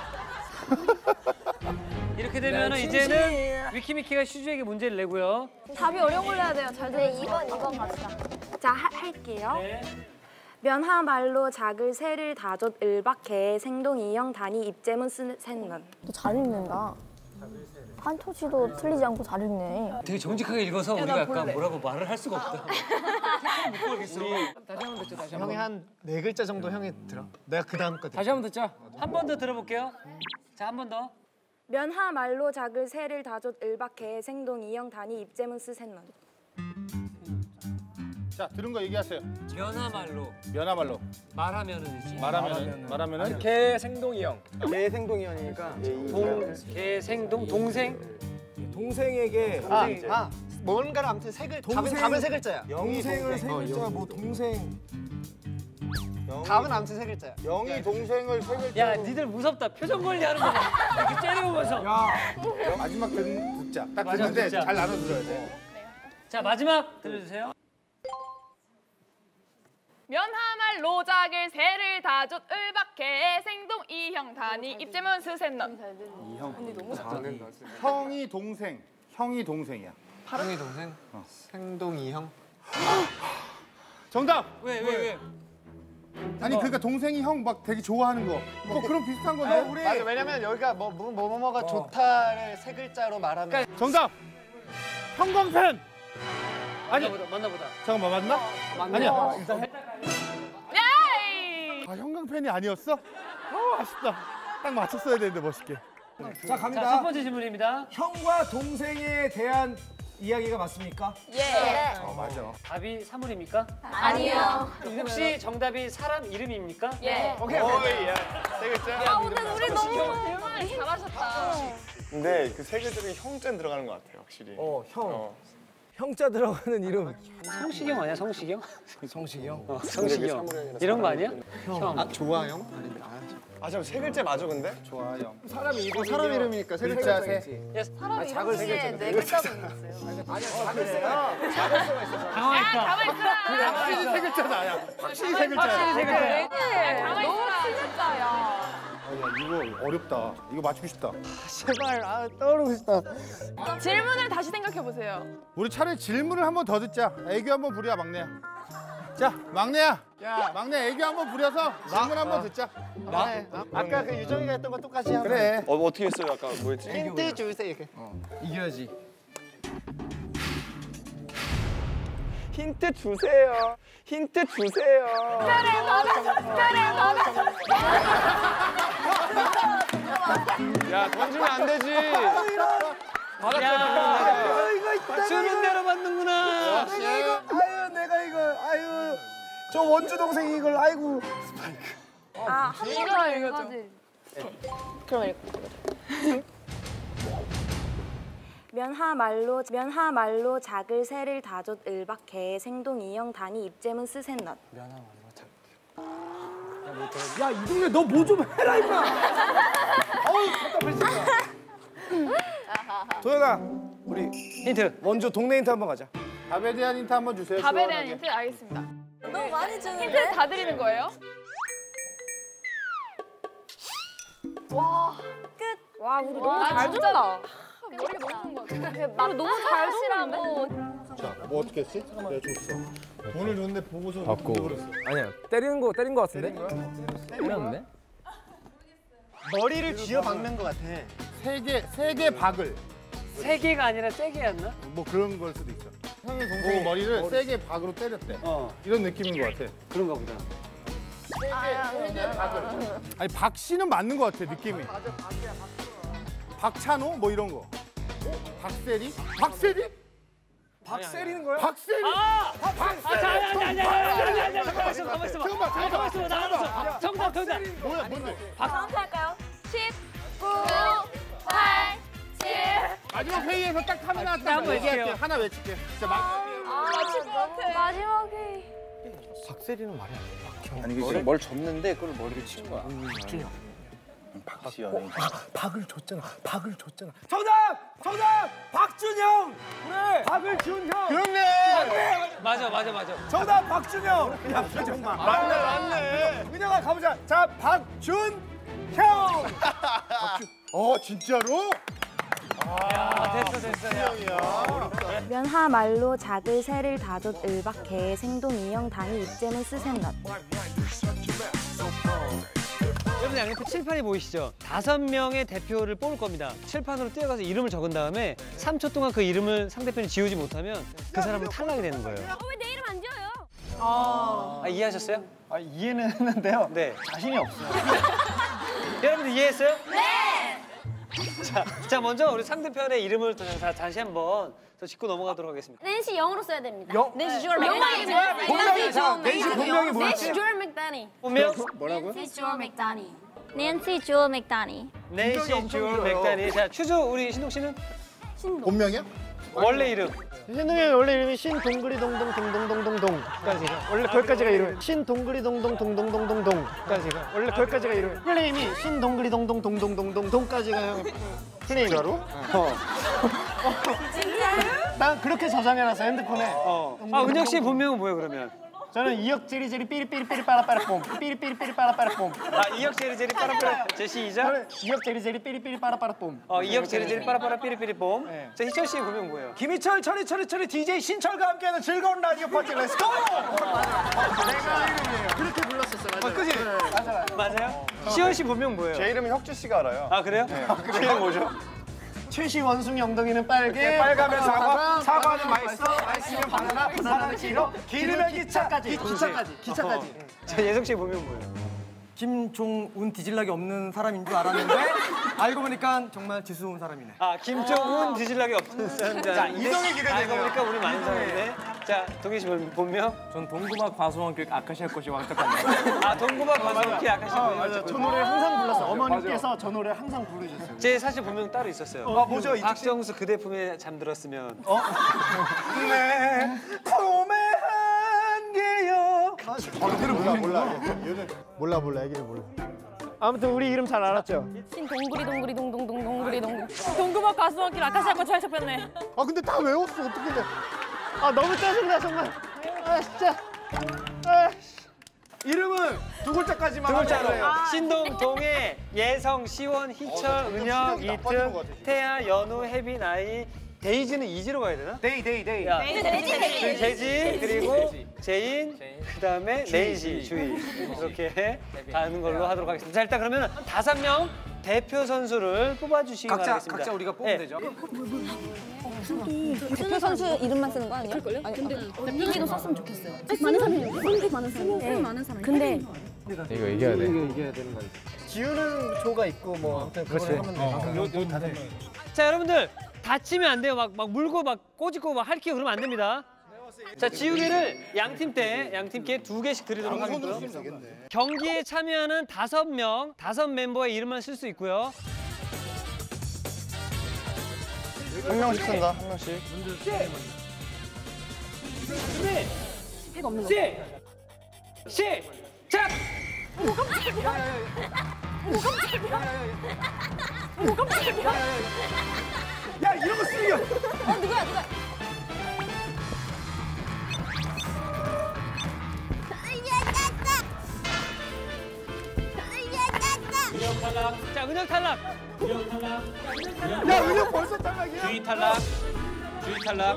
이렇게 되면 이제는 위키미키가 슈즈에게 문제를 내고요. 답이 어려운 걸로 해야 돼요. 잘 돼. 이 번 이 번 갑시다. 자, 하, 할게요. 네. 면하 말로 작을 새를 다젓 을박 개 생동 이형 단위 입제문 쓰 셋넌. 너 잘 읽는다. 한 토지도 틀리지 않고 잘 읽네. 되게 정직하게 읽어서 야, 우리가 나 약간 볼래. 뭐라고 말을 할 수가 없다. 못 걸겠어. 다시 한번 듣죠. 다시 형이 한 네 글자 정도 형이 들어. 내가 그 다음 거 다시 한번 듣자. 한 번 더 들어볼게요. 자, 한 번 더. 면하 말로 작을 새를 다젓 을박 개 생동 이형 단위 입제문 쓰 셋넌. 자, 들은 거 얘기하세요. 면하말로. 면하말로. 말하면은이지. 말하면은. 말하면은. 개 생동이 형. 개 생동이 형이니까 동, 개 생동, 동생. 동생에게 아, 아 뭔가를 아무튼 세 글. 답은 답은 세 글자야. 영생을 세 글자, 뭐 동생. 답은 아무튼 세 글자야. 영희 동생을 세 글자. 야, 니들 무섭다. 표정 관리하는 거 봐. 이렇게 째려보면서. 야, 마지막 듣, 듣자. 딱 마지막 듣는데 듣자. 잘 나눠 들어야 돼. 자, 마지막 들려주세요. 면하말 로작을 새를 다젓 을박해 생동 이형 단위 입제문 스셋넌. 이형. 언니 너무 잘한다. 형이 동생. 형이 동생이야. 형이 동생? 어. 생동이 형? 정답. 왜, 왜, 왜? 아니 그러니까 동생이 형 막 되게 좋아하는 거. 뭐 그런 비슷한 건데. 아, 우리 맞아, 왜냐면 여기가 뭐 뭐 뭐뭐가 좋다를 세 글자로 말하면 정답. 형광펜. 아니. 만나보다, 만나보다. 잠깐만 맞나? 맞네. 아니야. 어, 일단 야이! 아 형광펜이 아니었어? 어 아쉽다. 딱 맞췄어야 되는데 멋있게. 자, 갑니다. 자, 첫 번째 질문입니다. 형과 동생에 대한 이야기가 맞습니까? 예. 어 맞아. 답이 사물입니까? 아니요. 혹시 정답이 사람 이름입니까? 예. 오케이 오케이. 야, 세 글자. 아 오늘 우리 너무 정말 잘하셨다. 근데 그 세 글자에 형자는 들어가는 것 같아요, 확실히. 어, 형. 형자 들어가는 이름. 성시경 아니야, 성시경? 성시경. 어, 성시경. 이런 거 아니야? 형. 아, 좋아 형? 아, 잠깐 세 글자 맞아 근데? 좋아 형. 사람 이름. 사람 이름이니까 세 글자 글자 세. 야, 사람 작을 세 글자. 이름에 네 글자도 있어요. 아니야, 작을 수가 작을 수가 있어. 당황했다. 확실히 세 글자다. 야. 확실히 세 글자야. 확실히 세 글자야. 너무 진짜야. 아, 야, 이거 어렵다. 이거 맞추고 싶다. 제발 아 떠오르고 싶다. 질문을 다시 생각해 보세요. 우리 차라리 질문을 한 번 더 듣자. 애교 한 번 부려, 막내야. 자, 막내야. 야, 막내 애교 한 번 부려서 질문 한 번 듣자. 나? 아까 그 유정이가 했던 거 똑같이 하면 그래. 어, 어떻게 했어요? 아까 뭐였지? 힌트 주세요 이렇게. 이겨야지. 힌트 주세요. 힌트 주세요. 그래 받아줘. 그래 받아줘. 야, 던지면 안 되지. 야, 이거 있다. 주는 대로 받는구나. 내가 이거. 아유, 내가 이거. 아유. 저 원주 동생이 이걸 아이고. 아, 한 번만 읽어줘. 그럼 읽어. 면하 말로 면하 말로 작을 새를 다젓 을박 개 생동 이형 단위 입제문 쓰 셋넌. 야, 이동네 너 뭐 좀 해라 임마. 어우, 답답해 진짜. 도현아, 우리 힌트. 원주 동네 힌트 한번 가자. 답에 대한 힌트 한 번 주세요. 답에 대한 시원하게. 힌트 알겠습니다. 너무 많이 주는데? 힌트 다 드리는 거예요? 와, 끝. 와, 우리 너무 와, 잘 진짜 준다. 머리가 너무 큰 거 같아. 우리 너무 잘 치라고. 자, 뭐 어떻게 했지? 내가 줬어. 돈을 줬는데 보고서 받고. 그랬어. 아니야, 때리는 거 때린 거 같은데? 때렸는데? 머리를 쥐어 박는 것 같아. 세 개, 세 개 박을. 세 개가 아니라 세 개였나? 뭐 그런 걸 수도 있어. 형의 동생이 머리를 세 개 박으로 때렸대. 어, 이런 느낌인 것 같아. 그런가 보다. 세개 박을. 아니 박 씨는 맞는 것 같아 느낌이. 박찬호 뭐 이런 거. 박세리? 박세리? 박세리는 거야? 박세리? 아! 박세리? 아, 자, 아니, 아니, 아니, 아니, 아니, 가만 있어, 가만 있어. 잠깐만, 아니, 가만 있어, 나 알았어. 잠깐만. 정답, 정답. 뭐야, 뭔데? 카운트 할까요? 십, 구, 팔, 칠. 마지막 회의에서 딱 하나 나 딱 한번 얘기할게. 얘기해요. 하나 외칠게. 진짜 막. 아, 맞출 것 같아. 마지막에. 박세리는 말이 안 돼. 아니, 이게 뭘 줬는데 그걸 머리를 친 거야. 박준영. 박지현. 박을 줬잖아. 박을 줬잖아. 정답! 정답! 박준영! 그래! 박을 준 형! 그렇네! 맞아, 맞아, 맞아. 정답 박준영! 야, 표정 봐. 맞네, 맞네. 은영아 가보자. 자, 박준 형! 어, 진짜로? 야, 됐어, 됐어. 야. 면하 말로 작을 새를 다섯 을박 개 생동 이영 단위 입제문 쓰센넛. 여러분 양옆에 칠판이 보이시죠? 다섯 명의 대표를 뽑을 겁니다. 칠판으로 뛰어가서 이름을 적은 다음에 삼 초 동안 그 이름을 상대편이 지우지 못하면 그 사람은 탈락이 되는 거예요. 어, 왜 내 이름 안 지어요? 아, 이해하셨어요? 아, 이해는 했는데요. 네. 자신이 없어요. 여러분들 이해했어요? 네! 자, 자 먼저 우리 상대편의 이름을 더 다- 다시 한번 더 짚고 넘어가도록 하겠습니다. 낸시 영어로 써야 됩니다. 영? 낸시 조얼 영어로 맥다니. 본명이 잠깐, 낸시 본명이 뭐였지? 낸시 조얼 맥다니. 본명? 낸시 조얼 맥다니. 낸시 조얼 맥다니. 낸시 주얼 맥다니. 자, 추주 우리 신동 씨는? 본명이야? 원래 이름. 신동이 원래 이름이 신동그리 동동 동동동동동까지가 원래 거기까지가 이름. 신동그리 동동 동동동동동까지가 원래 거기까지가 이름. 플레임이 신동그리 동동 동동동동동까지가 플레임으로. 어. 난 그렇게 저장해놨어 핸드폰에. 어. 아 은혁 씨 본명은 뭐예요 그러면? 저는 이역 제리제리 삐리삐리삐리 빠라빠라 뽐 삐리삐리삐리 빠라빠라 뽐. 아 이역 제리제리 빠라빠라 제시 이자? 저는 이역 제리제리 삐리삐리 빠라빠라 뽐. 어 이역 제리제리 빠라빠라 삐리삐리 뽐. 자 희철 씨의 본명 뭐예요? 김희철, 철이, 철이, 철이 디제이 신철과 함께하는 즐거운 라디오 파티 렛츠고! 내가 이름이에요. 그렇게 불렀었어, 맞아요. 그지? 맞아요. 맞아요? 시원 씨 본명 뭐예요? 제 이름은 혁주 씨가 알아요. 아 그래요? 네. 제 이름 뭐죠? 최씨 원숭이 엉덩이는 빨개. 빨가면 사과, 사과는 맛있어, 맛있으면 바나나, 바나나는 길어, 기르면 기차까지, 기차까지, 기차까지. 자 예성 씨 본명 뭐예요? 김종운 뒤질락이 없는 사람인 줄 알았는데 알고 보니까 정말 지수운 사람이네. 아 김종훈 뒤질락이 없는 사람. 자, 이동이 기대되네요. 알고 보니까 우리 많은 사람이네. 자 동희 씨 본명? 전 동구마 과수원길 아카시아 꽃이 왕떡합니다. 아 동구마 과수원길 아카시아 꽃이 맞아. 저 노래 항상 불렀어. 어머니께서 저 노래 항상 부르셨어요. 제 사실 본명 따로 있었어요. 어, 뭐죠? 박정수 그대 품에 잠들었으면. 어? 내 품에 한개요. 이름 몰라, 몰라. 몰라, 몰라, 애기를 몰라. 아무튼 우리 이름 잘 알았죠? 신동구리 동구리 동동동 동구리 동구. 동구마 가수원길 아카시아 꽃 잘 잡혔네. 아, 근데 다 외웠어, 어떻게 돼? 아 너무 짜증나 정말. 아 진짜. 아. 이름은 두 글자까지만 두 글자로. 하면 신동, 동해, 예성, 시원, 희철, 은혁, 이특, 태아, 연우, 혜빈, 아이. 데이지는 이지로 가야 되나? 데이, 데이, 데이. 야. 데이지, 데이지, 데이지. 데이지, 그리고 제인, 그다음에 네이지, 주희. 이렇게 가는 걸로 하도록 하겠습니다. 자, 일단 그러면 다섯 명 대표 선수를 뽑아주시기 각자 바라겠습니다. 각자 우리가 뽑으면 네. 되죠. 대표 선수 이름만 쓰는 거 아니야? 그럴걸요? 근데 대표도 썼으면 좋겠어요. 많은 사람이 선택 많은 사람. 네. 많은 사람. 근데 이거 이겨야 돼. 이거 이겨야 되는 거 지우는 조가 있고 뭐 아무튼 그걸 하면 돼. 어. 요, 요 다들. 자, 여러분들 다치면 안 돼요. 막, 막 물고 막 꼬집고 막 할퀴고 그러면 안 됩니다. 자, 지우개를 양팀 때 양팀께 두 개씩 드리도록 하겠고요. 경기에 참여하는 다섯 명, 다섯 멤버의 이름만 쓸 수 있고요. 한 명씩 쓴다, 한 명씩. 준비! 핵 없는 거. 시! 시작! 오 깜짝이야. 오 깜짝이야. 오 깜짝이야. 야, 이런 거 쓰려. 어 누구야 누구야? 은혁 탈락. 자, 은혁 탈락. 은혁 탈락. 야, 은혁 벌써 탈락이야? 주희 탈락. 주희 탈락.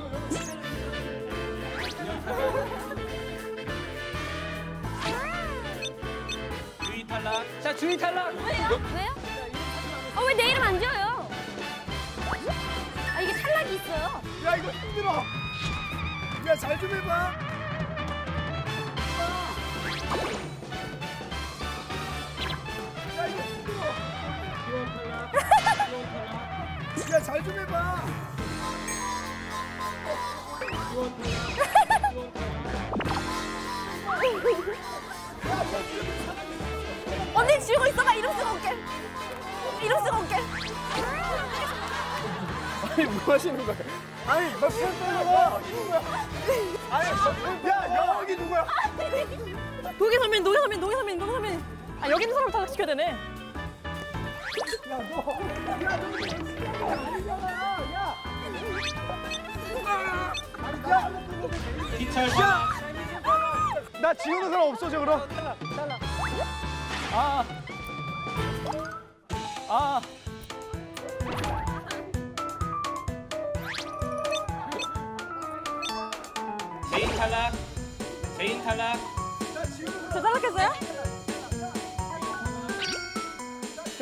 주희 탈락. 자, 주희 탈락. 왜요? 왜요? 아, 왜 내 이름 안 지어요? 아, 이게 탈락이 있어요. 야, 이거 힘들어. 야, 잘 좀 해봐. 야, 이거 힘들어. 야, 잘 좀 해봐. 언니 지우고 있어봐. 이름 쓰고 올게. 이름 쓰고 올게. 아니, 뭐 하시는 거야? 아니, 너 펜 빼려봐. 아니, 야, 여기 누구야? 도계 선배님, 도계 선배님, 도계 선배님, 도계 선배님. 아 여기 있는 사람 탈락시켜야 되네. 야, 너. 야, 너 이거 야, 야. 기철 야. 나 지우는 사람 없어져, 그럼? 탈락. 탈락. 아. 아.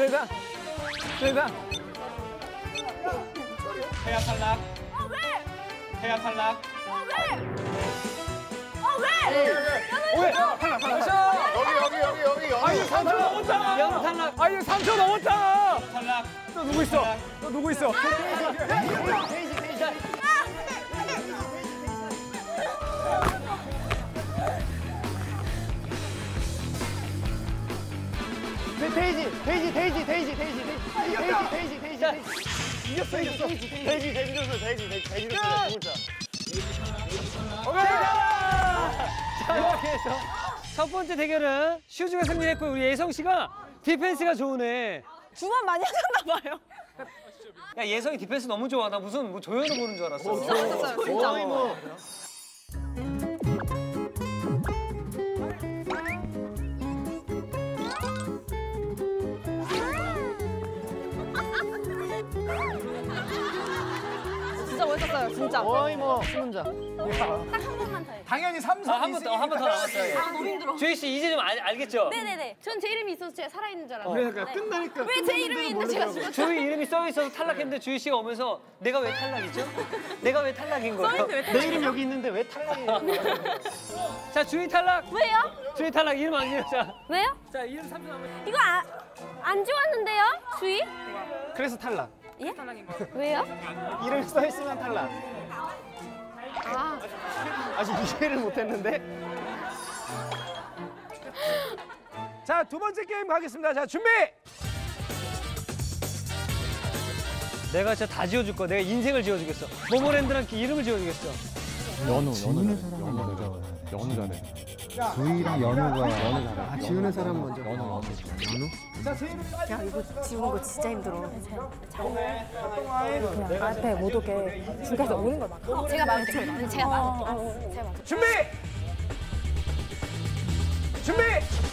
세상. 세상. 태야 탈락. 아 왜? 태야 탈락. 아 왜? 아 왜? 왜? 탈락 탈락. 여기 여기 여기 여기 여기. 아유 삼 초 넘었잖아. 연우 탈락. 아유 삼 초 넘었잖아. 탈락. 또 누구 있어? 또 누구 있어? 데이지, 데이지, 데이지, 데이지, 데이지, 데이지, 데이지, 데이지, 데이지. 이겼어 이겼어. 데이지, 데이지, 데이지 줬어, 데이지, 데이지, 데이지 줬어, 두 글자. 오케이. 자, 이렇게 해서 첫 번째 대결은 슈즈가 승리했고 우리 예성 씨가 디펜스가 좋으네. 주만 많이 하셨나 봐요. 야 예성이 디펜스 너무 좋아. 나 무슨 뭐 조연을 보는 줄 알았어. 진짜 잘했어요, 진짜. 거의 뭐. 진짜 멋있었어요, 진짜. 거의 뭐 수문자. 딱 한 번만 더 해요. 당연히 삼성. 한 번 더, 한 번 더 남았어요. 아, 너무 힘들어. 주희 씨 이제 좀 알, 알겠죠? 네네네. 전 제 이름이 있어서 제가 살아있는 줄 알았어요. 그러니까 네. 끝나니까. 왜 제 이름이 있는데 제가 죽었죠? 주희 이름이 써 있어서 탈락했는데 주희 씨가 오면서 내가 왜 탈락이죠? 내가 왜 탈락인 거예요? 써있는데 왜 내 이름 여기 있는데 왜 탈락이에요? 자 주희 탈락. 왜요? 주희 탈락 이름 안 지어. 자, 왜요? 자 이름 삼 초 남았. 이거 아, 안 지웠는데요? 주희? 그래서 탈락. 예? 왜요? 이름 써 있으면 탈락. 아, 아직 이해를 못했는데. 자, 두 번째 게임 가겠습니다. 자, 준비. 내가 진짜 다 지어줄 거야. 내가 인생을 지어주겠어. 모모랜드랑 이름을 지어주겠어. 연우, 연우 잘해. 연우 잘해. 연우 잘해. 주희랑 연우가 연우 잘해. 아, 지우는 사람 먼저. 연우, 연우. 연우? 야 이거 지우는 거 진짜 힘들어. 그냥 앞에 못 오게 중간에서 오는 걸 막. 제가 막을게요. 제가 막을게요. 제가 막을게요. 준비. 준비.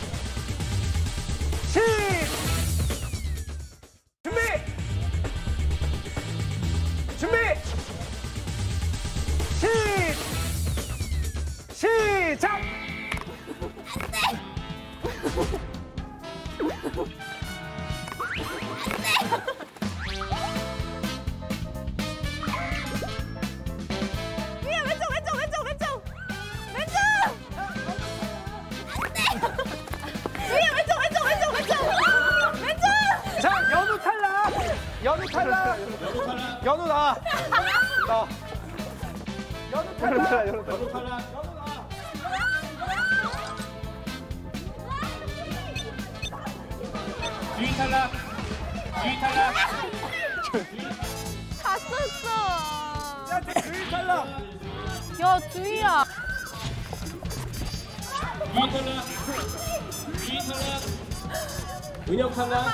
시. 준비. 준비. 시. 시작. 위에 왼쪽 왼쪽 왼쪽 왼쪽 왼쪽. 위에 왼쪽 왼쪽 왼쪽 왼쪽 왼쪽. 자, 연우 탈락. 연우 탈락. 연우 나. 나. 연우 탈락. 연우 탈락. 주희 탈락. 주희 탈락. 다 썼어. 야, 주희 탈락. 야 주희야. 주희 탈락. 주희 탈락. 은혁 탈락.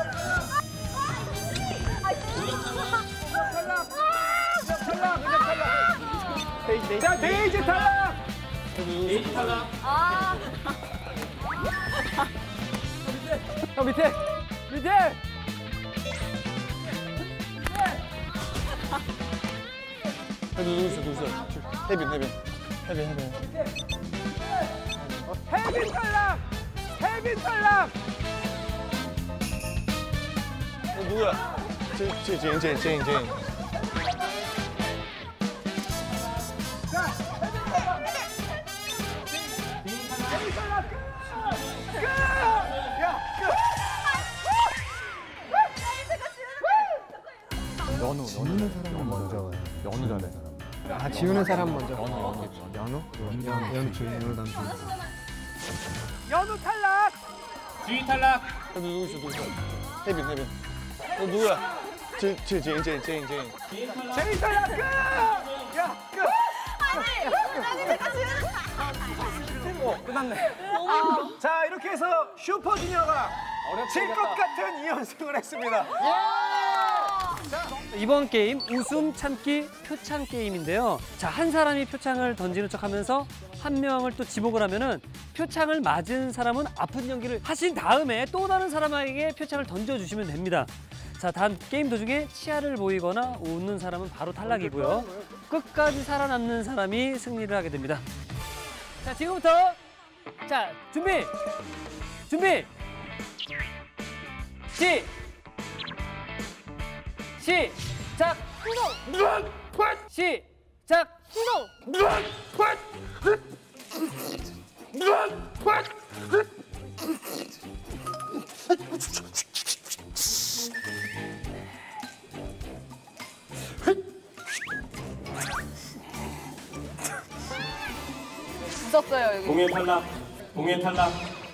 데이지, 데이지. 자, 데이지 탈락. 데이지 탈락. 아. 형 밑에. 밑에. 누구 있어 누구 있어? 혜빈 혜빈 혜빈 혜빈. 혜빈 탈락. 혜빈 탈락. 어, 누구야? 제인 제인 제인 제인 제인. 연우, 연우 사람 먼저. 연우 잘해. 아, 지우는 사람 먼저. 연우, 연우. 연우, 연우, 주희, 연우 다음 주희. 연우 탈락. 주희 탈락. 어, 누구 있어 누구 있어? 혜빈 혜빈. 어, 누구야? 제인 제인 제인 제인 제인 제인. 제인 탈락. 끝. 야, 끝. 아니 내가 지우는. 어, 끝났네. 자, 이렇게 해서 슈퍼주니어가 질 것 같은 이 연승을 했습니다. 이번 게임 웃음 참기 표창 게임인데요. 자, 한 사람이 표창을 던지는 척하면서 한 명을 또 지목을 하면은 표창을 맞은 사람은 아픈 연기를 하신 다음에 또 다른 사람에게 표창을 던져주시면 됩니다. 자, 단 게임 도중에 치아를 보이거나 웃는 사람은 바로 탈락이고요. 끝까지 살아남는 사람이 승리를 하게 됩니다. 자, 지금부터 자 준비 준비 시. 시작. 시작. 있었어요 여기. 공의 탈락. 공의 탈락.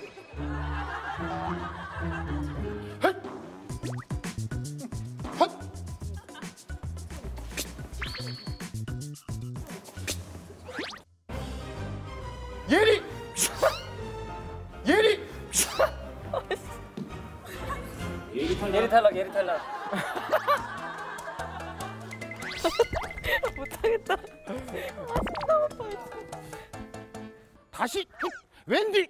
예리! 예리! 예리 탈락. 예리 탈락. 예리 탈락. 못하겠다. 다시 웬디!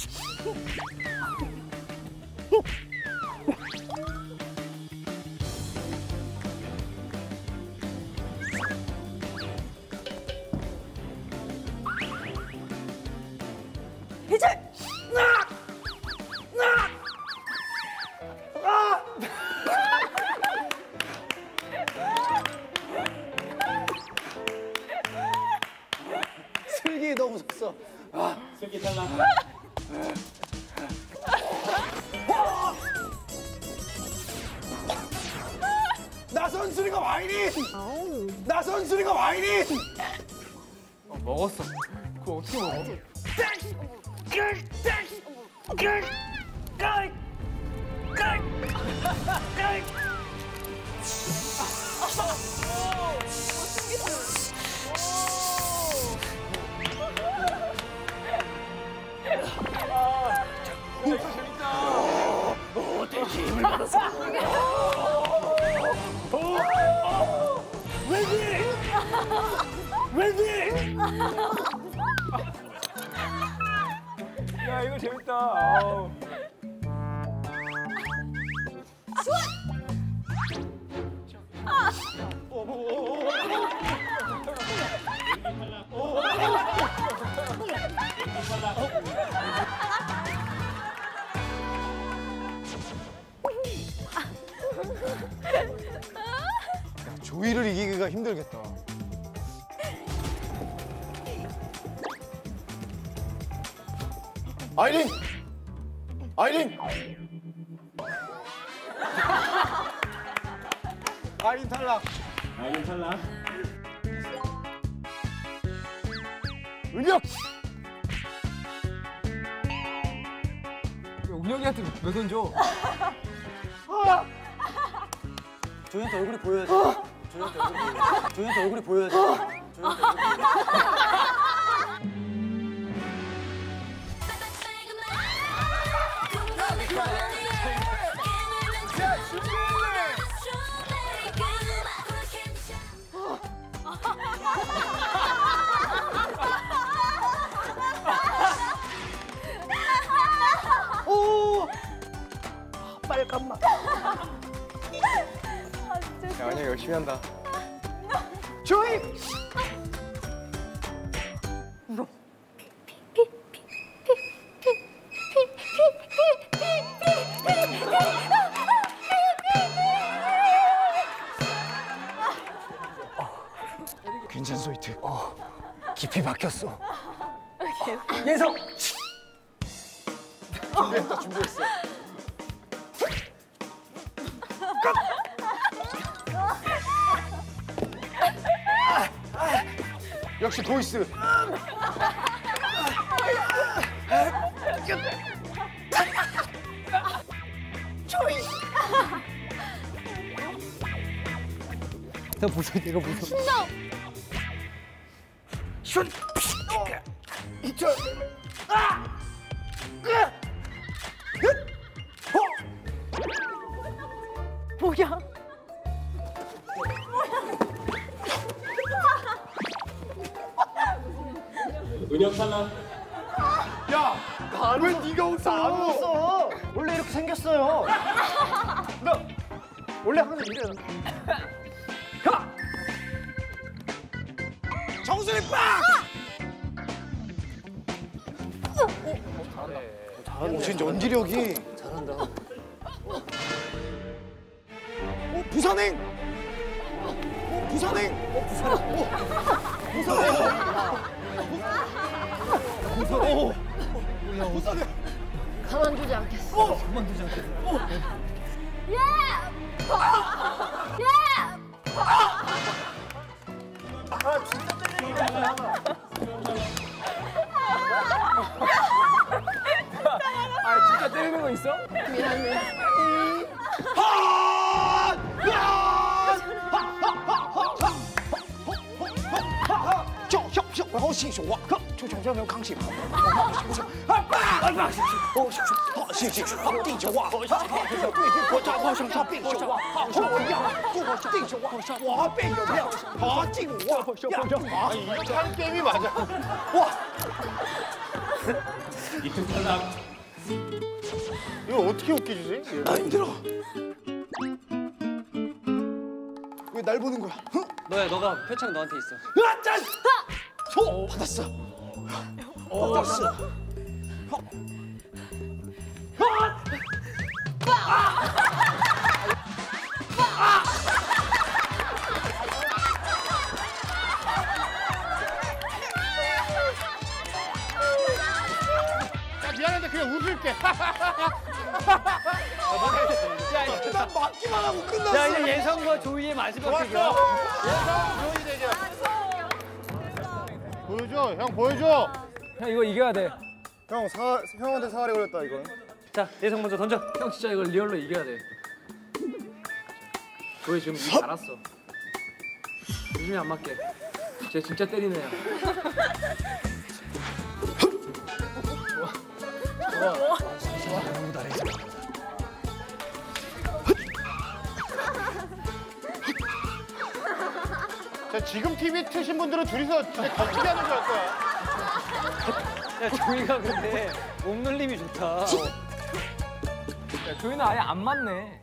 이제 나! 나! 아! 슬기 너무 무섭어. 아, 슬기 탈락. 나 선수리가 와이니! 나 선수리가 와이니! 어, 먹었어. 그거 어떻게 먹어? 오, 돼지 힘을 받았어. 웬디! 웬디! 야 이거 재밌다. 아우. 야, 조이를 이기기가 힘들겠다. 아이린! 아이린! 아이린 탈락. 아이린 탈락. 은혁! 은혁이한테 왜 던져? 조이한테 얼굴이 보여야지. 조이한테 얼굴이 보여야지. 조이한테 얼굴이 보여야지. 조이한테 얼굴이 오! 빨간맛. 야, 은혁 열심히 한다. 조이! 괜찮소 이트. 어, 깊이 박혔어. 예성! 준비했다, 준비했어. 역시 보이스. 조이! 나 무서워. 내가 무서워. 신정. 슛! 이철! 아! 뭐야? 은혁 탈락. 야! 왜 네가 웃어? 안 웃어. 원래 이렇게 생겼어요. 나 원래 항상 이래요. 가! 정수리 빵! 오, 진짜 연기력이. 잘한다. 부산행. 부산행. 어, 부산행. 오. 부산행. 부산행. 오. 야, 부산행. 가만두지 않겠어. 어. 가만두지 않겠어. 어. 예! 예! 아, 진짜 때리는 거야. 아, 진짜 때리는 거 있어? 미안해. 이렇게 하는 게임이 맞아. 와. 이쪽 탈락. 이거 어떻게 웃기지? 나 힘들어. 왜 날 보는 거야? 응? 너야, 너가 표창 너한테 있어. 아, 짠! 소 받았어. 받았어. 야, 미안한데 그냥 웃을게. 난 맞기만 하고 끝났어. 야, 이제 예성과 조이의 마지막 대결. 예성, 조이 대결. 보여줘, 형 보여줘. 형 이거 이겨야 돼. 형 사, 형한테 사활이 걸렸다 이거. 자, 예성 먼저 던져. 형 진짜 이걸 리얼로 이겨야 돼. 조이 지금 일 잘았어. 조심히 안 맞게. 쟤 진짜 때리네. 좋아. 좋아. 좋아. 너무 잘했어. 자, 지금 티비 트신 분들은 둘이서 진짜 겹치게 하는 줄 알 거야. 야, 조이가 근데 몸놀림이 좋다. 야, 조이는 아예 안 맞네.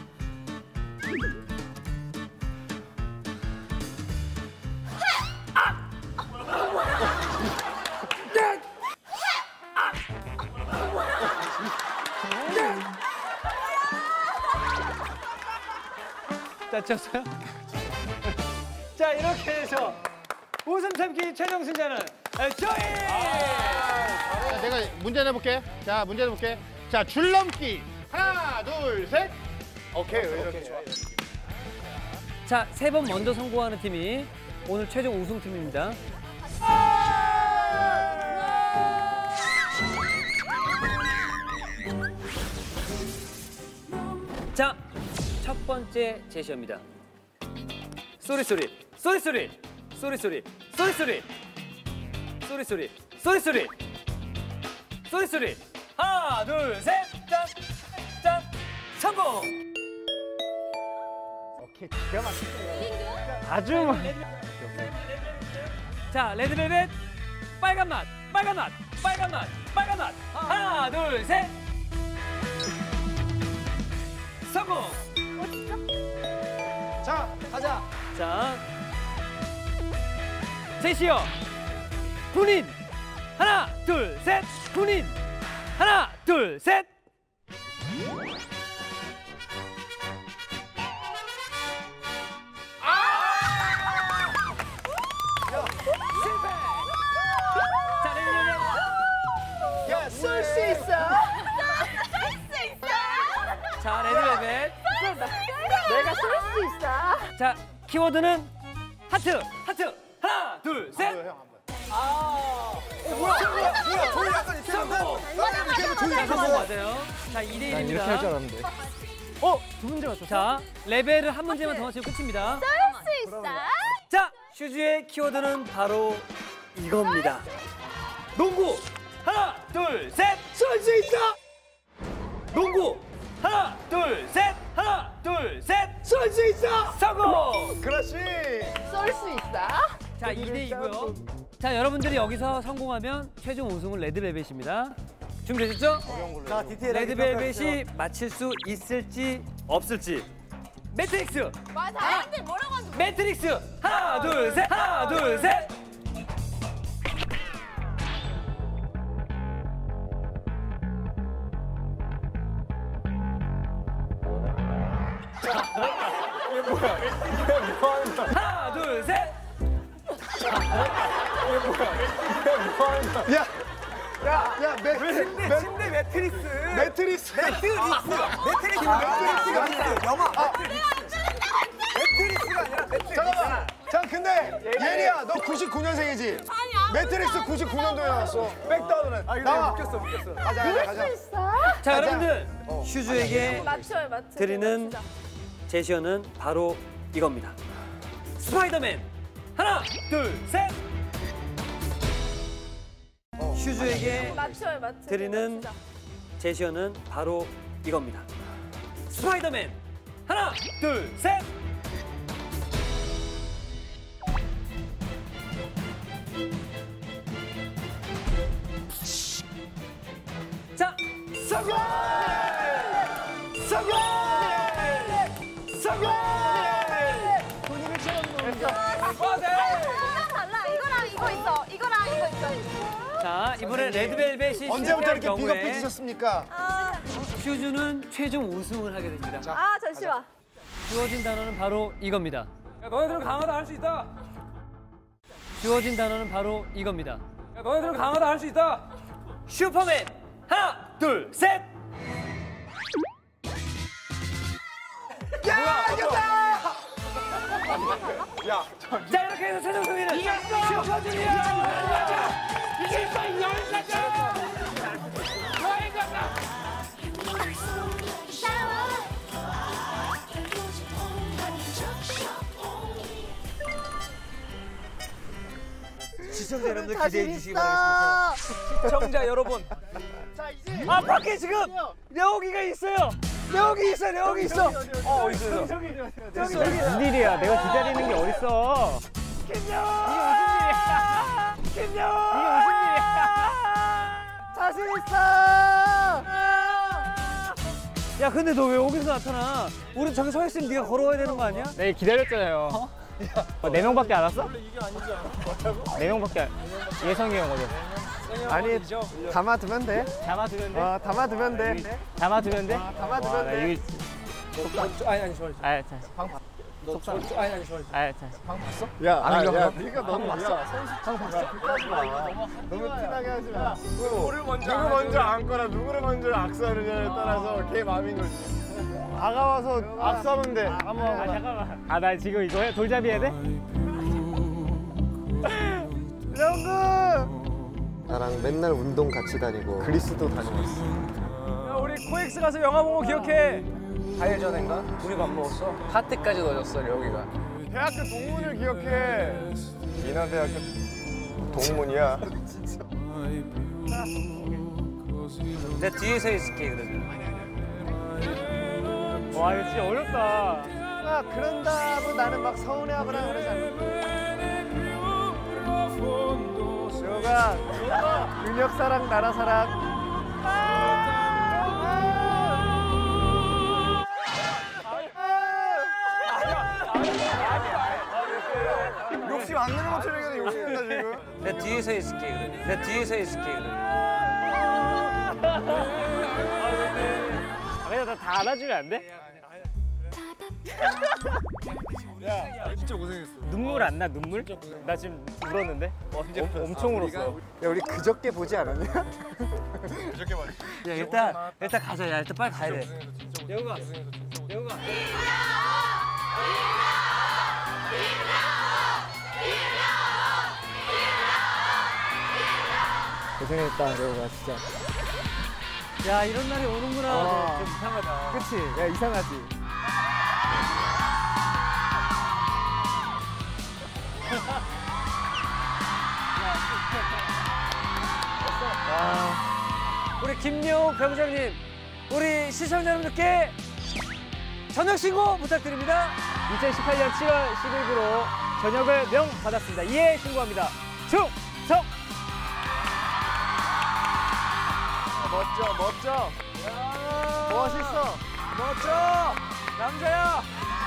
다쳤어요? 자, 이렇게 해서 웃음 참기 최종 승자는 조이! 자, 내가 문제 내볼게. 자, 문제 내볼게. 자, 줄넘기. 하나, 둘, 셋. 오케이, 이렇게 좋아. 자, 세 번 먼저 성공하는 팀이 오늘 최종 우승팀입니다. 자, 첫 번째 제시어입니다. 쏘리 쏘리, 쏘리 쏘리, 쏘리 쏘리, 쏘리 쏘리, 쏘리 쏘리, 쏘리 쏘리, 쏘리 쏘리. 하나, 둘, 셋, 짠, 짠, 성공. 오케이, 기가 막히네. 아주. 자, 레드벨벳 빨간 맛, 빨간 맛, 빨간 맛, 빨간 맛. 하나, 둘, 셋. 성공. 어, 진짜? 자, 가자. 자, 제시어 군인. 하나, 둘, 셋. 군인. 하나, 둘, 셋. 실패. 자, 레드벨벳. 야, 쏠 수 있어. 쏠 수 있어. 자, 레드벨벳. 내가 쏠 수 있어. 자, 키워드는 하트, 하트. 하나, 둘, 셋. 아, 어, 뭐야? 뭐야? 뭐야? 저희 약간 이렇게 하는데? 맞아, 맞아, 맞아. 성공 맞아요. 자, 이 대 일입니다. 이렇게 할 줄 알았는데. 어, 두 문제 맞췄어. 자, 레벨을 한 문제만 더 맞추면 끝입니다. 쏠 수 있어. 자, 슈즈의 키워드는 바로 이겁니다. 농구. 하나, 둘, 셋. 쏠 수 있어. 농구. 하나, 둘, 셋. 하나, 둘, 셋. 쏠 수 있어. 성공. 그렇지. 쏠 수 있어. 자, 이 대 이고요. 자, 여러분들이 여기서 성공하면 최종 우승은 레드벨벳입니다. 준비되셨죠? 자, 디테일하게 레드벨벳이 맞힐 수 있을지 없을지. 매트릭스. 맞아. 사람들 뭐라고 하는지. 매트릭스. 하나, 둘, 셋. 하나, 둘, 셋. 얘 뭐야? 얘 뭐 하는 거야? 하나, 둘, 셋. 얘 뭐야? 얘 뭐 하는 거야? 야, 야, 야, 매, 침대, 매, 침대 매트리스. 매트리스. 매트리스. 매트리스. 매트리스가 아니라 영화. 매트리스가 아니라 매트리스. 잠깐만. 자, 근데 예리야, 너 구십구 년생이지? 아니야. 매트릭스 구십구 년도에 나왔어. 백다운은. 아, 나와. 웃겼어, 웃겼어. 가자, 가자, 가자. 자, 여러분들. 슈즈에게 맞춰요, 맞춰요. 드리는 제시어는 바로 이겁니다. 스파이더맨. 하나, 둘, 셋. 슈즈에게 맞춰요, 맞춰요. 드리는 제시어는 바로 이겁니다. 스파이더맨. 하나, 둘, 셋. 자, 성공! 성공! 성공! 돈이를 채웠노. 달라. 이거랑 이거 있어. 이거랑 이거 있어. 자, 이번에 레드벨벳이 언제부터 이렇게 경우에 비겁해지셨습니까? 아, 슈즈는 최종 우승을 하게 됩니다. 아 잠시만. 주어진 단어는 바로 이겁니다. 야, 너네들은 강하다 할 수 있다. 주어진 단어는 바로 이겁니다. 야, 너네들은 강하다 할 수 있다. 슈퍼맨. 하나, 둘, 셋. 야, 이겼다! 야, 자, 이렇게 해서 최종 승리는 슈퍼주니어. 이게 빨리 열사죠. 너희 가자. 시청자 여러분들 기대해 주시기 바라겠습니다. 시청자 여러분. 아, 밖에 지금 려욱이가 있어요. 려욱이 있어, 려욱이 있어. 어, 어디 있어? 무슨 일이야? 내가 기다리는 게 어딨어? 김려욱! 이게 무슨 일이야? 김려욱! 이게 무슨 일이야? 자신 있어! 야, 근데 너 왜 여기서 나타나? 우리 저기 서 있으면 네가 걸어와야 되는 거 아니야? 네, 기다렸잖아요. 어, 네 명밖에 안 왔어? 이게 아니지 않아? 네 명밖에 안... 예성이 형거든. 아니, 담아두면 돼. 담아두면 돼? 어, 담아두면 돼. 담아두면 돼? 담아두면 돼. 아니 아니 좋아. 아, 자. 방 봤. 너 저, 저, 아니 아니 좋아. 아, 자. 방 봤어? 야, 아, 야, 야, 네가 너무 봤어. 방 봤어? 끝까지 봐. 너무 티나게 하지 마. 누구를 먼저 누구 먼저 안거나 누구를 먼저 악수하느냐에 따라서 걔 마음인 거지. 아가 와서 악수하면 돼. 아무 아, 잠깐만. 아, 나 지금 이거 해? 돌잡이 해야 돼? 영구! 나랑 맨날 운동 같이 다니고 그리스도 다녀왔어. 야, 우리 코엑스 가서 영화 본 거 기억해? 사 일 전인가? 우리 밥 먹었어. 파티까지 넣어줬어, 여기가. 대학교 동문을 기억해. 인하대학교 동문이야. 내가 뒤에서 있을게, 그러면. 와, 이거 진짜 어렵다. 아, 그런다고 나는 막 서운해하거나 그러지 않는다. 누가 근육사랑 나라사랑. 욕심 안 내는 것처럼 얘기하는데 욕심낸다 지금. 내가 뒤에서 있을게, 그러면. 내가 뒤에서 있을게, 그러면. 아, 그냥 다 안아주면 안 돼? 야, 진짜 고생했어. 눈물 안 나, 눈물? 나 지금 울었는데? 언제 어, 엄청 울었어. 야, 우리 그저께 보지 않았냐? 그저께 봤지. 야, 일단, 일단 가자. 야, 일단 빨리 가야 돼. 여우가, 여우가. 고생했다, 여우가 진짜. 야, 이런 날이 오는구나. 아. 좀 이상하다. 그치? 야, 이상하지? 아, 우리 김여욱 병장님, 우리 시청자 여러분들께 저녁 신고 부탁드립니다. 이천십팔 년 칠월 십일부로 전역을 명 받았습니다. 이에 신고합니다. 충성! 멋져, 멋져. 멋있어. 멋져! 남자야!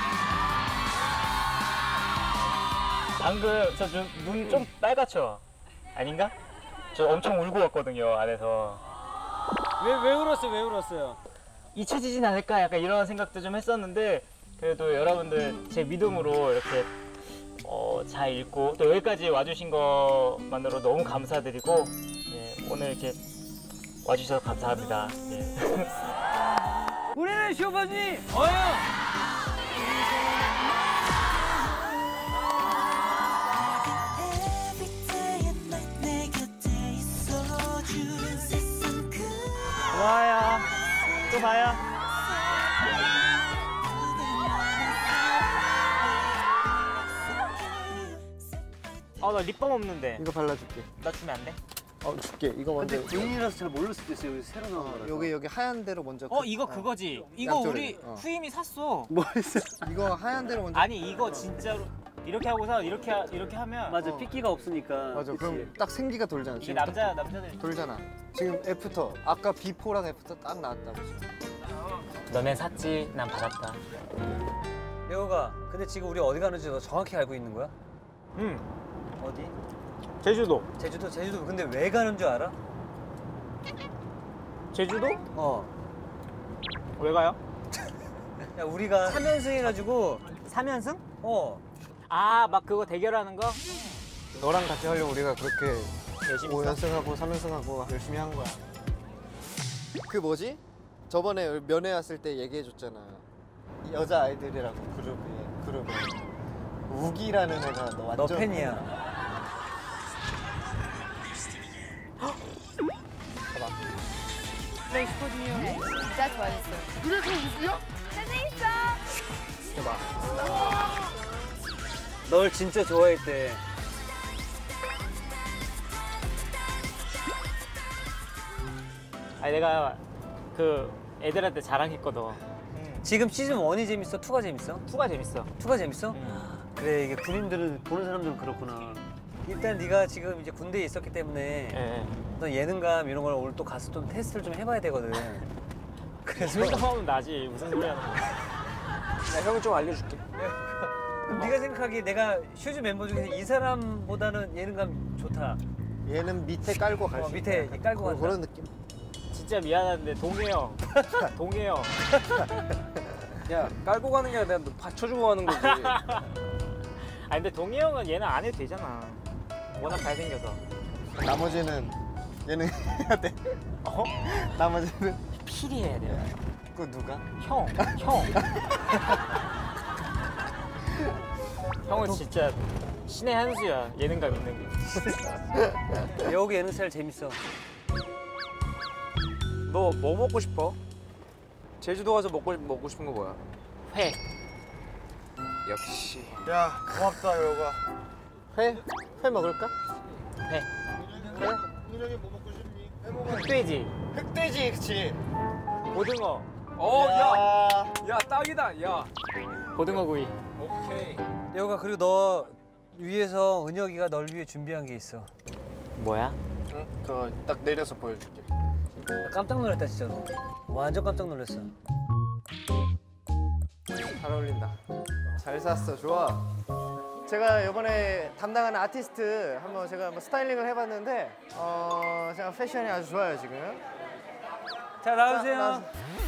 방금 저 눈 좀 빨갛죠? 아닌가? 저 엄청 울고 왔거든요, 안에서. 왜, 왜 울었어요? 왜 울었어요? 잊혀지진 않을까? 약간 이런 생각도 좀 했었는데 그래도 여러분들 제 믿음으로 이렇게 어, 잘 읽고 또 여기까지 와주신 것만으로 너무 감사드리고 예, 오늘 이렇게 와주셔서 감사합니다. 예. 우리는 쇼바지 어여. 고마워요. 또 봐요. 아, 나 립밤 없는데. 이거 발라줄게. 나 주면 안 돼? 어, 줄게. 이거 먼저. 근데 군인이라서 잘 모를 수도 있어요. 새로 나온 거라서. 여기 여기 하얀 데로 먼저. 어, 이거 그거지. 이거 양쪽으로. 우리 어. 후임이 샀어. 뭐 했어? 이거 하얀 데로 먼저. 아니, 이거 진짜로 이렇게 하고서 이렇게 하- 이렇게 하면 맞아, 핏기가 없으니까. 맞아. 그치? 그럼 딱 생기가 돌잖아. 이게 지금 남자 딱 남자들 돌잖아. 지금 애프터. 아까 비포랑 애프터 딱 나왔다고 지금. 너네 샀지, 난 받았다. 레오가 근데 지금 우리 어디 가는지 너 정확히 알고 있는 거야? 응. 어디? 제주도. 제주도 제주도 근데 왜 가는 줄 알아? 제주도? 어. 왜 가요? 야 우리가 삼 연승 해가지고 삼 연승? 어. 아, 막 그거 대결하는 거? 너랑 같이 하려고 우리가 그렇게 열심히 오 써? 연승하고 삼 연승하고 열심히 한 거야. 그 뭐지? 저번에 면회 왔을 때 얘기해 줬잖아. 여자 아이들이라고 그룹에 그룹에 우기라는 애가 너 완전 너 팬이야. 네, 진짜 좋아했어요. 그래 그 우기야? 재밌어. 대박. 널 진짜 좋아했대. 아니 내가 그 애들한테 자랑했거든. 지금 시즌 원이 재밌어? 투가 재밌어? 투가 재밌어. 투가 재밌어? 그래 이게 군인들은 보는 사람들은 그렇구나. 일단 네가 지금 이제 군대에 있었기 때문에 예. 너 예능감 이런 걸 오늘 또 가서 좀 테스트를 좀 해봐야 되거든. 그래서 예능감 나지. 무슨 소리 하는 거야. 나 형이 좀 알려줄게. 그럼 네가 생각하기에 내가 슈즈 멤버 중에서 이 사람보다는 예능감 좋다. 얘는 밑에 깔고 갈 수 어, 밑에 있다. 깔고 그런- 간다. 그런 느낌. 진짜 미안한데 동해 형. 동해 형. 야 깔고 가는 게 아니라 내가 받쳐주고 가는 거지. 아니 근데 동해 형은 예능 안 해도 되잖아. 워낙 잘생겨서. 나머지는 얘는 해야 돼. 어? 나머지는 필히 해야 돼요. 그 누가? 형. 형. 형은 진짜 신의 한 수야. 예능감 있는 게. 여기 예능 스타일 재밌어. 너 뭐 먹고 싶어? 제주도 가서 먹고 먹고 싶은 거 뭐야? 회. 역시. 야 고맙다 여우가. 회? 회 먹을까? 회. 그래? 흑돼지. 흑돼지 그치. 고등어. 어, 야. 야, 야 딱이다, 야. 고등어 구이. 오케이. 여우가 그리고 너 위에서 은혁이가 널 위해 준비한 게 있어. 뭐야? 응? 그거 딱 내려서 보여줄게. 나 깜짝 놀랐다 진짜 너. 완전 깜짝 놀랐어. 잘 어울린다. 잘 샀어, 좋아. 제가 이번에 담당하는 아티스트 한번 제가 한번 스타일링을 해봤는데 어 제가 패션이 아주 좋아요 지금. 자 나오세요. 나-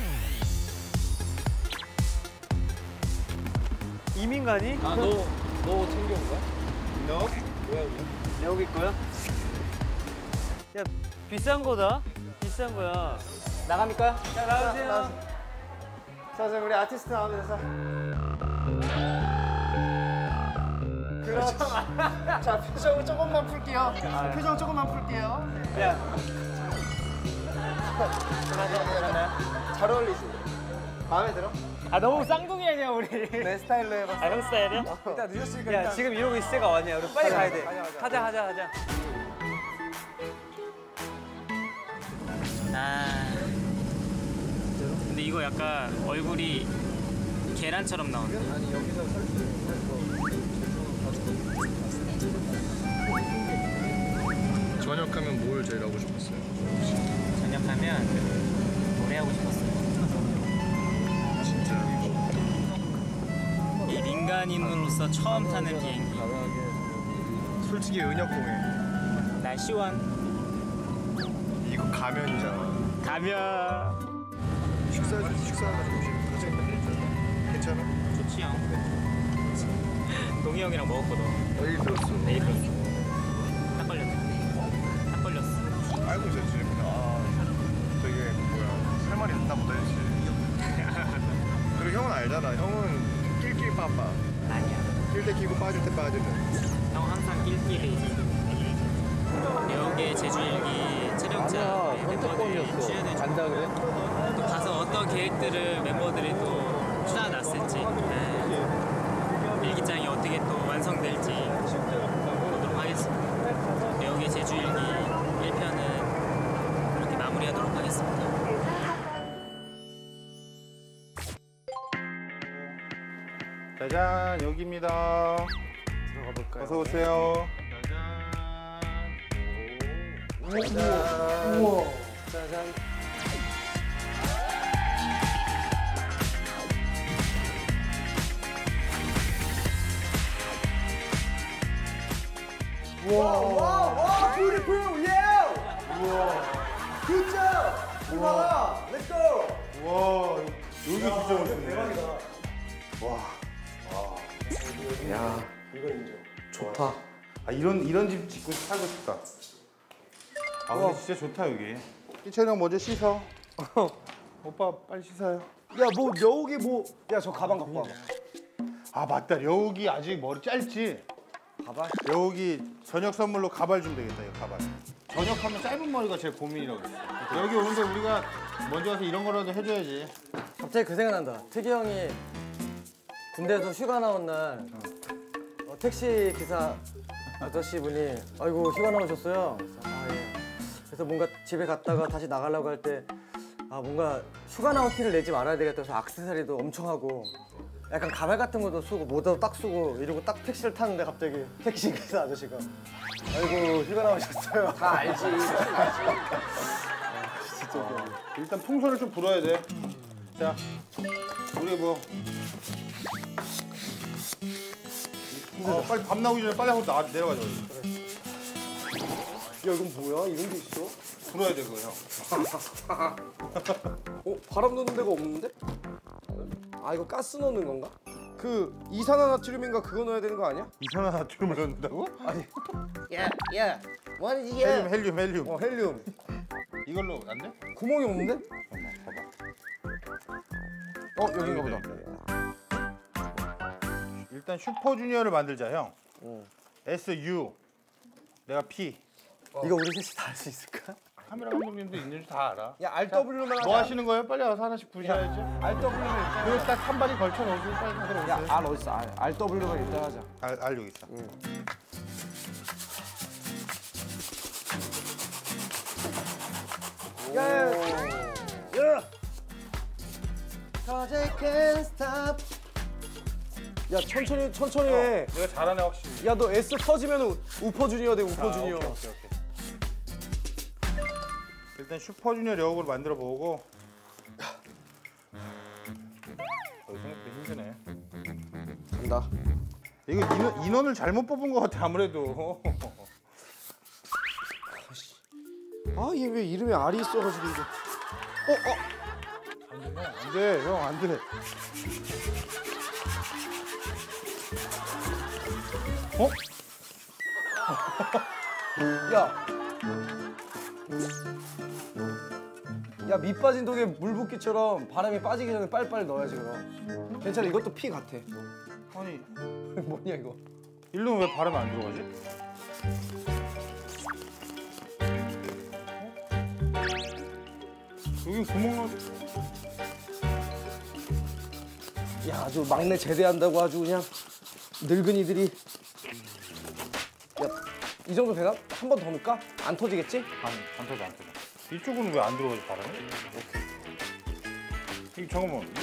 이민관이? 아, 너, 너 챙겨온 거야? 너? 뭐야, 이거? 여기 거야? 야 비싼 거다. 비싼 거야. 나갑니까? 자 나오세요. 나- 자, 자 우리 아티스트 나오면 돼서. 그렇죠. 자 표정 조금만 풀게요. 표정 조금만 풀게요. 야. 잘 어울리지? 마음에 들어? 아 너무 쌍둥이 아니야 우리. 내 스타일로 해봤어. 아 형 스타일이야? 일단 늦었으니까 야 일단. 지금 이러고 있을 때가 왔냐? 우리 빨리 가야 돼. 가자, 가자. 하자 하자 하자. 아. 근데 이거 약간 얼굴이 계란처럼 나오네. 아니 여기서 설수 전역하면 뭘 제일 하고 싶었어요? 전역하면 노래하고 싶었어요. 진짜 이 민간인으로서 처음 타는 비행기. 솔직히 은혁공예 날 시원. 이거 가면이잖아. 가면. 식사 식사하다 조심. 그중에 해줘야 돼. 괜찮아? 좋지 형. 동희 형이랑 먹었거든. 얘기 들었어. 얘기 들었어. 딱 걸렸네. 딱 걸렸어. 알고 있었지. 아, 되게 뭐야 할 말이 있나 보다 했지. 그리고 형은 알잖아. 형은 낄낄 빠빠. 아니야. 낄 때 끼고 빠질 때 빠지는. 형 항상 낄끼리. 여기에 제주일기 촬영자 멤버들이 출연해 줘. 간다 그래? 또 가서 어떤 계획들을 멤버들이 또 짜놨을지, 네. 일기장이 어떻게 또 완성될지 보도록 하겠습니다. 여기에 제주일기 일 편은 이렇게 마무리하도록 하겠습니다. 짜잔 여기입니다. 들어가 볼까요? 어서 오세요. 짜잔. 우와. 짜잔. 와, 와, 와, 뷰티풀, 예! 우와. 굿잡! 우와, 렛츠고! 와 여기 진짜 멋있네. 대박이다. 와. 야, 이거 인정. 좋다. 아 이런 이런 집 짓고 살고 싶다. 아 근데 진짜 좋다 여기. 희철이 형 먼저 씻어. 오빠 빨리 씻어요. 야, 뭐, 여기 뭐, 야, 저 가방 갖고 와. 아 맞다 려욱이 아직 머리 짧지? 가발? 려욱이 저녁 선물로 가발 주면 되겠다 이거 가발. 저녁하면 짧은 머리가 제일 고민이라고 했어. 여기 오는데 우리가 먼저 와서 이런 거라도 해줘야지. 갑자기 그 생각난다. 특이 형이 군대에서 휴가 나온 날 어, 택시 기사 아저씨 분이 아이고 휴가 나오셨어요. 그래서, 아, 예. 그래서 뭔가 집에 갔다가 다시 나가려고 할 때 아 뭔가 휴가 나온 티를 내지 말아야 되겠다 해서 액세서리도 엄청 하고 약간 가발 같은 것도 쓰고 모자도 딱 쓰고 이러고 딱 택시를 타는데 갑자기 택시 기사 아저씨가 아이고 휴가 나오셨어요. 다 알지. 진짜 일단 풍선을 좀 불어야 돼. 자, 우리 뭐 어, 빨리 밤 나오기 전에 빨리 하고 나 내려가자. 야, 이건 뭐야? 이런 게 있어? 불어야 돼 그거 형. 어, 바람 넣는 데가 없는데? 아, 이거 가스 넣는 건가? 그 이산화나트륨인가 그거 넣어야 되는 거 아니야? 이산화나트륨을 넣는다고? 아니. 야, 야, 뭐하는지 헬륨, 헬륨, 헬륨. 어, 헬륨. 이걸로 안 돼? 구멍이 없는데? 봐봐. 어, 여긴가 보다. 일단 슈퍼주니어를 만들자 형. 어. 에스 유. 내가 P. 어. 이거 우리 셋이 다 할 수 있을까? 카메라 감독님도 있는 줄 다 알아. 야, 알더블유만 하자. 뭐 하시는 거예요? 빨리 와서 하나씩 부셔야지. 알더블유만 일단. 그리고 딱 한 발이 걸쳐 놓으시고 빨리 들어오세요. 야, 알 어디 있어? 알. 알더블유만 일단 하자. 알, 알 여기 있어. 응. 야, 야, 야. Cause I can't stop. 야, 천천히 천천히 해. 내가 잘하네 확실히. 야, 너 S 터지면 우퍼주니어 돼, 아, 우퍼주니어. 오케이, 오케이, 오케이. 일단 슈퍼주니어 려욱을 만들어 보고. 어, 생각보다 힘드네. 간다. 이거 인원, 인원을 잘못 뽑은 것 같아 아무래도. 아, 얘 왜 이름에 알이 있어가지고 이거. 어, 어. 안 돼, 형, 안 돼. 어? 야. 야, 밑 빠진 독에 물 붓기처럼 바람이 빠지기 전에 빨리빨리 넣어야지 그럼. 괜찮아, 이것도 피 같아. 아니, 뭐냐 이거? 일로 왜 바람이 안 들어가지? 어? 여기 구멍 나. 야, 아주 막내 제대한다고 아주 그냥 늙은이들이. 야, 이 정도 되나? 한 번 더 넣을까? 안 터지겠지? 안, 안 터져, 안 터져. 이쪽은 왜 안 들어가지, 바람이? 오케이. 이 잠깐만. 이거...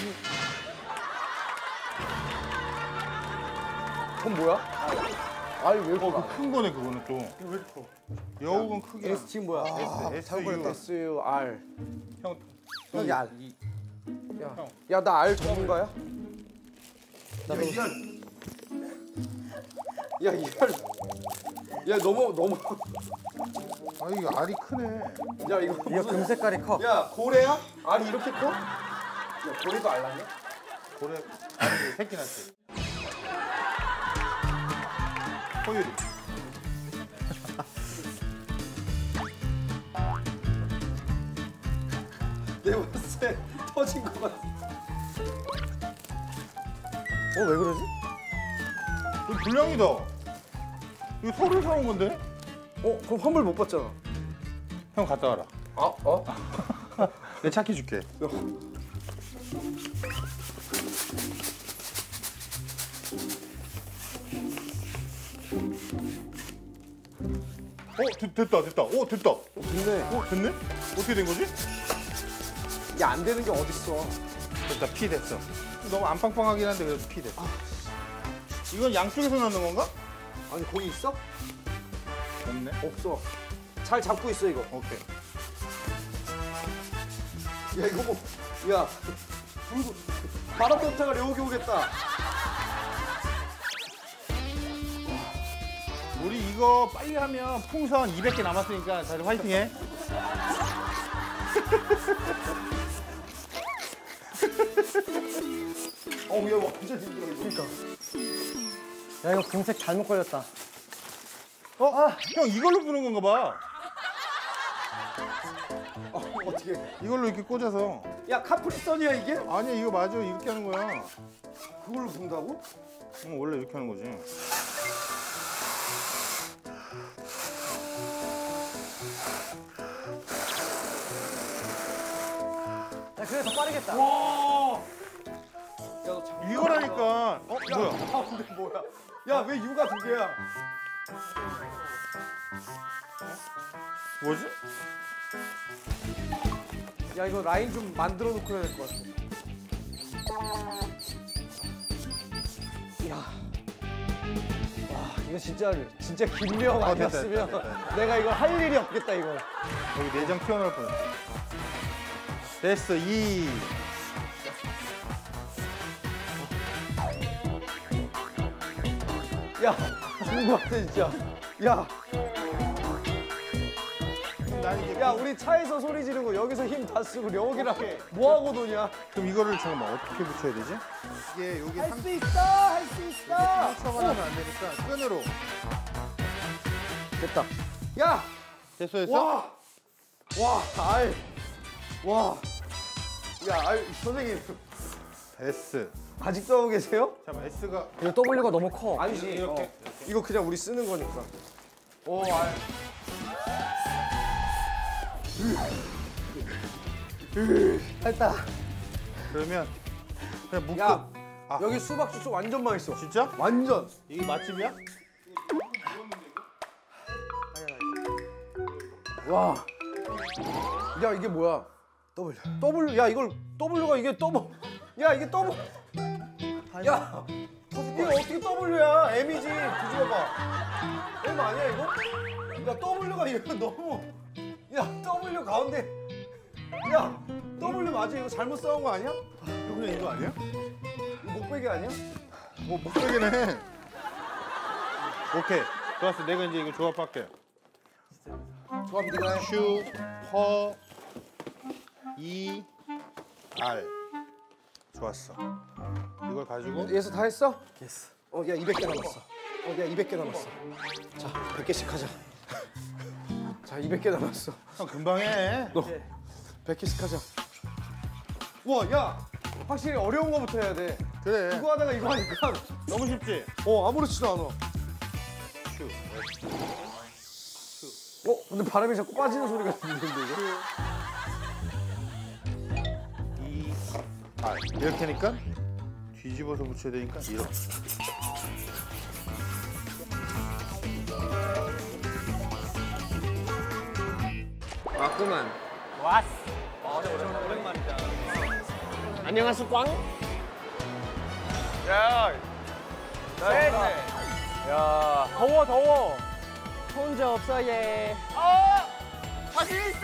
그건 뭐야? 아니, 왜 이렇게 어, 큰 거네, 그거는 또. 왜 이렇게 커? 여우는 크게. S 지금 뭐야? S, S, 잘못 U. S, U, R. 형, 여기 R. 이, 야, 형. 야, 나 R 전문가야? 나도. 야, 이 R. 야, 너무, 너무. 아, 이거 알이 크네. 야, 이거 이거 금 색깔이 커. 야, 고래야? 알이 이렇게 커? 야, 고래도 알 났냐? 고래 아니, 새끼 낳지. 호유리. 내 봤을 터진 것 같아. 어, 왜 그러지? 이거 불량이다. 이거 서울 사온 건데? 어, 그럼 환불 못 받잖아. 형 갔다 와라. 어? 어? 내 차키 줄게. 어, 됐, 됐다, 됐다. 오, 됐다. 어, 됐네. 어, 됐네? 어떻게 된 거지? 야, 안 되는 게 어딨어. 됐다, 피 됐어. 너무 안 빵빵하긴 한데 그래도 피 됐어. 이건 양쪽에서 넣는 건가? 아니, 거기 있어? 없네. 없어. 잘 잡고 있어, 이거. 오케이. 야, 이거 뭐, 야, 불고, 바람 던차가 여기 오겠다. 우리 이거 빨리 하면 풍선 이백 개 남았으니까 다들 화이팅해. 어우, 야, 완전 힘들어, 이거. 그러니까. 야, 이거 금색 잘못 걸렸다. 어? 아, 형 이걸로 부는 건가 봐. 어, 어떻게? 이걸로 이렇게 꽂아서. 야, 카프리선이야, 이게? 아니야, 이거 맞아. 이렇게 하는 거야. 그걸로 분다고? 응, 원래 이렇게 하는 거지. 야, 그래 더 빠르겠다. 와! 야, 너 참... 이거라니까. 어, 야, 뭐야? 아, 근데 뭐야? 야, 왜 유가 두 개야? 뭐지? 야, 이거 라인 좀 만들어 놓고 해야 될 것 같아. 야. 와, 이거 진짜, 진짜 김명 어, 됐다, 아니었으면 됐다, 됐다. 내가 이걸 할 일이 없겠다, 이거. 여기 내장 튀어나올 뻔했어. 됐어, 이. 야, 죽은 것 같아, 진짜. 야. 난 이제 야, 우리 차에서 소리 지르고 여기서 힘 다 쓰고 여기랑 뭐 하고 노냐? 그럼 이거를 잠깐만 어떻게 붙여야 되지? 이게 여기 할 수 있어, 할 수 있어. 상처가 나면 안 되니까 끈으로. 됐다. 야, 됐어, 됐어? 와, 와, 아이, 와, 야, 아이, 선생님 S. 아직도 하고 계세요? 잠깐만, S가. 이거 W가 너무 커. 아니지, 이렇게. 어. 이거 그냥 우리 쓰는 거니까. 오, 아이. 됐다. 그러면 그냥 묶고. 야, 아. 여기 수박 주스 완전 맛있어. 진짜? 완전. 이게 맛집이야? 와. 야, 이게 뭐야? W. W. 야, 이걸 W가 이게 W. 야, 이게 W. 야, 이게 어떻게 W야? M이지. 뒤집어봐. M 아니야, 이거? 야, W가 이거 너무. 야, W 가운데. 야, W 맞아? 이거 잘못 써온 거 아니야? 이거 그냥 이거 아니야? 이거 목베개 아니야? 뭐 목베개는 해. 오케이. 좋았어. 내가 이제 이거 조합할게. 조합 네가 해. 슈, 퍼, 이, 알. 좋았어. 이걸 가지고. 예스 다 했어? 예스. 어, 야, 이백 개 남았어. 어, 야, 이백 개 남았어. 자, 백 개씩 하자. 자, 이백 개 남았어. 형 금방 해. 너 백 개씩 하자. 우와, 야, 확실히 어려운 거부터 해야 돼. 그래. 이거 하다가 이거 하니까 너무 쉽지? 어, 아무렇지도 않아. 슈. 어, 근데 바람이 자꾸 빠지는 소리가 들리는데 이거? 이, 알. 이렇게 하니까 뒤집어서 붙여야 되니까 이렇게. 맞구만. 왔어. 아, 오랜만이다. 안녕하세요, 꽝. 야, 네. 야, 더워 더워. 혼자 없어 얘. 어, 자신 있어.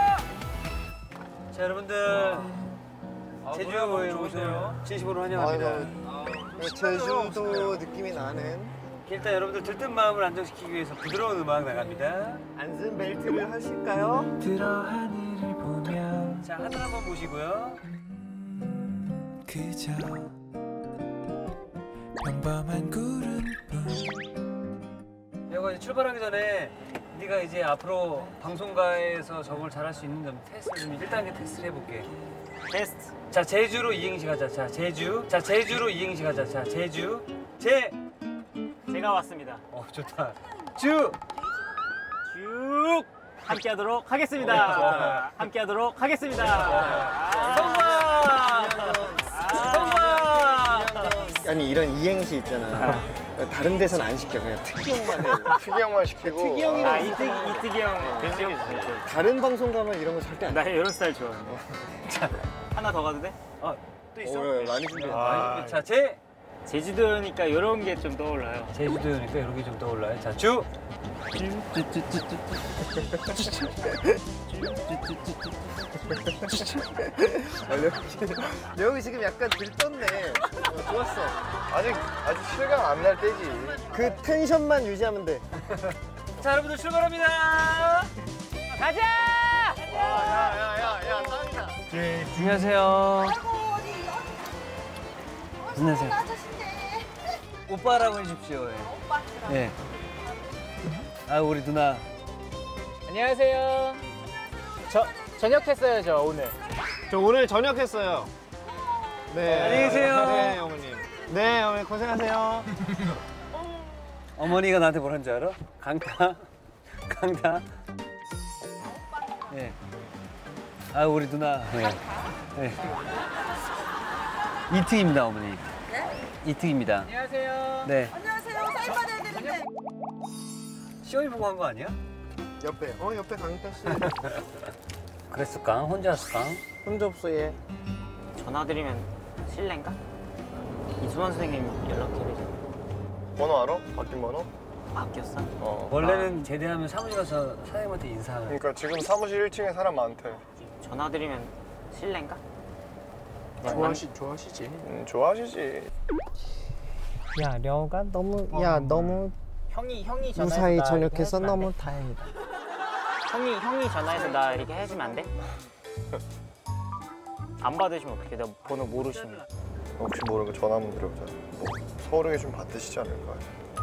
자, 여러분들 제주 여행 오세요. 진심으로 환영합니다. 제주도 느낌이 나는 일단 여러분들 들뜬 마음을 안정시키기 위해서 부드러운 음악 나갑니다. 안전 벨트를 하실까요? 들어 하늘을 보며 자, 하늘 한번 보시고요. 그저 평범한 구름뿐. 여가 이제 출발하기 전에 네가 이제 앞으로 방송가에서 저걸 잘할 수 있는 점 테스트 좀 일 단계 테스트를 해볼게. 테스트. 자 제주로 이행시 가자. 자 제주. 자 제주로 이행시 가자. 자 제주. 제. 제가 왔습니다. 어 좋다. 주. 쭉 함께하도록 하겠습니다. 함께하도록 하겠습니다. 성공. 성공. 아니 이런 이행시 있잖아. 다른 데선 안 시켜. 그냥 특이형만 해. 특이형만 시키고. 특이형이 아 이특 이특이형. 다른 방송 가면 이런 거 절대 안 돼. 나 이런 스타일 좋아해. 자 하나 더 가도 돼? 어 또 있어? 오, 많이 준비해. 아, 자 제. 제주도니까 이런 게 좀 떠올라요. 제주도니까 이런 게 좀 떠올라요. 자 주. 여기 지금 약간 들떴네. 어, 좋았어. 아직 아직 실감 안 날 때지. 그 텐션만 유지하면 돼. 자 여러분들 출발합니다. 가자! 야야야야 짱이다. 예, 안녕하세요. 안녕하세요. 오빠라고 해주십시오. 예. 예. 아 우리 누나. 안녕하세요. 저 저녁했어요 저 오늘. 저 오늘 저녁했어요. 네. 안녕히 계세요. 네 어머님. 네 어머니 고생하세요. 어머니가 나한테 뭘 한 줄 알아? 강타. 강타. 예. 아 우리 누나. 예. 예. 이특입니다 어머니. 네? 이특입니다. 안녕하세요. 네. 안녕하세요. 사인 받아야 되는데. 시험이 보고 한 거 아니야? 옆에. 어 옆에 강타 씨. 그랬을까? 혼자였을까? 혼자 없어 얘. 전화드리면 실례인가? 이수만 선생님 연락드리죠. 번호 알아? 바뀐 번호? 바뀌었어? 어. 원래는 제대하면 사무실 가서 사장님한테 인사하는. 그러니까 지금 사무실 일 층에 사람 많대. 전화드리면 실례인가? 좋아하시 좋아하시지. 음, 좋아하시지. 야 려가 너무 야 너무 형이 형이 전화해서 무사히 나 이렇게 저녁해서 해주면 안 너무 돼? 다행이다. 형이 형이 전화해서 나 이렇게 해주면 안 돼? 안 받으시면 어떡해? 나 번호 모르시면. 혹시 모르고 전화 한번 드려보자. 뭐 서울에 좀 받으시지 않을까?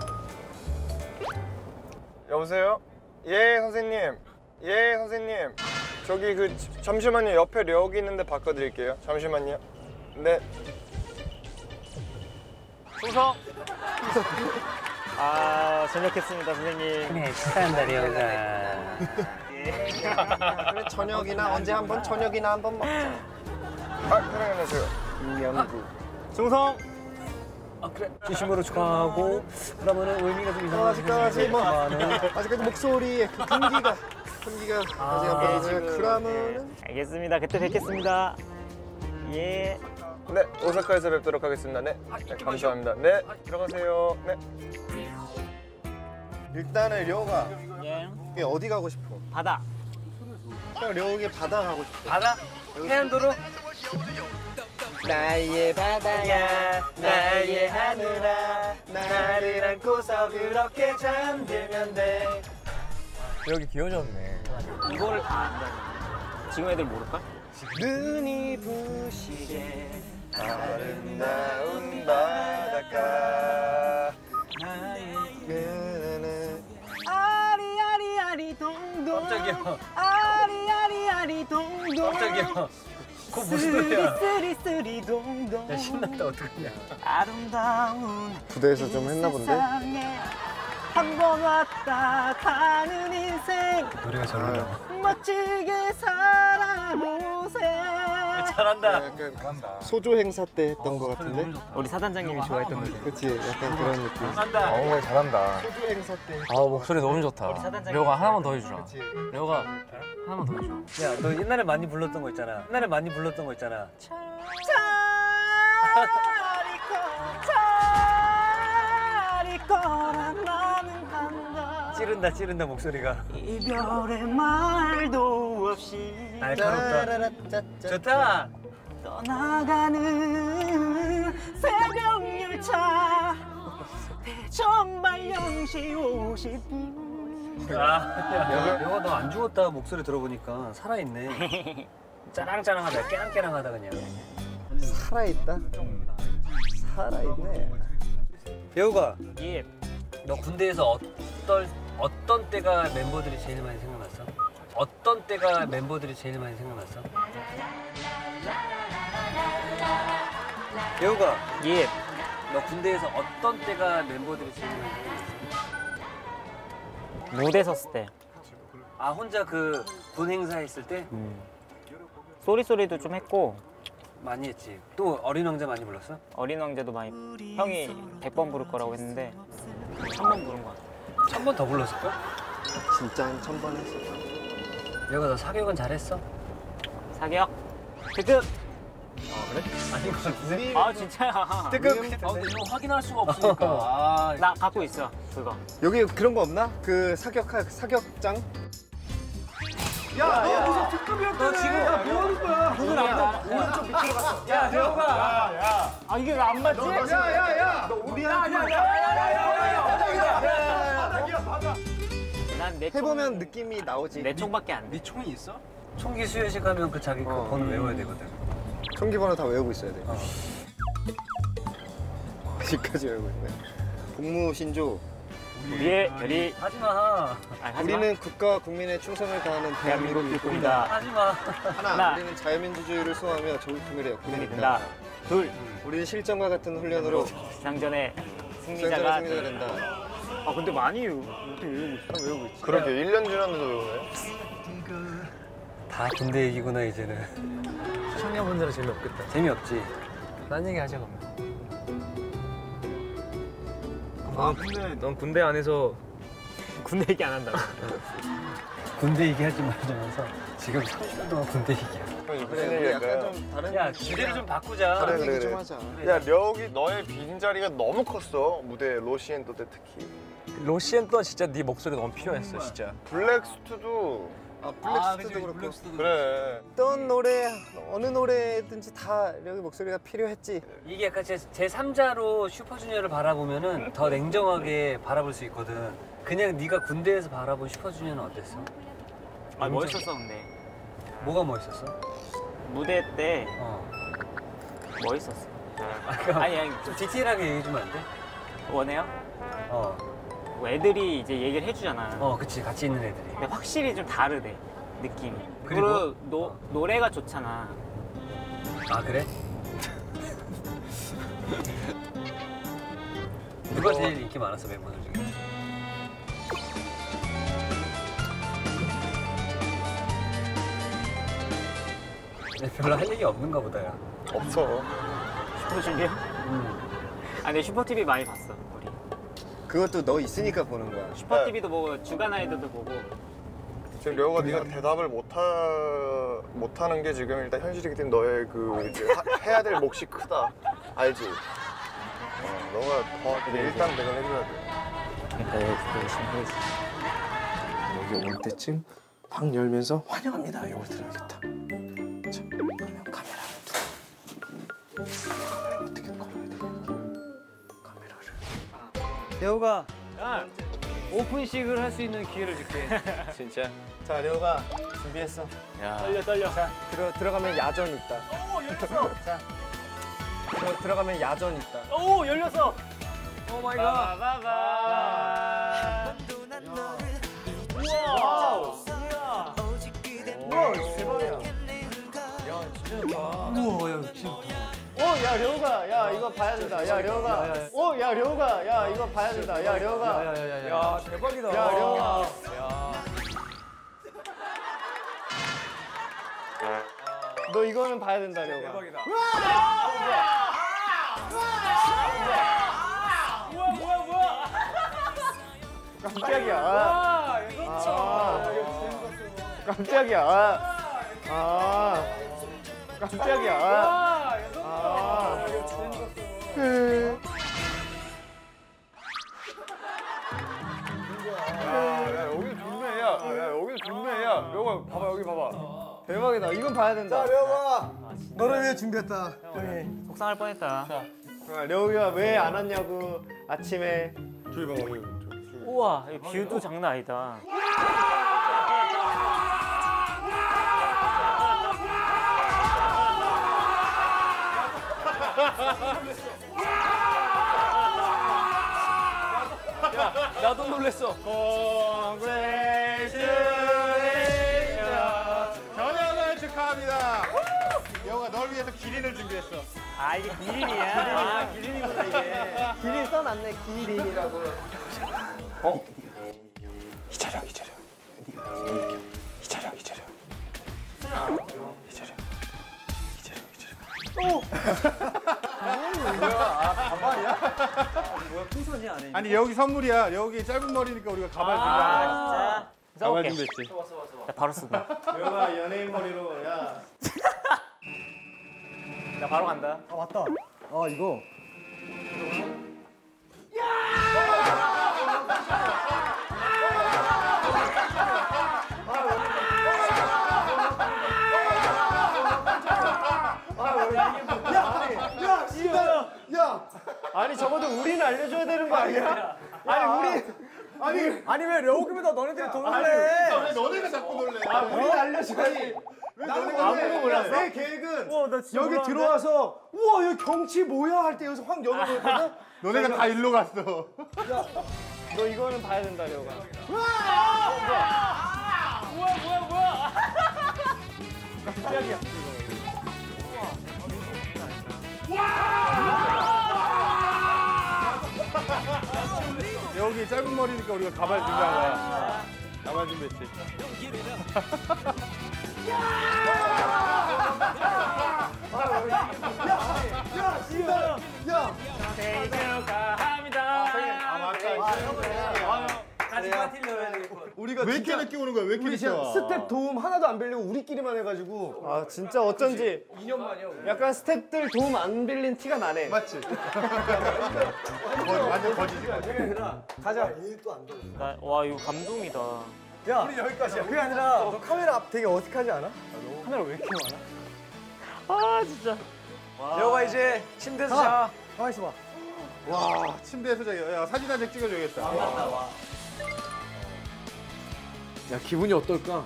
여보세요? 예 선생님. 예 선생님. 저기 그 잠시만요. 옆에 려기 있는데 바꿔드릴게요. 잠시만요. 네. 충성. 아 저녁했습니다 선생님. 네 축하한다 려가. 그래 저녁이나 언제 한번 저녁이나 한번 먹자. 아 사랑해주세요. 이명구. 충성. 아 그래. 진심으로 축하하고 그러면은 의미가 좀 이상한. 아직까지 뭐 아직까지 목소리에 그 분기가 분기가 아직 안 보이고요. 그러면은 알겠습니다. 그때 뵙겠습니다. 예. 네 오사카에서 뵙도록 하겠습니다. 네, 네 감사합니다. 네 들어가세요. 네. 일단은 려가 예. 이게 어디 가고 싶어? 바다. 형 려욱이 바다 가고 싶어. 바다? 해안도로? 나의 바다야 나의 하늘아 나를 안고서 그렇게 잠들면 돼. 여기 귀여워졌네. 이거를 다 안다. 지금 애들 모를까? 눈이 부시게 아름다운 바닷가 나의 아리아리아리 동동. 깜짝이야. 아리아리아리 동동. 깜짝이야. 그거 무슨 노래야? 쓰리쓰리 동동. 야 신났다 어떡하냐. 아름다운 부대에서 좀 했나 본데? 한 번 왔다 가는 인생 노래가 저러냐. 멋지게 살아보세요. 잘한다. 소조 행사 때 했던 거 같은데? 우리 사단장님이 좋아했던 노래. 그치 약간 그런 느낌. 잘한다. 어 잘한다. 소조 행사 때. 아 목소리 너무 좋다. 려가 하나만 더 해주라. 려가 하나만 더 해줘. 야 너 옛날에 많이 불렀던 거 있잖아. 옛날에 많이 불렀던 거 있잖아. 거란 나는 한다. 찌른다 찌른다 목소리가. 이별의 말도 없이 날카롭다. 좋다. 떠나가는 새벽 열차 정말 영시 오십 분. 아, 려가 너 안 죽었다 목소리 들어보니까 살아있네. 짜랑짜랑하다 깨랑깨랑하다 그냥. 살아있다. 살아있네. 배우가 예. 너 군대에서 어떤 어떤 때가 멤버들이 제일 많이 생각났어? 어떤 때가 멤버들이 제일 많이 생각났어? 배우가 예. 너 군대에서 어떤 때가 멤버들이 제일 많이 생각났어? 무대 섰을 때. 아 혼자 그 군 행사 했을 때? 음. 쏘리쏘리도 좀 했고. 많이 했지. 또 어린 왕자 많이 불렀어? 어린 왕자도 많이. 형이 백 번 부를 거라고 했는데 천 번 부른 거 같아. 천 번 더 불렀을까? 진짜 한 천 번 했어. 내가 너 사격은 잘했어? 사격? 특급! 아 그래? 아닌 것 같은데? 아 진짜야. 뜨끔. 아 근데 이거 확인할 수가 없으니까. 아, 나 갖고 있어 그거. 여기 그런 거 없나? 그 사격 사격장? 야, 너 무슨 특급이었다며? 너 지금 야, 뭐 하는 거야? 눈을 안 봐. 오른쪽 밑으로 갔어. 야, 대호가. 야, 야. 아 이게 왜 안 맞지? 야, 야, 야. 너 우리한테. 야, 야, 야, 야, 야. 난내 해보면 느낌이 나오지. 내 총밖에 안 돼. 네 총이 있어? 총기 수여식 하면 그 자기 거 번호 외워야 되거든. 총기 번호 다 외우고 있어야 돼. 아직까지 외우고 있네. 복무 신조. 우리의 별이 하지 마. 우리는 국가와 국민의 충성을 다하는 대한민국 일꾼이다. 하지 마. 하나, 하나. 우리는 자유민주주의를 수호하며 조국 통일의 역군이 된다. 된다. 둘, 우리는 실전과 같은 훈련으로 상전의 승리자가 승리자가 승리자가 된다. 아 근데 많이 외우, 어떻게 외우고 있어? 외우고 있지. 그러게 일 년 지났는데도 외우네. 다 군대 얘기구나 이제는. 시청자분들은 재미없겠다. 재미없지. 딴 얘기 하자 그러면. 아, 근데 넌 군대 안에서 군대 얘기 안 한다고. 군대 얘기하지 말자면서 지금 삼십 분 동안 군대 얘기야. 무슨 얘기할까요? 좀 다른 야 주제를 좀 바꾸자. 그래, 그래, 얘기 좀 그래. 하자. 야 려욱이 너의 빈자리가 너무 컸어. 무대 로시앤더 때 특히. 로시앤더 진짜 네 목소리 너무 필요했어 진짜. 블랙스투도 아 블랙스트도 그렇고. 그래. 어떤 노래 어느 노래든지 다 여기 목소리가 필요했지. 이게 약간 제, 제삼자로 슈퍼주니어를 바라보면은 더 냉정하게 바라볼 수 있거든. 그냥 네가 군대에서 바라본 슈퍼주니어는 어땠어? 아 멋있었어 근데. 뭐가 멋있었어? 무대 때 어. 멋있었어. 아, 그럼 아니 아니 좀 디테일하게 얘기해주면 안 돼? 원해요? 어. 뭐 애들이 이제 얘기를 해주잖아. 어, 그치. 같이 있는 애들이. 근데 확실히 좀 다르대 느낌이. 그리고? 그리고 노, 노래가 좋잖아. 아, 그래? 누가 제일 인기 많았어, 멤버들 중에? 근데 별로 할 얘기 없는가 보다, 야. 없어. 슈퍼주니어? 음. 아, 근데 슈퍼티비 많이 봤어, 우리. 그것도 너 있으니까 보는 거야. 슈퍼티비도 보고, 주간 아이돌도 보고. 지금 려욱아 네가 대답을 못하 못하는 게 지금 일단 현실이기 때문에 너의 그 이제 하, 해야 될 몫이 크다. 알지? 어, 너가 더 일단 내가 해줘야 돼. 네, 열심히 해야지. 여기 올 때쯤 방 열면서 환영합니다. 이걸 들어야겠다. 자, 그러면 카메라 두. 어떻게 걸어야 돼? 카메라를. 대호가 오픈식을 할 수 있는 기회를 줄게. 진짜? 자 려욱아 준비했어. 야. 떨려, 떨려. 자 들어 들어가면 야전 있다. 오, 열렸어. 자 들어, 들어가면 야전 있다. 오, 열렸어. 오 마이 갓. 바바바. 우와. 우와. 우와 대박이야. 우와, 야, 진짜. 오, 야, 려욱아, 야, 이거 봐야 된다. 야, 려욱아. 오, 야, 려욱아, 야, 이거 봐야 된다. 야, 려욱아. 야야야야. 야 대박이다. 야, 려욱아. 너 이거는 봐야 된다, 려욱아. 대박이다. 뭐야, 뭐야, 뭐야. 깜짝이야. 와, 아, 깜짝이야. 아, 아, 깜짝이야. 아, 아. 야, 야 여기 좋네. 야, 야 여기 좋네. 야 려욱아 봐봐 여기 봐봐. 대박이다. 이건 봐야 된다. 자, 려욱아. 너를 위해 준비했다. 속상할 뻔했다. 아, 려욱이가 왜 안 왔냐고 아침에. 저기 봐봐 여기. 우와, 이 뷰도 장난 아니다. 야, 나도 놀랬어. 전역을 축하합니다. 여우가 널 위해서 기린을 준비했어. 아 이게 기린이야. 아, 기린이구나 이게. 기린 써놨네. 기린이라고. 어? 이철영, 이철영. 이철영, 이철영. 이철영, 이철영, 이철영. 오. 뭐야? 아, 가발이야? 뭐야? 풍선이 안에. 아니 여기 선물이야. 여기 짧은 머리니까 우리가 가발 준비한 아 거야. 진짜. 가발 오케이. 준비했지. 야, 바로 쓰고. 여우가 연예인 머리로 야. 나 바로 간다. 아 맞다. 아 이거. 야, 씨발. 야. 아니 적어도 우리는 알려줘야 되는 거 아니야? 아니 우리 아니 아니 왜 려욱이보다 너네들이 더 놀래? 왜 너네가 자꾸 놀래? 아 우리 알려줘야지. 나는 아무도 몰랐어. 내 계획은 여기 들어와서 우와 여기 경치 뭐야 할 때 여기서 확 여는 거였거든. 너네가 다 일로 갔어. 너 이거는 봐야 된다 려가. 뭐야 뭐야 뭐야? 깜짝이야. 여기 짧은 머리니까 우리가 가발 준비한 거야. 가발 준비했지. 야, 씨발. 야. 생일 축하합니다. 아 맞다. 같이 파티를 넣어야 되겠고. 우리가 왜 이렇게 진짜 늦게 오는 거야? 왜 이렇게 우리 늦게 진짜 와? 스텝 도움 하나도 안 빌리고 우리끼리만 해가지고. 아 진짜 어쩐지 이 년 만이야. 우리. 약간 스텝들 도움 안 빌린 티가 나네. 맞지? 거- 완전 거지지. 가자. 나, 와 이거 감동이다. 야, 우리 여기까지야. 그게 아니라 너 카메라 앞 되게 어색하지 않아? 카메라 왜 이렇게 많아? 아 진짜. 여가 이제 침대에서 자. 가만 있어봐. 와 침대에서 자기 야 사진 한 장 찍어줘야겠다. 야 기분이 어떨까?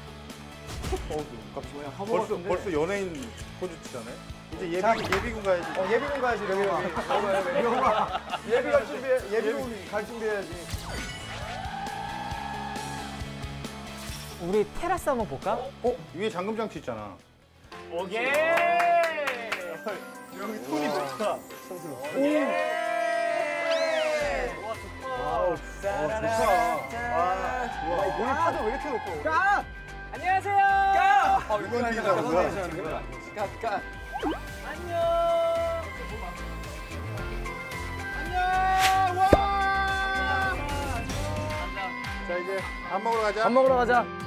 벌써 벌써 연예인 포즈 치잖아. 이제 예비 예비군 가야지. 어 예비군 가야지 예비군. 예비군. 예비 갈 준비해. 예비군 갈 준비해야지. 우리 테라스 한번 볼까? 어 위에 잠금 장치 있잖아. 오케이. 여기 톤이 좋다. 와우. 와, 오늘 파도 왜 이렇게 높고? 까! 안녕하세요. 까! 이건 뒤지라는 거야. 까, 까. 안녕. 안녕. 와. 자 이제 밥 먹으러 가자. 밥 먹으러 가자.